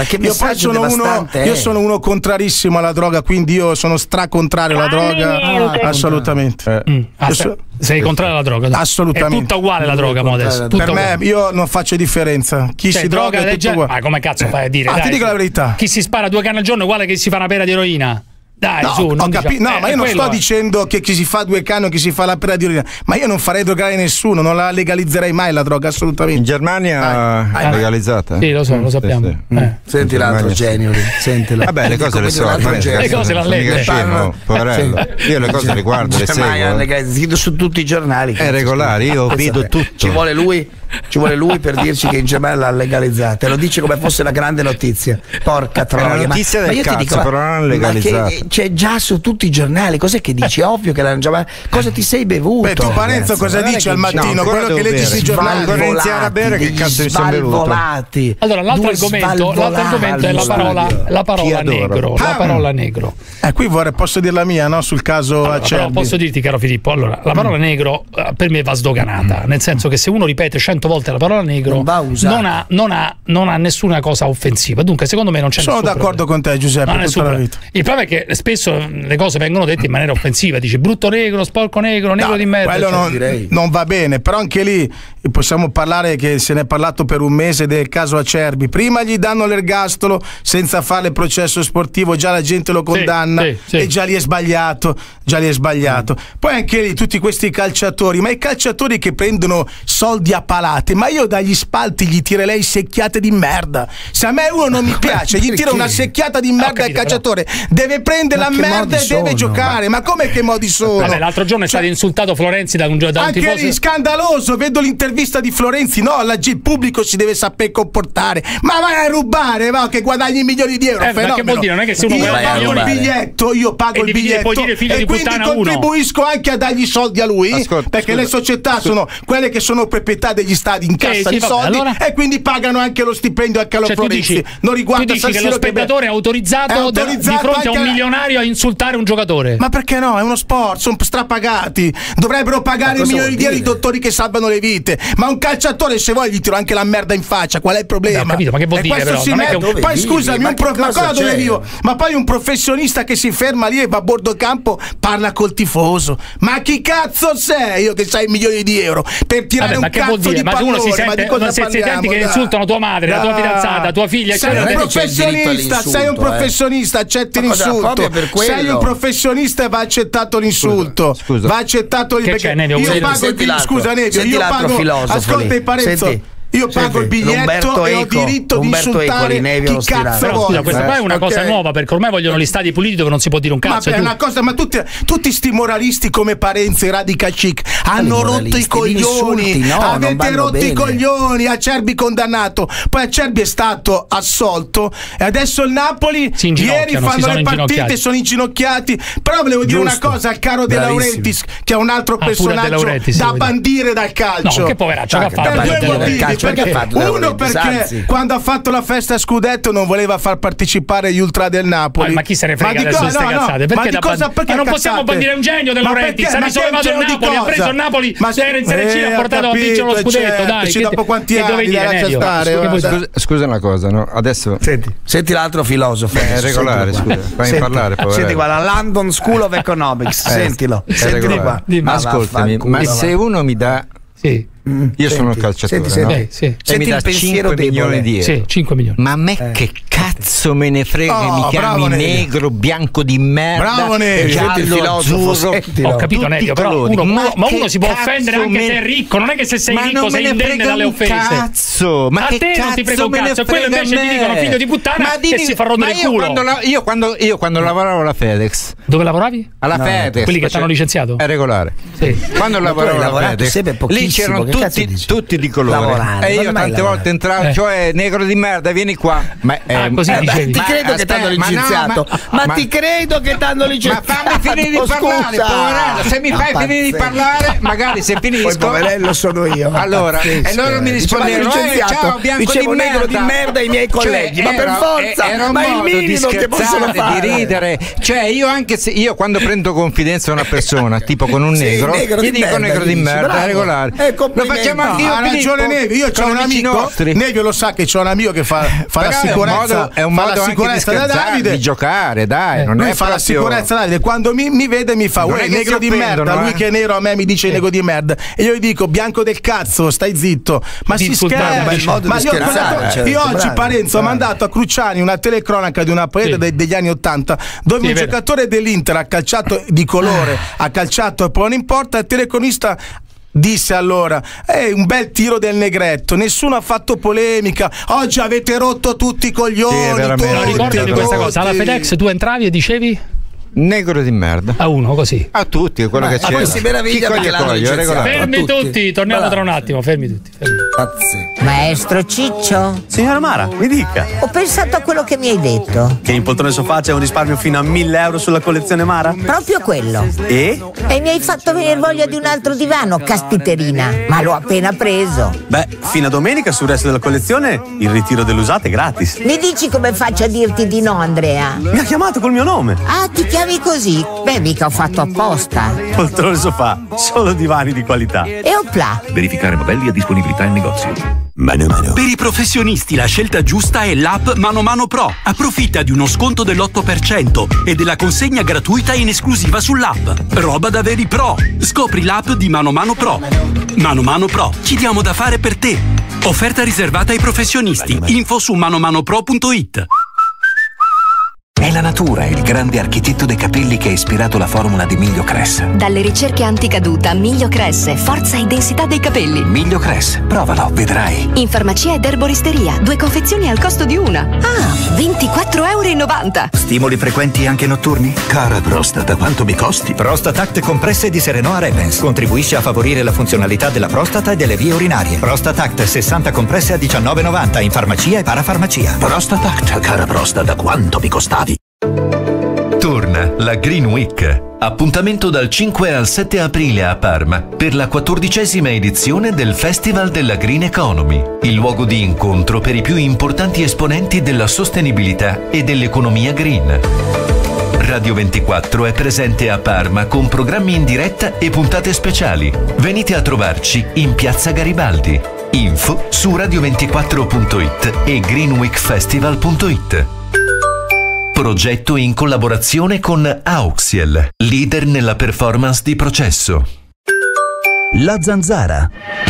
Io sono uno contrarissimo alla droga, quindi io sono stracontrario alla droga. Assolutamente. Sei contrario alla droga? Assolutamente. È tutta uguale la droga, adesso. Per me, io non faccio differenza. Chi si droga è tutto uguale. Ma come cazzo fai a dire? Ti dico la verità. Chi si spara 2 canne al giorno è uguale che si fa una pera di eroina. Dai, no, su, ma io non sto dicendo che chi si fa 2 canne o chi si fa la pera di urina, ma io non farei drogare nessuno, non la legalizzerei mai la droga, assolutamente. In Germania è legalizzata? Sì, lo so, lo sappiamo. Sì. Senti l'altro genio lì, sentila. Vabbè, le cose le so, le cose l'ha lette. Poverello. Io le cose le guardo, le seguo su tutti i giornali. È regolare, io vedo tutto. Ci vuole lui per dirci che in Germania l'ha legalizzata, lo dice come fosse una grande notizia. Porca troia. È una notizia del cazzo, però non l'hanno legalizzata. C'è già su tutti i giornali, cos'è che dici? Ovvio che l'hanno già. Cosa ti sei bevuto? Beh, tu Parenzo cosa dici al mattino? Quello che leggi sui giornali. Quando iniziare a bere, che cazzo mi sono bevuto? Allora, l'altro argomento è la parola negro. La parola negro. Qui posso dire la mia, no? Sul caso Acerbi. Posso dirti, caro Filippo, allora, la parola negro per me va sdoganata, nel senso che se uno ripete 100 100 volte la parola negro non ha nessuna cosa offensiva. Dunque secondo me non c'è sono nessun d'accordo problema. con te, Giuseppe, tutta la vita. Il problema è che spesso le cose vengono dette in maniera offensiva, dici brutto negro, sporco negro, negro di merda, quello non va bene, però anche lì possiamo parlare, che se ne è parlato per un mese del caso Acerbi. Prima gli danno l'ergastolo senza fare il processo sportivo, già la gente lo condanna e già lì è sbagliato, Poi anche lì tutti questi calciatori, ma i calciatori che prendono soldi a palate, ma io dagli spalti gli tirerei secchiate di merda. Se a me uno non mi piace, gli tiro una secchiata di merda al calciatore, deve prendere la merda e deve giocare. Ma come che modi sono? Vabbè, l'altro giorno è stato insultato Florenzi da un tifoso. Anche lì scandaloso, vedo l'intervista di Florenzi, no, il pubblico si deve saper comportare. Ma vai a rubare, va, che guadagni milioni di euro. Ma che vuol dire? Non è che se uno io pago il biglietto, e quindi contribuisco anche a dargli soldi a lui, perché le società sono quelle che sono proprietà degli stadi, incassano i soldi e quindi pagano anche lo stipendio a Carlo Florenzi. Non riguarda tu dici che lo spettatore è autorizzato di fronte a un milionario a insultare un giocatore. Ma perché no? È uno sport, sono strapagati. Dovrebbero pagare milioni di euro i dottori che salvano le vite. Ma un calciatore, se vuoi, gli tiro anche la merda in faccia. Qual è il problema? Ho capito, ma che vuol dire però? Poi scusami, ma poi un professionista che si ferma lì e va a bordo campo parla col tifoso. Ma chi cazzo sei? Io che sai milioni di euro per tirare un cazzo di pallone. Ma uno si sente che insultano tua madre, la tua fidanzata, tua figlia. Sei un professionista, accetti l'insulto. Sei un professionista e va accettato l'insulto. Va accettato il scusa Nevio, io pago. Ascolta il Parenzo. Io pago il biglietto e ho diritto di insultare chi cazzo vuole. Scusa, questa qua è una cosa nuova, perché ormai vogliono gli stadi puliti dove non si può dire un cazzo. Ma è una cosa, ma tutti sti moralisti come Parenzo e Radical Chic hanno rotto i coglioni. Avete rotto i coglioni. Acerbi condannato, poi Acerbi è stato assolto e adesso il Napoli ieri fanno le partite, sono inginocchiati. Però volevo dire una cosa al caro De Laurentiis, che è un altro personaggio da bandire dal calcio. No, che poveraccio che ha fatto per due motivi. Uno perché quando ha fatto la festa a scudetto non voleva far partecipare gli ultra del Napoli. Ma chi se ne frega adesso queste cazzate? Perché ma non possiamo bandire un genio del Laurentiis. Si è risollevato il Napoli, ha preso il Napoli, era in Serie C, l'ha portato a vincere lo scudetto. Dai, dopo quanti anni scusa una cosa, no? Adesso senti l'altro filosofo. È regolare, scusa, fammi parlare. Senti qua, la London School of Economics. Sentilo. Sentili qua. Ascoltami, ma se uno mi dà io sono un calciatore, senti e mi dà 5 milioni di euro. Sì, 5 milioni. Ma a me che cazzo me ne frega che mi chiami negro, bianco di merda, giallo, azzurro. Ho capito, Nevio, però uno si può offendere anche se è ricco. Non è che se sei ricco sei indenne dalle offese. Cazzo, ma a te non ti frega un cazzo. E quello invece ti dicono figlio di puttana e si fa rodere il culo. Io quando lavoravo alla FedEx. Dove lavoravi? Alla FedEx. Quelli che ti hanno licenziato? È regolare. Quando lavoravo alla FedEx, lì c'erano tutti di colore e io tante volte entravo, cioè negro di merda, vieni qua. Ma così dicevi. Ti credo che t'hanno licenziato. Ma ti credo che t'hanno licenziato. Ma fammi finire di parlare, poverello. Se mi fai finire di parlare, magari se finisco. Poi poverello sono io. Allora, e loro mi rispondevano: ciao, bianco dicevo di merda. negro di merda ai miei colleghi. Ma per forza, ma il minimo che possono fare, di ridere. Cioè io quando prendo confidenza a una persona, tipo con un negro, gli dico negro di merda, regolare. Lo facciamo anche io. Ha ragione Nevio, io c'ho un amico, Nevio lo sa che c'ho un amico che fa la sicurezza, è un modo anche da Davide, di giocare, dai, non lui è fa la sicurezza Davide, quando mi vede mi fa uè negro di merda, lui che è nero a me mi dice negro di merda e io gli dico bianco del cazzo, stai zitto, ma si scherza, ma io oggi Parenzo ho mandato a Cruciani una telecronaca di una partita degli anni 80 dove un giocatore dell'Inter ha calciato di colore, ha calciato e poi non importa, il telecronista disse allora un bel tiro del negretto, nessuno ha fatto polemica, oggi avete rotto tutti i coglioni, ricordati questa cosa, alla FedEx tu entravi e dicevi negro di merda a uno così, a tutti, quello che c'è. Poi si meraviglia perché l'hanno licenziato. Fermi tutti, torniamo tra un attimo, fermi tutti. Maestro Ciccio? Signora Mara, mi dica. Ho pensato a quello che mi hai detto. Che in poltrone sofà c'è un risparmio fino a 1.000 euro sulla collezione Mara? Proprio quello. E mi hai fatto venire voglia di un altro divano, caspiterina. Ma l'ho appena preso. Beh, fino a domenica sul resto della collezione il ritiro dell'usato è gratis. Mi dici come faccio a dirti di no, Andrea? Mi ha chiamato col mio nome. Ah, ti chiamo Parlavi così? Beh, mica ho fatto apposta. Poltrone sofà, solo divani di qualità. E opla. Verificare modelli a disponibilità in negozio. Mano Mano. Per i professionisti la scelta giusta è l'app Mano Mano Pro. Approfitta di uno sconto dell'8% e della consegna gratuita in esclusiva sull'app. Roba da veri pro. Scopri l'app di Mano Mano Pro. Mano Mano Pro, ci diamo da fare per te. Offerta riservata ai professionisti. Info su manomanopro.it. È la natura il grande architetto dei capelli che ha ispirato la formula di Miglio Cress. Dalle ricerche anticaduta, Miglio Cress, forza e densità dei capelli. Miglio Cress, provalo, vedrai. In farmacia ed erboristeria, 2 confezioni al costo di una. Ah, 24,90 €. Stimoli frequenti anche notturni? Cara prostata, quanto mi costi? Prostatact compresse di Serenoa Repens. Contribuisce a favorire la funzionalità della prostata e delle vie urinarie. Prostatact 60 compresse a 19,90 in farmacia e parafarmacia. Prostatact, cara prostata, quanto mi costavi? Torna la Green Week. Appuntamento dal 5 al 7 aprile a Parma per la 14ª edizione del Festival della Green Economy, il luogo di incontro per i più importanti esponenti della sostenibilità e dell'economia green. Radio 24 è presente a Parma con programmi in diretta e puntate speciali. Venite a trovarci in Piazza Garibaldi. Info su radio24.it e greenweekfestival.it. Progetto in collaborazione con Auxiel, leader nella performance di processo. La Zanzara.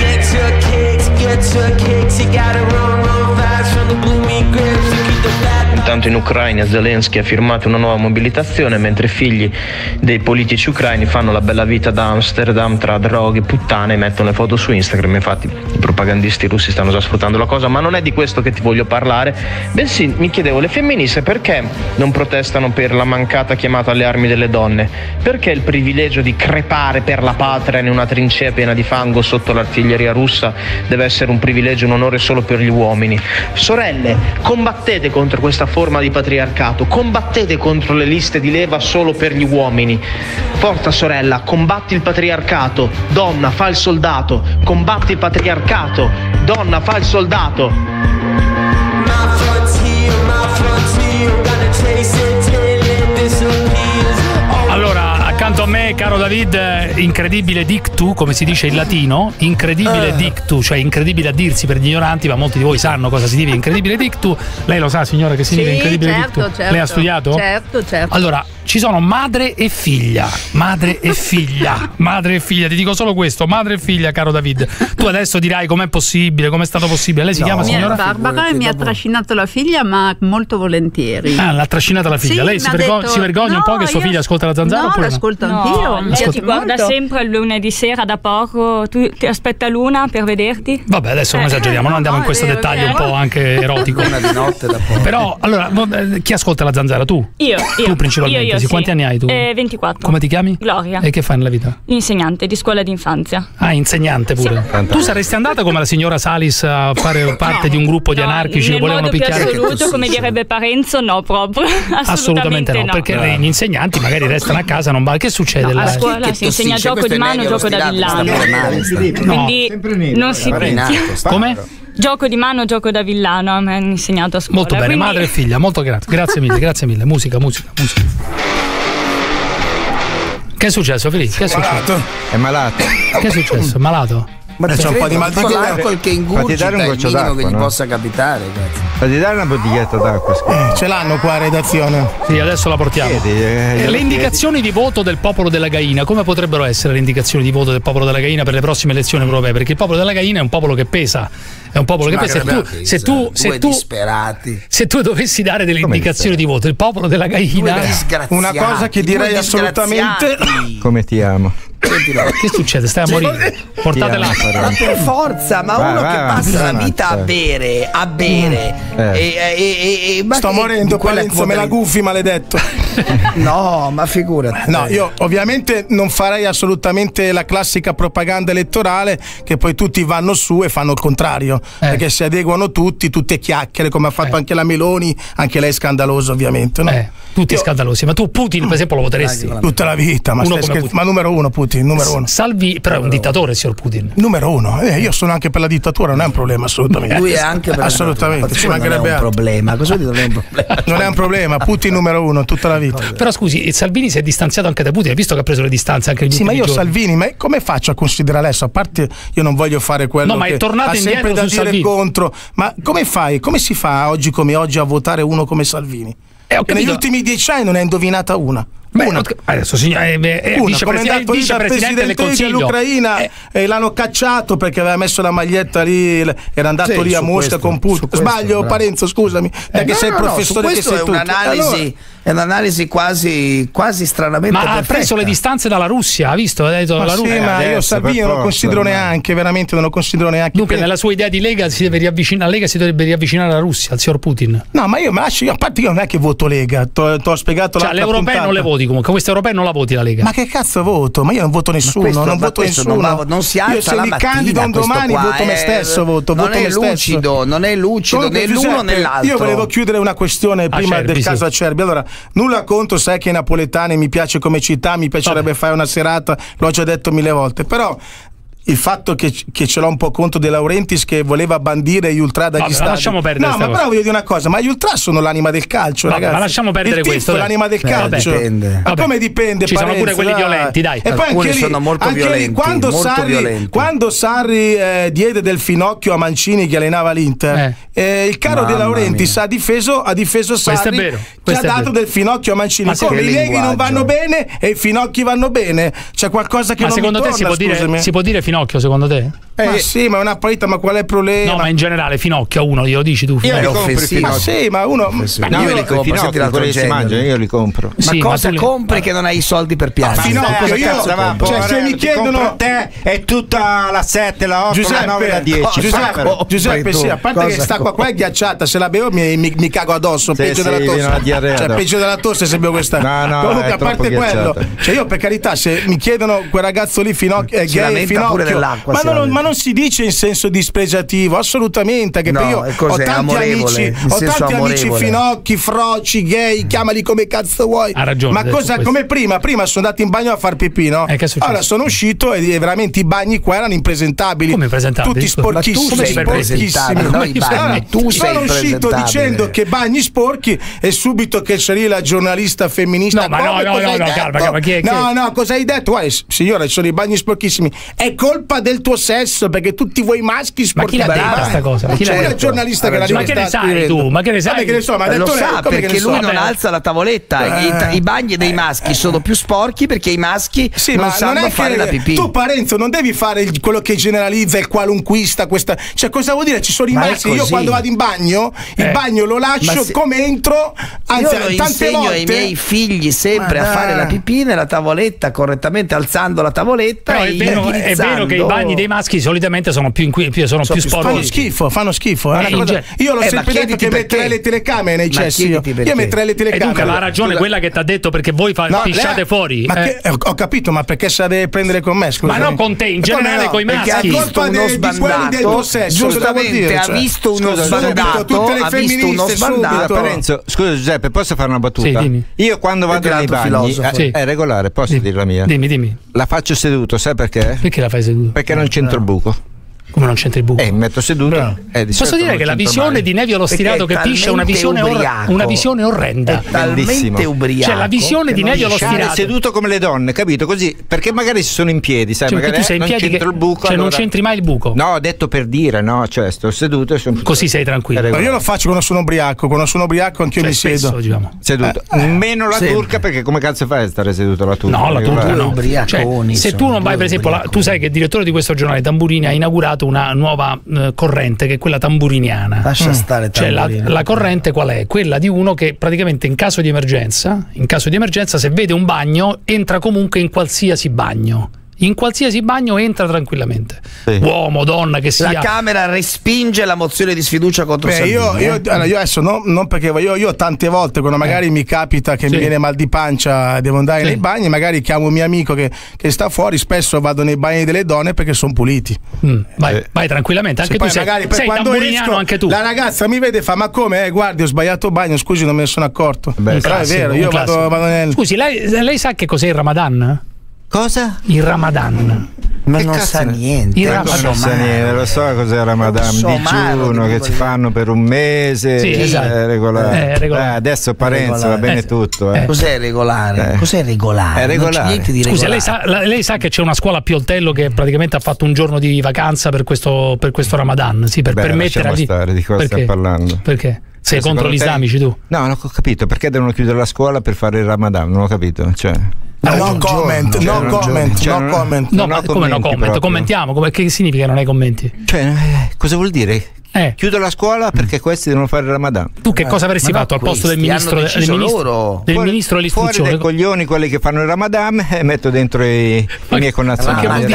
Intanto in Ucraina Zelensky ha firmato una nuova mobilitazione mentre i figli dei politici ucraini fanno la bella vita ad Amsterdam tra droghe, puttane e mettono le foto su Instagram. Infatti i propagandisti russi stanno già sfruttando la cosa, ma non è di questo che ti voglio parlare, bensì mi chiedevo, le femministe perché non protestano per la mancata chiamata alle armi delle donne? Perché il privilegio di crepare per la patria in una trincea piena di fango sotto l'artiglieria russa deve essere un privilegio, un onore solo per gli uomini? Sorelle, combattete contro questa forma di patriarcato, combattete contro le liste di leva solo per gli uomini. Forza sorella, combatti il patriarcato, donna fa il soldato, combatti il patriarcato, donna fa il soldato. Allora, accanto a me, caro David, incredibile dictu, come si dice in latino, incredibile dictu, cioè incredibile a dirsi per gli ignoranti, ma molti di voi sanno cosa significa incredibile dictu. Lei lo sa, signora, che significa incredibile dictu? Certo. Lei ha studiato? Certo. Allora, ci sono madre e figlia, madre e figlia, madre e figlia, ti dico solo questo, madre e figlia, caro David. Tu adesso dirai com'è possibile, com'è stato possibile. Lei si chiama, signora? Barbara, e mi ha trascinato la figlia, ma molto volentieri. Ah, l'ha trascinata la figlia. Sì, lei si vergogna un po' che sua figlia ascolta la Zanzara? No, l'ascolto anch'io. Lei ti guarda sempre il lunedì sera da poco, tu ti aspetta l'una per vederti? Vabbè, adesso non esageriamo, non andiamo in questo dettaglio un po' anche erotico. Una di notte da poco. Però, allora, chi ascolta la Zanzara? Tu? Io. Tu principalmente. Io, sì. Quanti anni hai tu? 24. Come ti chiami? Gloria. E che fai nella vita? Insegnante di scuola d'infanzia. Ah, insegnante pure. Sì. Tu saresti andata come la signora Salis a fare parte di un gruppo di anarchici che volevano picchiare? In assoluto, come direbbe Parenzo, no proprio. Assolutamente no, perché gli insegnanti magari restano a casa, non va. Che succede là? A scuola si insegna gioco di mano, gioco da villano. Quindi non si picchia. Come? Gioco di mano, gioco da villano, mi hanno insegnato a scuola. Molto bene, quindi... madre e figlia, molto grazie. Grazie mille. Musica. Che è successo, Felice? Che è successo? È malato. Che è successo? Malato? Ma c'è un po' di mal di gola, che ingurgita è il minimo che gli possa capitare. Fatti dare una bottiglietta d'acqua. Ce l'hanno qua a redazione. Sì, adesso la portiamo. Le indicazioni di voto del popolo della Gaina, come potrebbero essere le indicazioni di voto del popolo della Gaina per le prossime elezioni europee? Perché il popolo della Gaina è un popolo che pesa. È un popolo che pesa. Se tu dovessi dare delle indicazioni di voto, il popolo della Gaina, una cosa che direi assolutamente. Come ti amo. Che succede? Stai a morire. Portate l'acqua. Ma per forza, ma uno che passa la vita a bere. Sto morendo, Parenzo, me la gufi, maledetto. No, ma figurati. No, io ovviamente non farei assolutamente la classica propaganda elettorale che poi tutti vanno su e fanno il contrario, perché si adeguano tutte chiacchiere, come ha fatto anche la Meloni, anche lei è scandalosa ovviamente, no? Tutti scandalosi, ma tu Putin per esempio lo voteresti? Tutta la vita, ma numero uno Putin. Putin, numero uno. Salvini, però è un dittatore, signor Putin. Numero uno. Io sono anche per la dittatura, non è un problema assolutamente. Lui è anche per assolutamente. Ci mancherebbe non è un problema. Cosa vuol dire non è un problema? Non è un problema, Putin numero uno tutta la vita. Però scusi, Salvini si è distanziato anche da Putin, hai visto che ha preso le distanze anche negli ultimi giorni? Sì, ma io giorni. Salvini, ma come faccio a considerare adesso? A parte io non voglio fare quello ma è tornato ha sempre indietro da su dire Salvini. Contro. Ma come fai? Come si fa oggi come oggi a votare uno come Salvini? Che negli ultimi 10 anni non è indovinata una. Adesso è vicepresidente del Consiglio dell'Ucraina e l'hanno cacciato perché aveva messo la maglietta lì, era andato lì a Mosca con Putin. Sbaglio, Parenzo, scusami, perché sei il professore che sei tu. È un'analisi quasi stranamente perfetta. Ha preso le distanze dalla Russia, ha visto? Ha detto la Russia. Sì, ma io Salvini non lo considero neanche, veramente non lo considero neanche. Dunque, nella sua idea di Lega si deve riavvicinare, la Lega si dovrebbe riavvicinare alla Russia, al signor Putin. No, ma io a parte io non è che voto Lega, t'ho spiegato l'altra puntata. L'europeo non le voti comunque, questa europea non la voti la Lega. Ma che cazzo voto? Ma io non voto nessuno, non voto nessuno. Non si alza io se la mi mattina, candido un domani voto me stesso, non è lucido né l'uno né l'altro. Io volevo chiudere una questione prima del caso Acerbi. Allora, nulla contro, sai che i napoletani mi piace come città, mi piacerebbe fare una serata, l'ho già detto 1000 volte, però il fatto che ce l'ho un po' contro De Laurentiis che voleva bandire gli ultra dagli stadi. Lasciamo perdere. No, ma però voglio dire una cosa, ma gli ultra sono l'anima del calcio, ragazzi. Ma lasciamo perdere il questo. È l'anima del calcio. Dipende. Ma come dipende? Ci sono pure quelli violenti, dai. E poi anche lì, sono molto violenti. Quando Sarri diede del finocchio a Mancini che allenava l'Inter, il caro De Laurentiis ha difeso Sarri che ha dato del finocchio a Mancini. Ma come i negri non vanno bene e i finocchi vanno bene? C'è qualcosa che non mi torna, secondo te si può dire finocchio, secondo te? Ma sì, ma è una partita, ma qual è il problema? No, ma in generale finocchio a uno glielo dici tu. Io li compro. Ma sì, ma uno io li compro, quelli si mangiano, io li compro. Ma cosa compri che non hai i soldi per piangere? Finocchio, cioè se mi chiedono te è tutta la 7, la 8, la 9, la 10. Giuseppe, sì, a parte che sta qua è ghiacciata, se la bevo mi cago addosso, peggio della tosse. Cioè peggio della tosse se bevo questa. Comunque a parte quello, cioè io per carità, se mi chiedono quel ragazzo lì finocchio è gay, finocchio, ma non si dice in senso dispregiativo, assolutamente, che io ho tanti amici finocchi, froci, gay, chiamali come cazzo vuoi. Ha ragione. Ma cosa, come prima sono andato in bagno a far pipì, no? Allora sono uscito e veramente i bagni qua erano impresentabili. Come impresentabili? Tutti sporchissimi. Sono uscito dicendo che bagni sporchi e subito che c'è lì la giornalista femminista. No, cosa hai detto? Guarda, signora, sono i bagni sporchissimi. È colpa del tuo sesso, perché tutti voi maschi sporchi. Ma chi l'ha detta questa cosa? C'è una giornalista che l'ha detta. Ma che ne sai tu? Ma che ne sai? Lo sa perché lui non alza la tavoletta. I bagni dei maschi sono più sporchi perché i maschi non sanno fare la pipì. Tu, Parenzo, non devi fare quello che generalizza il qualunquista. Cioè, cosa vuol dire? Ci sono i maschi. Io quando vado in bagno, il bagno lo lascio come entro. Anzi, io lo tante insegno volte ai miei figli sempre a fare la pipì nella tavoletta correttamente, alzando la tavoletta. Però è vero che i bagni dei maschi solitamente sono più sporchi. Fanno schifo. Io l'ho sempre detto che metterei le telecamere nei cessi. Io metterei le telecamere. E dunque ha ragione quella che ti ha detto, perché voi pisciate fuori. Ho capito, ma perché se la deve prendere con me? Ma non con te, in generale con i maschi. Ha visto uno sbandato, giustamente ha visto uno sbandato, Parenzo, scusa Giuseppe, posso fare una battuta? Sì, io quando vado nei bagni è regolare, posso dire la mia? Dimmi. La faccio seduto, sai perché? Perché la fai seduto? Perché non c'entro il buco. Come non c'entri il buco? Mi metto seduto. Posso dire che la visione di Nevio lo stirato che piscia è una visione orrenda. È talmente ubriaco. Cioè la visione di Nevio lo stirato seduto come le donne, capito? Così, perché magari sono in piedi, sai, magari tu sei in piedi c'entro il buco. Cioè non c'entri mai il buco. No, ho detto per dire, no, cioè sto seduto e sono così sei tranquillo. Io lo faccio quando sono ubriaco, anch'io mi siedo. Seduto. Meno la turca, perché come cazzo fai a stare seduto la turca? No, la turca no. Se tu non vai, per esempio, tu sai che il direttore di questo giornale Tamburini ha inaugurato una nuova corrente che è quella tamburiniana. Lascia stare Tamburini. Cioè la corrente qual è? Quella di uno che praticamente in caso di emergenza se vede un bagno entra comunque in qualsiasi bagno. In qualsiasi bagno entra tranquillamente, uomo, donna che sia. La Camera respinge la mozione di sfiducia contro Salvini. Io adesso non perché io tante volte quando magari mi capita che mi viene mal di pancia, devo andare nei bagni, magari chiamo un mio amico che sta fuori, spesso vado nei bagni delle donne perché sono puliti. Vai tranquillamente, anche tu sei tamburiniano, anche tu. La ragazza mi vede e fa: ma come? Guardi, ho sbagliato bagno, scusi, non me ne sono accorto. Però è vero, io vado nel. Scusi, lei sa che cos'è il Ramadan? Cosa? Il Ramadan. Ma non sa niente. Non sa niente, lo so cos'è il Ramadan, digiuno che si fanno per un mese, sì, esatto. Regolare. Adesso Parenzo va bene tutto. Cos'è regolare? Cos'è regolare? È regolare. Scusi, lei sa che c'è una scuola a Pioltello che praticamente ha fatto un giorno di vacanza per questo Ramadan, sì, per permettere di stare, di cosa stiamo parlando? Perché? Sei contro gli islamici tu? No, non ho capito, perché devono chiudere la scuola per fare il Ramadan, non ho capito, cioè no comment. Come no comment? Commentiamo, che significa non hai commenti? Cioè, cosa vuol dire? Chiudo la scuola perché questi devono fare il Ramadan. Tu che cosa avresti fatto al posto del ministro dell'istruzione? Fuori dai coglioni quelli che fanno il Ramadan e metto dentro i miei connazionali.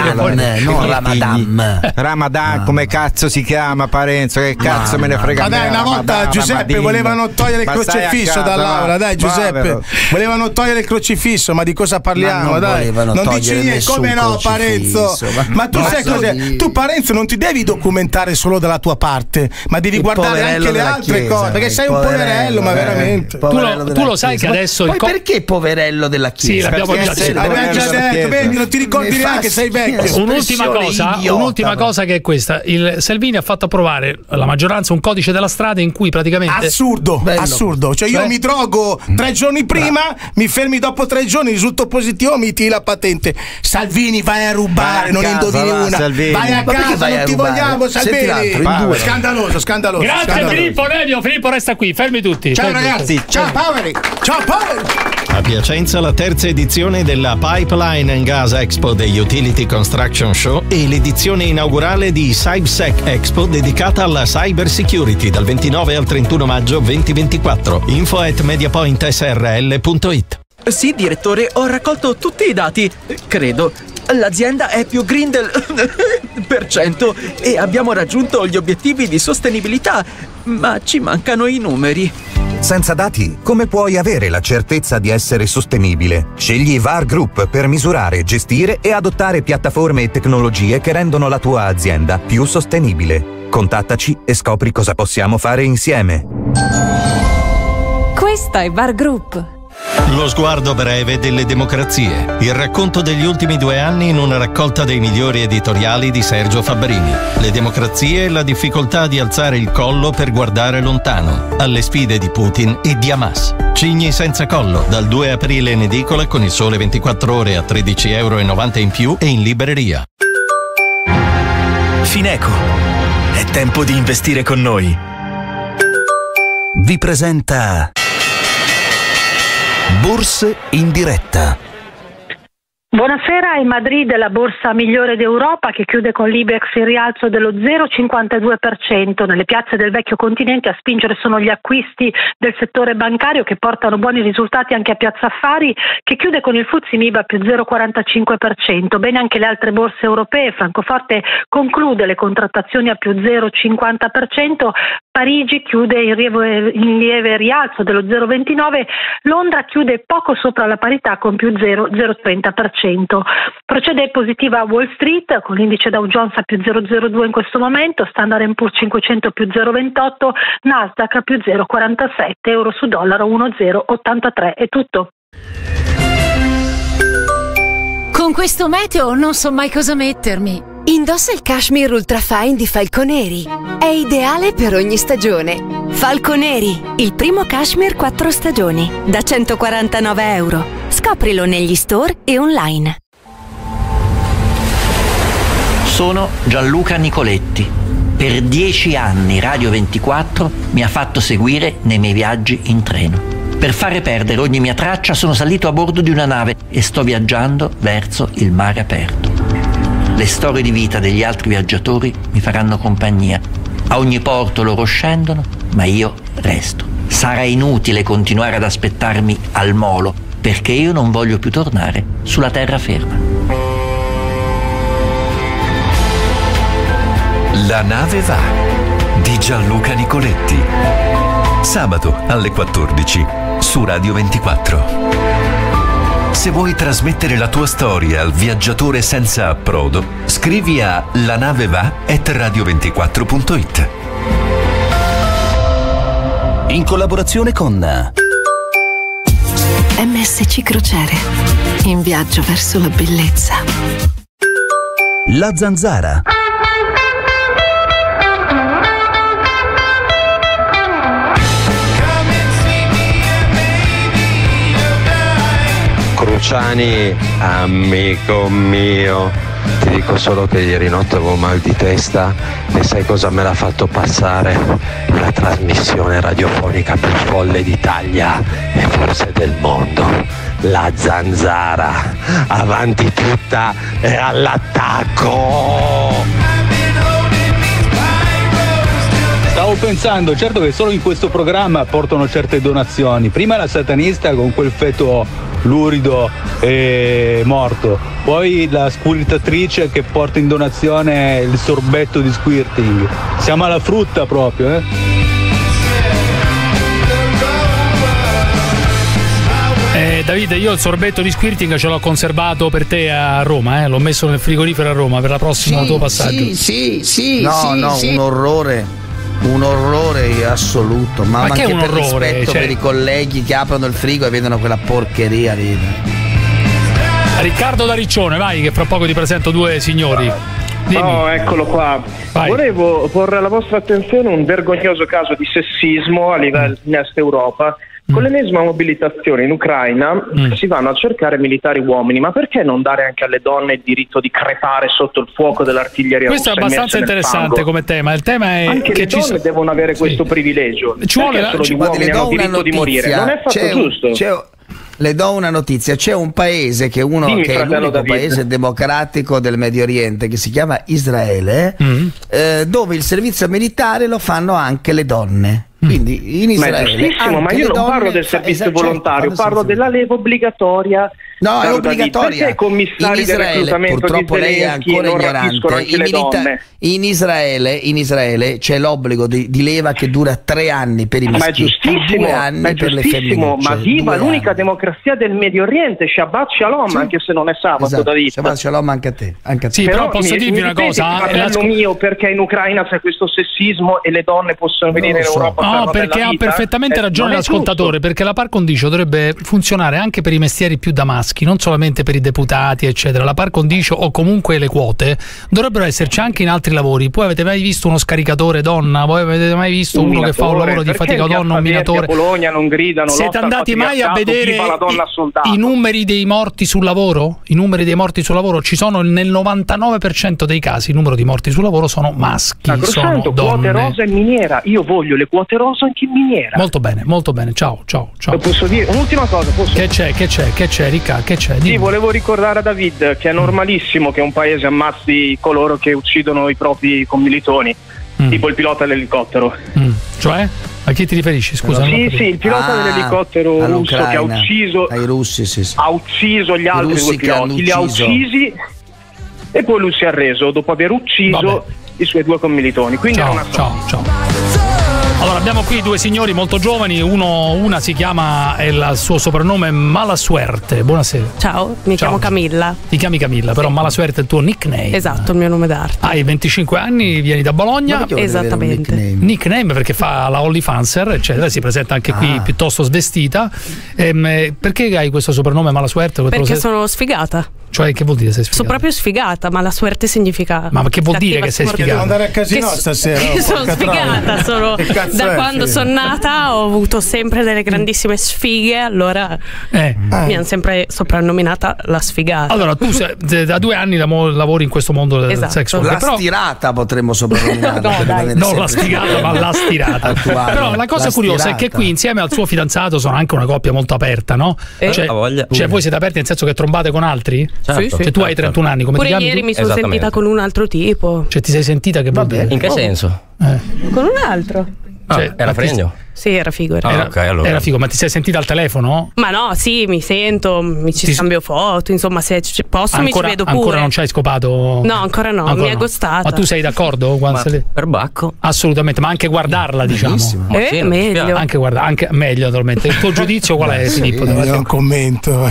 Ramadan, come cazzo si chiama, Parenzo? Che cazzo me ne frega? Ma dai, una volta Giuseppe volevano togliere il crocifisso dall'aula, dai Giuseppe, volevano togliere il crocifisso, ma di cosa parliamo? Dai, non dici niente, come no, Parenzo? Ma tu sai cos'è? Tu Parenzo non ti devi documentare solo dalla tua parte, ma devi guardare anche le altre cose, perché sei un poverello, ma veramente. Tu lo sai che adesso poi perché poverello della Chiesa? Sì, l'abbiamo già detto, vedi, non ti ricordi neanche, sei vecchio. Un'ultima cosa che è questa: il Salvini ha fatto approvare la maggioranza un codice della strada in cui praticamente assurdo. Cioè io mi drogo 3 giorni prima, mi fermi dopo 3 giorni, risulto positivo, mi tiri la patente. Salvini, vai a rubare, non indovini una. Vai a casa, non ti vogliamo, Salvini. Scandaloso. Grazie Filippo resta qui, fermi tutti. Ciao ragazzi, ciao Poveri. A Piacenza la terza edizione della Pipeline and Gas Expo degli Utility Construction Show e l'edizione inaugurale di CyberSec Expo dedicata alla cyber security dal 29 al 31 maggio 2024. info@mediapointsrl.it. Sì, direttore, ho raccolto tutti i dati, credo. L'azienda è più green del % e abbiamo raggiunto gli obiettivi di sostenibilità, ma ci mancano i numeri. Senza dati, come puoi avere la certezza di essere sostenibile? Scegli VAR Group per misurare, gestire e adottare piattaforme e tecnologie che rendono la tua azienda più sostenibile. Contattaci e scopri cosa possiamo fare insieme. Questa è VAR Group. Lo sguardo breve delle democrazie. Il racconto degli ultimi 2 anni in una raccolta dei migliori editoriali di Sergio Fabbrini. Le democrazie e la difficoltà di alzare il collo per guardare lontano. Alle sfide di Putin e di Hamas. Cigni senza collo, dal 2 aprile in edicola con Il Sole 24 Ore a €13,90 in più e in libreria. Fineco. È tempo di investire con noi. Vi presenta Borse in diretta. Buonasera, in Madrid la borsa migliore d'Europa che chiude con l'Ibex in rialzo dello 0,52%. Nelle piazze del vecchio continente a spingere sono gli acquisti del settore bancario che portano buoni risultati anche a Piazza Affari che chiude con il FTSE MIB a più 0,45%. Bene anche le altre borse europee. Francoforte conclude le contrattazioni a più 0,50%. Parigi chiude in lieve rialzo dello 0,29%. Londra chiude poco sopra la parità con più 0,30%. Procede positiva Wall Street con l'indice Dow Jones a più 0,02 in questo momento, Standard & Poor's 500 più 0,28, Nasdaq a più 0,47, euro su dollaro 1,083. È tutto. Con questo meteo non so mai cosa mettermi. Indossa il cashmere ultrafine di Falconeri. È ideale per ogni stagione. Falconeri, il primo cashmere 4 stagioni, da €149. Scoprilo negli store e online. Sono Gianluca Nicoletti. Per 10 anni Radio 24 mi ha fatto seguire nei miei viaggi in treno. Per fare perdere ogni mia traccia sono salito a bordo di una nave e sto viaggiando verso il mare aperto. Le storie di vita degli altri viaggiatori mi faranno compagnia. A ogni porto loro scendono, ma io resto. Sarà inutile continuare ad aspettarmi al molo, perché io non voglio più tornare sulla terraferma. La nave va di Gianluca Nicoletti. Sabato alle 14 su Radio 24. Se vuoi trasmettere la tua storia al viaggiatore senza approdo, scrivi a lanaveva@radio24.it. In collaborazione con MSC Crociere. In viaggio verso la bellezza. La Zanzara. Cruciani, amico mio, ti dico solo che ieri notte avevo mal di testa e sai cosa me l'ha fatto passare? La trasmissione radiofonica più folle d'Italia e forse del mondo, La Zanzara, avanti tutta e all'attacco! Stavo pensando, certo che solo in questo programma portano certe donazioni. Prima la satanista con quel feto lurido e morto, poi la squirtatrice che porta in donazione il sorbetto di squirting. Siamo alla frutta proprio, Davide, io il sorbetto di squirting ce l'ho conservato per te a Roma, l'ho messo nel frigorifero a Roma per la prossima tuo passaggio. Sì, No, un orrore assoluto. Ma che anche è un per orrore, rispetto per i colleghi che aprono il frigo e vedono quella porcheria lì. Riccardo da Riccione, vai, che fra poco ti presento due signori. Dimmi. Oh, eccolo qua. Vai. Volevo porre alla vostra attenzione un vergognoso caso di sessismo a livello in Est Europa. Con l'ennesima mobilitazione in Ucraina si vanno a cercare militari uomini, ma perché non dare anche alle donne il diritto di crepare sotto il fuoco dell'artiglieria Questo è russa abbastanza interessante come tema. Il tema è anche che le donne devono avere questo privilegio. Ci vuole Perché solo gli uomini hanno diritto di morire? Non è fatto giusto. Le do una notizia, c'è un paese che è l'unico paese democratico del Medio Oriente, che si chiama Israele, dove il servizio militare lo fanno anche le donne. Quindi in Israele ma io non parlo del servizio volontario, parlo della leva obbligatoria. No, è obbligatoria. Perché i commissari del reclutamento purtroppo lei è ancora ignorante. In Israele c'è l'obbligo di leva che dura 3 anni per i maschietti, 2 anni per le femminucce. Ma viva l'unica democrazia del Medio Oriente, Shabbat Shalom, anche se non è sabato, David. Shabbat Shalom anche a te. Sì, però posso dirvi una cosa, fratello mio, perché in Ucraina c'è questo sessismo e le donne possono venire in Europa. No, perché ha perfettamente ragione l'ascoltatore, perché la par condicio dovrebbe funzionare anche per i mestieri più da maschi, non solamente per i deputati eccetera. La par condicio o comunque le quote dovrebbero esserci anche in altri lavori. Poi avete mai visto uno scaricatore donna? Voi avete mai visto uno che fa un lavoro di fatica donna, un minatore? A Bologna non gridano. Siete andati mai a vedere i numeri dei morti sul lavoro? I numeri dei morti sul lavoro ci sono nel 99% dei casi. Il numero di morti sul lavoro sono maschi, sono donne. Quote rosa in miniera. Io voglio le quote rosa anche in miniera. Molto bene. Ciao. Lo posso dire? Un'ultima cosa, posso? Che c'è, Ricca? Che c'è? Sì, volevo ricordare a David che è normalissimo che un paese ammazzi coloro che uccidono i propri commilitoni, tipo il pilota dell'elicottero. Cioè? A chi ti riferisci? Scusa. Sì, il pilota dell'elicottero russo che ha ucciso ai russi, ha ucciso gli altri due piloti, li ha uccisi e poi lui si è arreso dopo aver ucciso i suoi 2 commilitoni. Quindi Ciao. Allora, abbiamo qui 2 signori molto giovani, una si chiama, il suo soprannome è Malasuerte. Buonasera. Ciao, mi chiamo Camilla. Ti chiami Camilla, però Malasuerte è il tuo nickname. Esatto, il mio nome d'arte. Hai 25 anni, vieni da Bologna. Esattamente. Nickname perché fa la OnlyFanser, eccetera, si presenta anche qui piuttosto svestita. Perché hai questo soprannome Malasuerte? Perché sono sfigata. Cioè, che vuol dire sei sfigata? Sono proprio sfigata, ma la suerte significa. Ma che vuol dire che sei sfigata? Devo andare a casino stasera. Sono sfigata, da quando sono nata ho avuto sempre delle grandissime sfighe, allora mi hanno sempre soprannominata la sfigata. Allora, tu da 2 anni lavori in questo mondo del sex work. La stirata potremmo soprannominare. Non la sfigata, ma la stirata. Però la cosa curiosa è che qui insieme al suo fidanzato sono anche una coppia molto aperta, no? Cioè voi siete aperti nel senso che trombate con altri? Certo. Cioè tu hai 31 anni, come pure ti chiami? Ieri mi sono sentita con un altro tipo. Cioè ti sei sentita che vuol dire? In che senso? Con un altro. Era fregno? Sì, era figo. Era figo, ma ti sei sentita al telefono? Ma no, sì, mi sento, ci scambio foto, insomma, se posso mi ci vedo pure. Ancora non ci hai scopato? No, ancora no, mi è gostata. Ma tu sei d'accordo? Per bacco? Assolutamente, ma anche guardarla, diciamo. Meglio. Anche meglio, naturalmente. Il tuo giudizio qual è, Filippo? Non commento.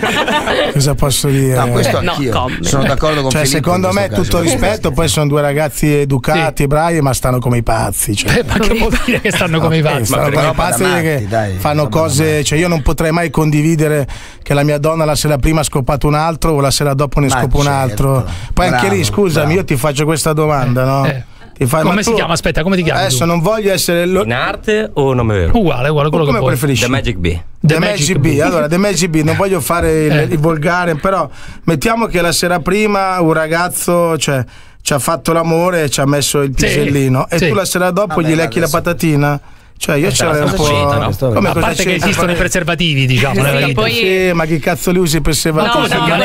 Cosa posso dire? No, questo anch'io. Sono d'accordo con Filippo. Secondo me, tutto rispetto, poi sono 2 ragazzi educati e bravi, ma stanno come i pazzi. Ma che vuol dire che stanno come i pazzi? sta roba pazza che fanno cose, cioè io non potrei mai condividere che la mia donna la sera prima ha scopato un altro o la sera dopo ne scopa un altro. Poi anche lì, scusami, io ti faccio questa domanda, no? Come si chiama? Aspetta, come ti chiami? Adesso non voglio essere in arte o nome vero? Uguale, quello che preferisci. The Magic B. The Magic B. Allora, The Magic B, non voglio fare il volgare, però mettiamo che la sera prima un ragazzo, cioè, ci ha fatto l'amore e ci ha messo il pisellino e tu la sera dopo gli lecchi la patatina. Cioè io ce l'avevo un po'. No? A parte che esistono i preservativi, diciamo. Sì, ma chi cazzo li usi i preservativi?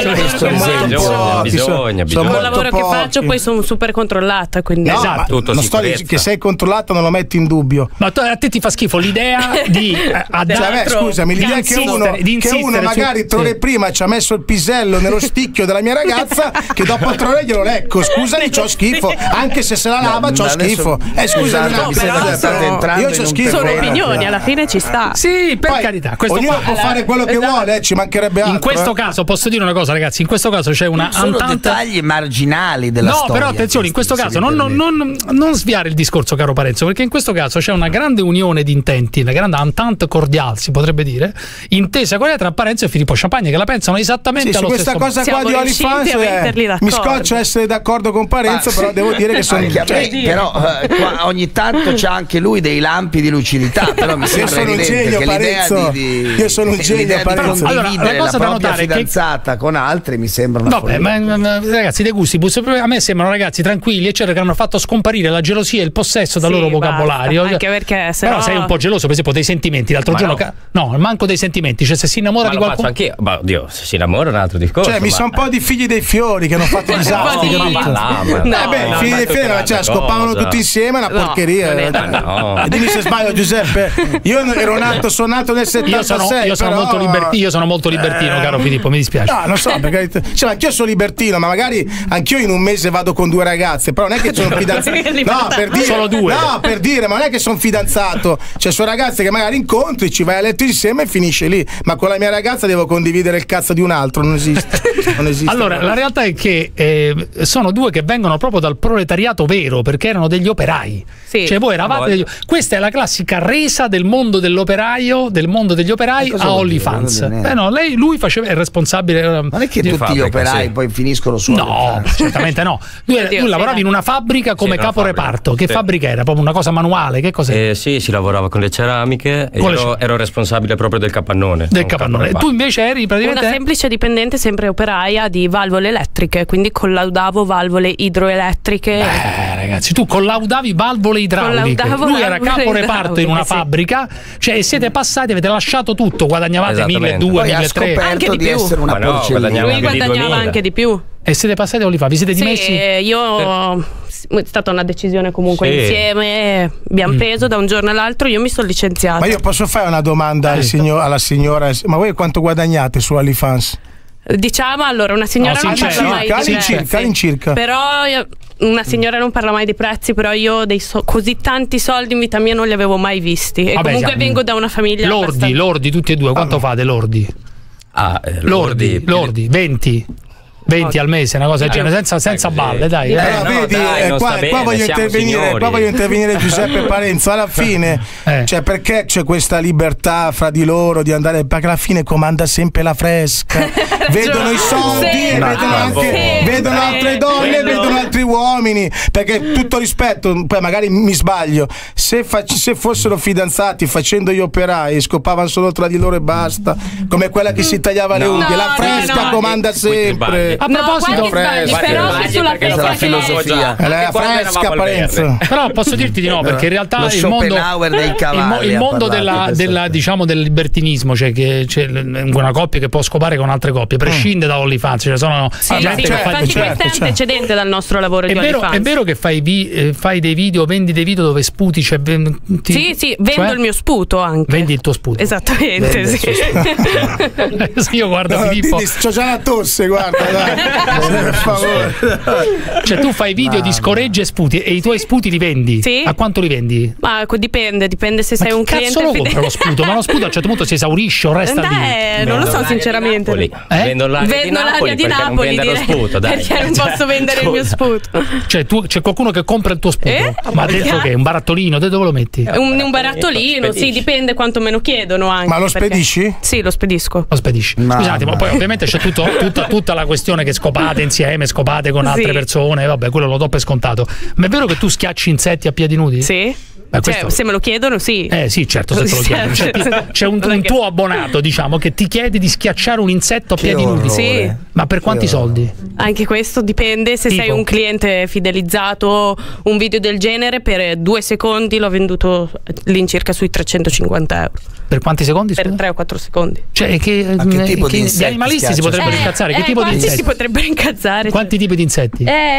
Bisogna. Con il lavoro che faccio poi sono super controllata, quindi esatto. Non sto che sei controllato, non lo metti in dubbio. Ma a te ti fa schifo l'idea di scusami, l'idea che uno magari 3 ore prima ci ha messo il pisello nello spicchio della mia ragazza, che dopo 3 ore glielo lecco. Scusami, c'ho schifo, anche se la lava c'ho schifo. Scusami, io c'ho schifo. Sono opinioni, alla fine ci sta. Sì, per carità. Ognuno può fare quello che vuole, ci mancherebbe altro. In questo caso, posso dire una cosa, ragazzi, in questo caso c'è una sono dettagli marginali della storia. No, però attenzione, in questo caso non sviare il discorso, caro Parenzo, perché in questo caso c'è una grande unione di intenti, una grande entente cordiale, si potrebbe dire, intesa quella tra Parenzo e Filippo Champagne, che la pensano esattamente allo stesso modo. Questa cosa qua di OnlyFans mi scoccia essere d'accordo con Parenzo, però devo dire che sono però ogni tanto c'ha anche lui dei lampi di lucidità, però mi sembra evidente che l'idea io sono un genio, Parenzo. Condividere la propria fidanzata con altri mi sembra una follia. Ma ragazzi, De Gustibus a me sembrano ragazzi tranquilli, eccetera, che hanno fatto scomparire la gelosia e il possesso dal loro vocabolario. Anche perché però sei un po' geloso, per esempio, dei sentimenti. L'altro giorno no, manco dei sentimenti, cioè se si innamora di qualcuno. Anch'io, ma oddio, se si innamora è un altro discorso. Cioè mi sono un po' di figli dei fiori che hanno fatto disastri, i figli dei fiori, cioè scopavano tutti insieme, una porcheria. Dimmi se sbaglio, Giuseppe. Io ero nato, sono nato nel 76. Io sono molto libertino, caro Filippo, mi dispiace. No, non so, perché cioè, anch'io sono libertino, ma magari anch'io in un mese vado con 2 ragazze, però non è che sono fidanzato. No, per dire, solo 2. No, per dire, ma non è che sono fidanzato. Cioè, sono ragazze che magari incontri, ci vai a letto insieme e finisce lì. Ma con la mia ragazza devo condividere il cazzo di un altro, non esiste. Allora, la realtà è che sono 2 che vengono proprio dal proletariato vero, perché erano degli operai. Sì. Cioè voi eravate questa è la classica resa del mondo dell'operaio, del mondo degli operai a OnlyFans. No, lui è responsabile. Non è che tutti gli operai poi finiscono su OnlyFans. No, certamente no. Tu lavoravi in una fabbrica come caporeparto. Che fabbrica era? Proprio una cosa manuale? Che cos'è? Sì, si lavorava con le ceramiche e ero responsabile proprio del capannone. Del capannone. Tu invece eri praticamente una semplice dipendente, sempre operaia di valvole elettriche, quindi collaudavo valvole idroelettriche. Ragazzi, tu collaudavi valvole idrauliche. Lui era caporeparto in una fabbrica, cioè siete passati, avete lasciato tutto, guadagnavate 1.200, 1.300. Anche di essere una porcellina. Lui guadagnava anche di più. E siete passati a OnlyFans? Vi siete dimessi? Io è stata una decisione comunque insieme, abbiamo preso da un giorno all'altro, io mi sono licenziata. Ma io posso fare una domanda alla signora? Ma voi quanto guadagnate su OnlyFans? Diciamo, allora, una signora non parla mai di prezzi. All'incirca. Però una signora non parla mai di prezzi, però io così tanti soldi in vita mia non li avevo mai visti. E comunque vengo da una famiglia lordi tutti e due, quanto fate lordi? Lordi 20 al mese, una cosa del genere, senza balle, dai. Vedi, qua voglio intervenire Giuseppe Parenzo. Alla fine, cioè, perché c'è questa libertà fra di loro di andare, perché alla fine comanda sempre la fresca. Vedono i soldi e vedono altre donne, vedono altri uomini. Perché tutto rispetto, poi magari mi sbaglio, se fossero fidanzati facendo gli operai, scopavano solo tra di loro e basta, come quella che si tagliava le unghie, la fresca comanda sempre. A proposito, la filosofia la fresca Parenzo. Però posso dirti di no, perché in realtà il mondo diciamo del libertinismo, cioè che c'è una coppia che può scopare con altre coppie, prescinde da OnlyFans, cioè sono questo è antecedente dal nostro lavoro di OnlyFans. È vero che fai dei video, vendi dei video dove sputi, cioè vendo il mio sputo anche. Vendi il tuo sputo. Esattamente, sì. Io guardo Filippo. C'ho già la tosse, guarda. Per favore. Cioè tu fai video di scoregge e sputi e i tuoi sputi li vendi? Sì. A quanto li vendi? Ma dipende se sei un cliente fedele. Ma che cazzo lo compra lo sputo? Ma lo sputo a un certo punto si esaurisce o resta lì? Non lo so sinceramente. Vendo l'aria di Napoli lo sputo, dai. Perché non posso vendere il mio sputo. Cioè c'è qualcuno che compra il tuo sputo? Ma dentro che? Un barattolino? Dove lo metti? Un barattolino, sì, dipende quanto me lo chiedono anche. Ma lo spedisci? Sì, lo spedisco. Lo spedisci. Scusate, ma poi ovviamente c'è tutta la questione che scopate insieme, scopate con altre persone, vabbè, quello lo do per scontato. Ma è vero che tu schiacci insetti a piedi nudi? Sì. Questo... se me lo chiedono, sì. Sì, certo, se te lo chiedono. C'è un tuo abbonato, diciamo, che ti chiede di schiacciare un insetto a piedi nudi. Sì. Ma per quanti soldi? Anche questo dipende. Se sei un cliente fidelizzato, un video del genere per 2 secondi l'ho venduto all'incirca sui 350 euro. Per quanti secondi? Per 3 o 4 secondi. Cioè, che tipo di gli animalisti si potrebbero incazzare? Che tipo di insetti? Si potrebbero incazzare? Quanti tipi di insetti?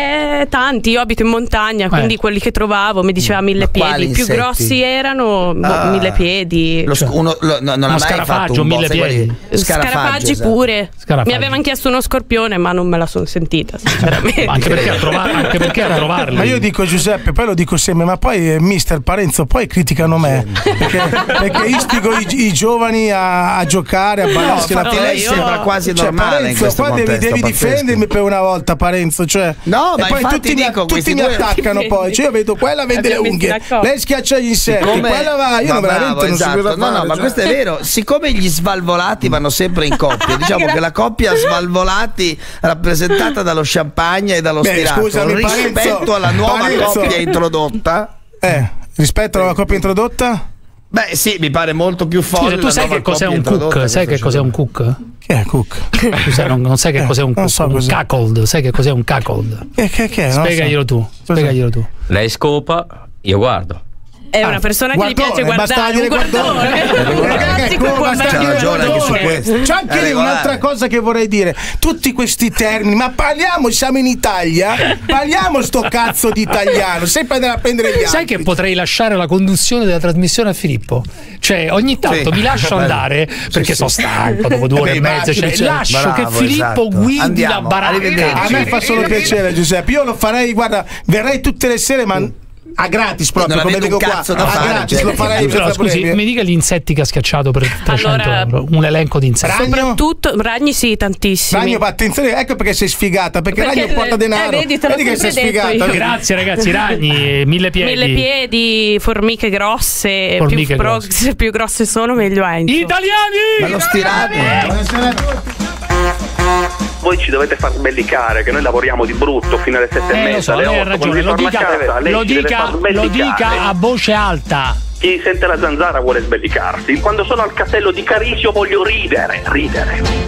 Tanti. Io abito in montagna, quindi quelli che trovavo mi diceva 1000 piedi. I più grossi erano 1000 piedi. Non ha mai scarafaggio, 1000 piedi. Scarafaggi pure. Mi avevano chiesto uno scorpione, ma non me la sono sentita, sinceramente. Anche perché a trovarli. Ma io dico, Giuseppe, poi lo dico sempre, ma poi mister Parenzo, poi criticano me perché istigo i giovani a giocare, a ballarsi la testa. Lei sembra quasi normale. Parenzo, qua devi difendermi per una volta, Parenzo. Cioè, no, ma poi tutti mi attaccano poi. Cioè, io vedo quella vende le unghie, lei schiaccia gli insetti, quella va. Io veramente non so cosa fare. No, ma questo è vero. Siccome gli svalvolati vanno sempre in coppia, diciamo che la coppia svalvolati rappresentata dallo champagne e dallo stirato rispetto alla nuova coppia introdotta. Rispetto alla coppia introdotta? Beh, sì, mi pare molto più folle. Scusa, tu sai che cos'è un cook? Sai che cos'è un cook? Che è cook? Non sai che cos'è un cook? Un cuckold. Sai che cos'è un cuckold? Che è? Spiegaglielo tu. Lei scopa, io guardo. È una persona che gli piace guardare un guardone. C'ha ragione anche su questo. C'è anche lì un'altra cosa che vorrei dire. Tutti questi termini, ma parliamo, siamo in Italia, parliamo sto cazzo di italiano, sempre andare a prendere gli altri. Sai che potrei lasciare la conduzione della trasmissione a Filippo? Cioè ogni tanto mi lascio andare perché sono stanco dopo 2 ore e mezza, lascio che Filippo guidi la baracca. A me fa solo piacere, Giuseppe, io lo farei, guarda, verrei tutte le sere, ma a gratis proprio, come dico qua, gratis, lo farei. Però scusi, mi dica gli insetti che ha schiacciato per 300 euro, un elenco di insetti. Soprattutto ragni, sì, tantissimi. Ragno, attenzione, ecco perché sei sfigata, perché Ragno porta denaro. Vedi che sei sfigata. Grazie ragazzi, ragni, 1000 piedi. 1000 piedi, formiche grosse, più grosse sono meglio è. Italiani! Ma lo stirato. Buonasera a tutti. Voi ci dovete far sbellicare, che noi lavoriamo di brutto fino alle 7:30, alle 8. Lo dica a voce alta. Chi sente la zanzara vuole sbellicarsi. Quando sono al castello di Carisio voglio ridere.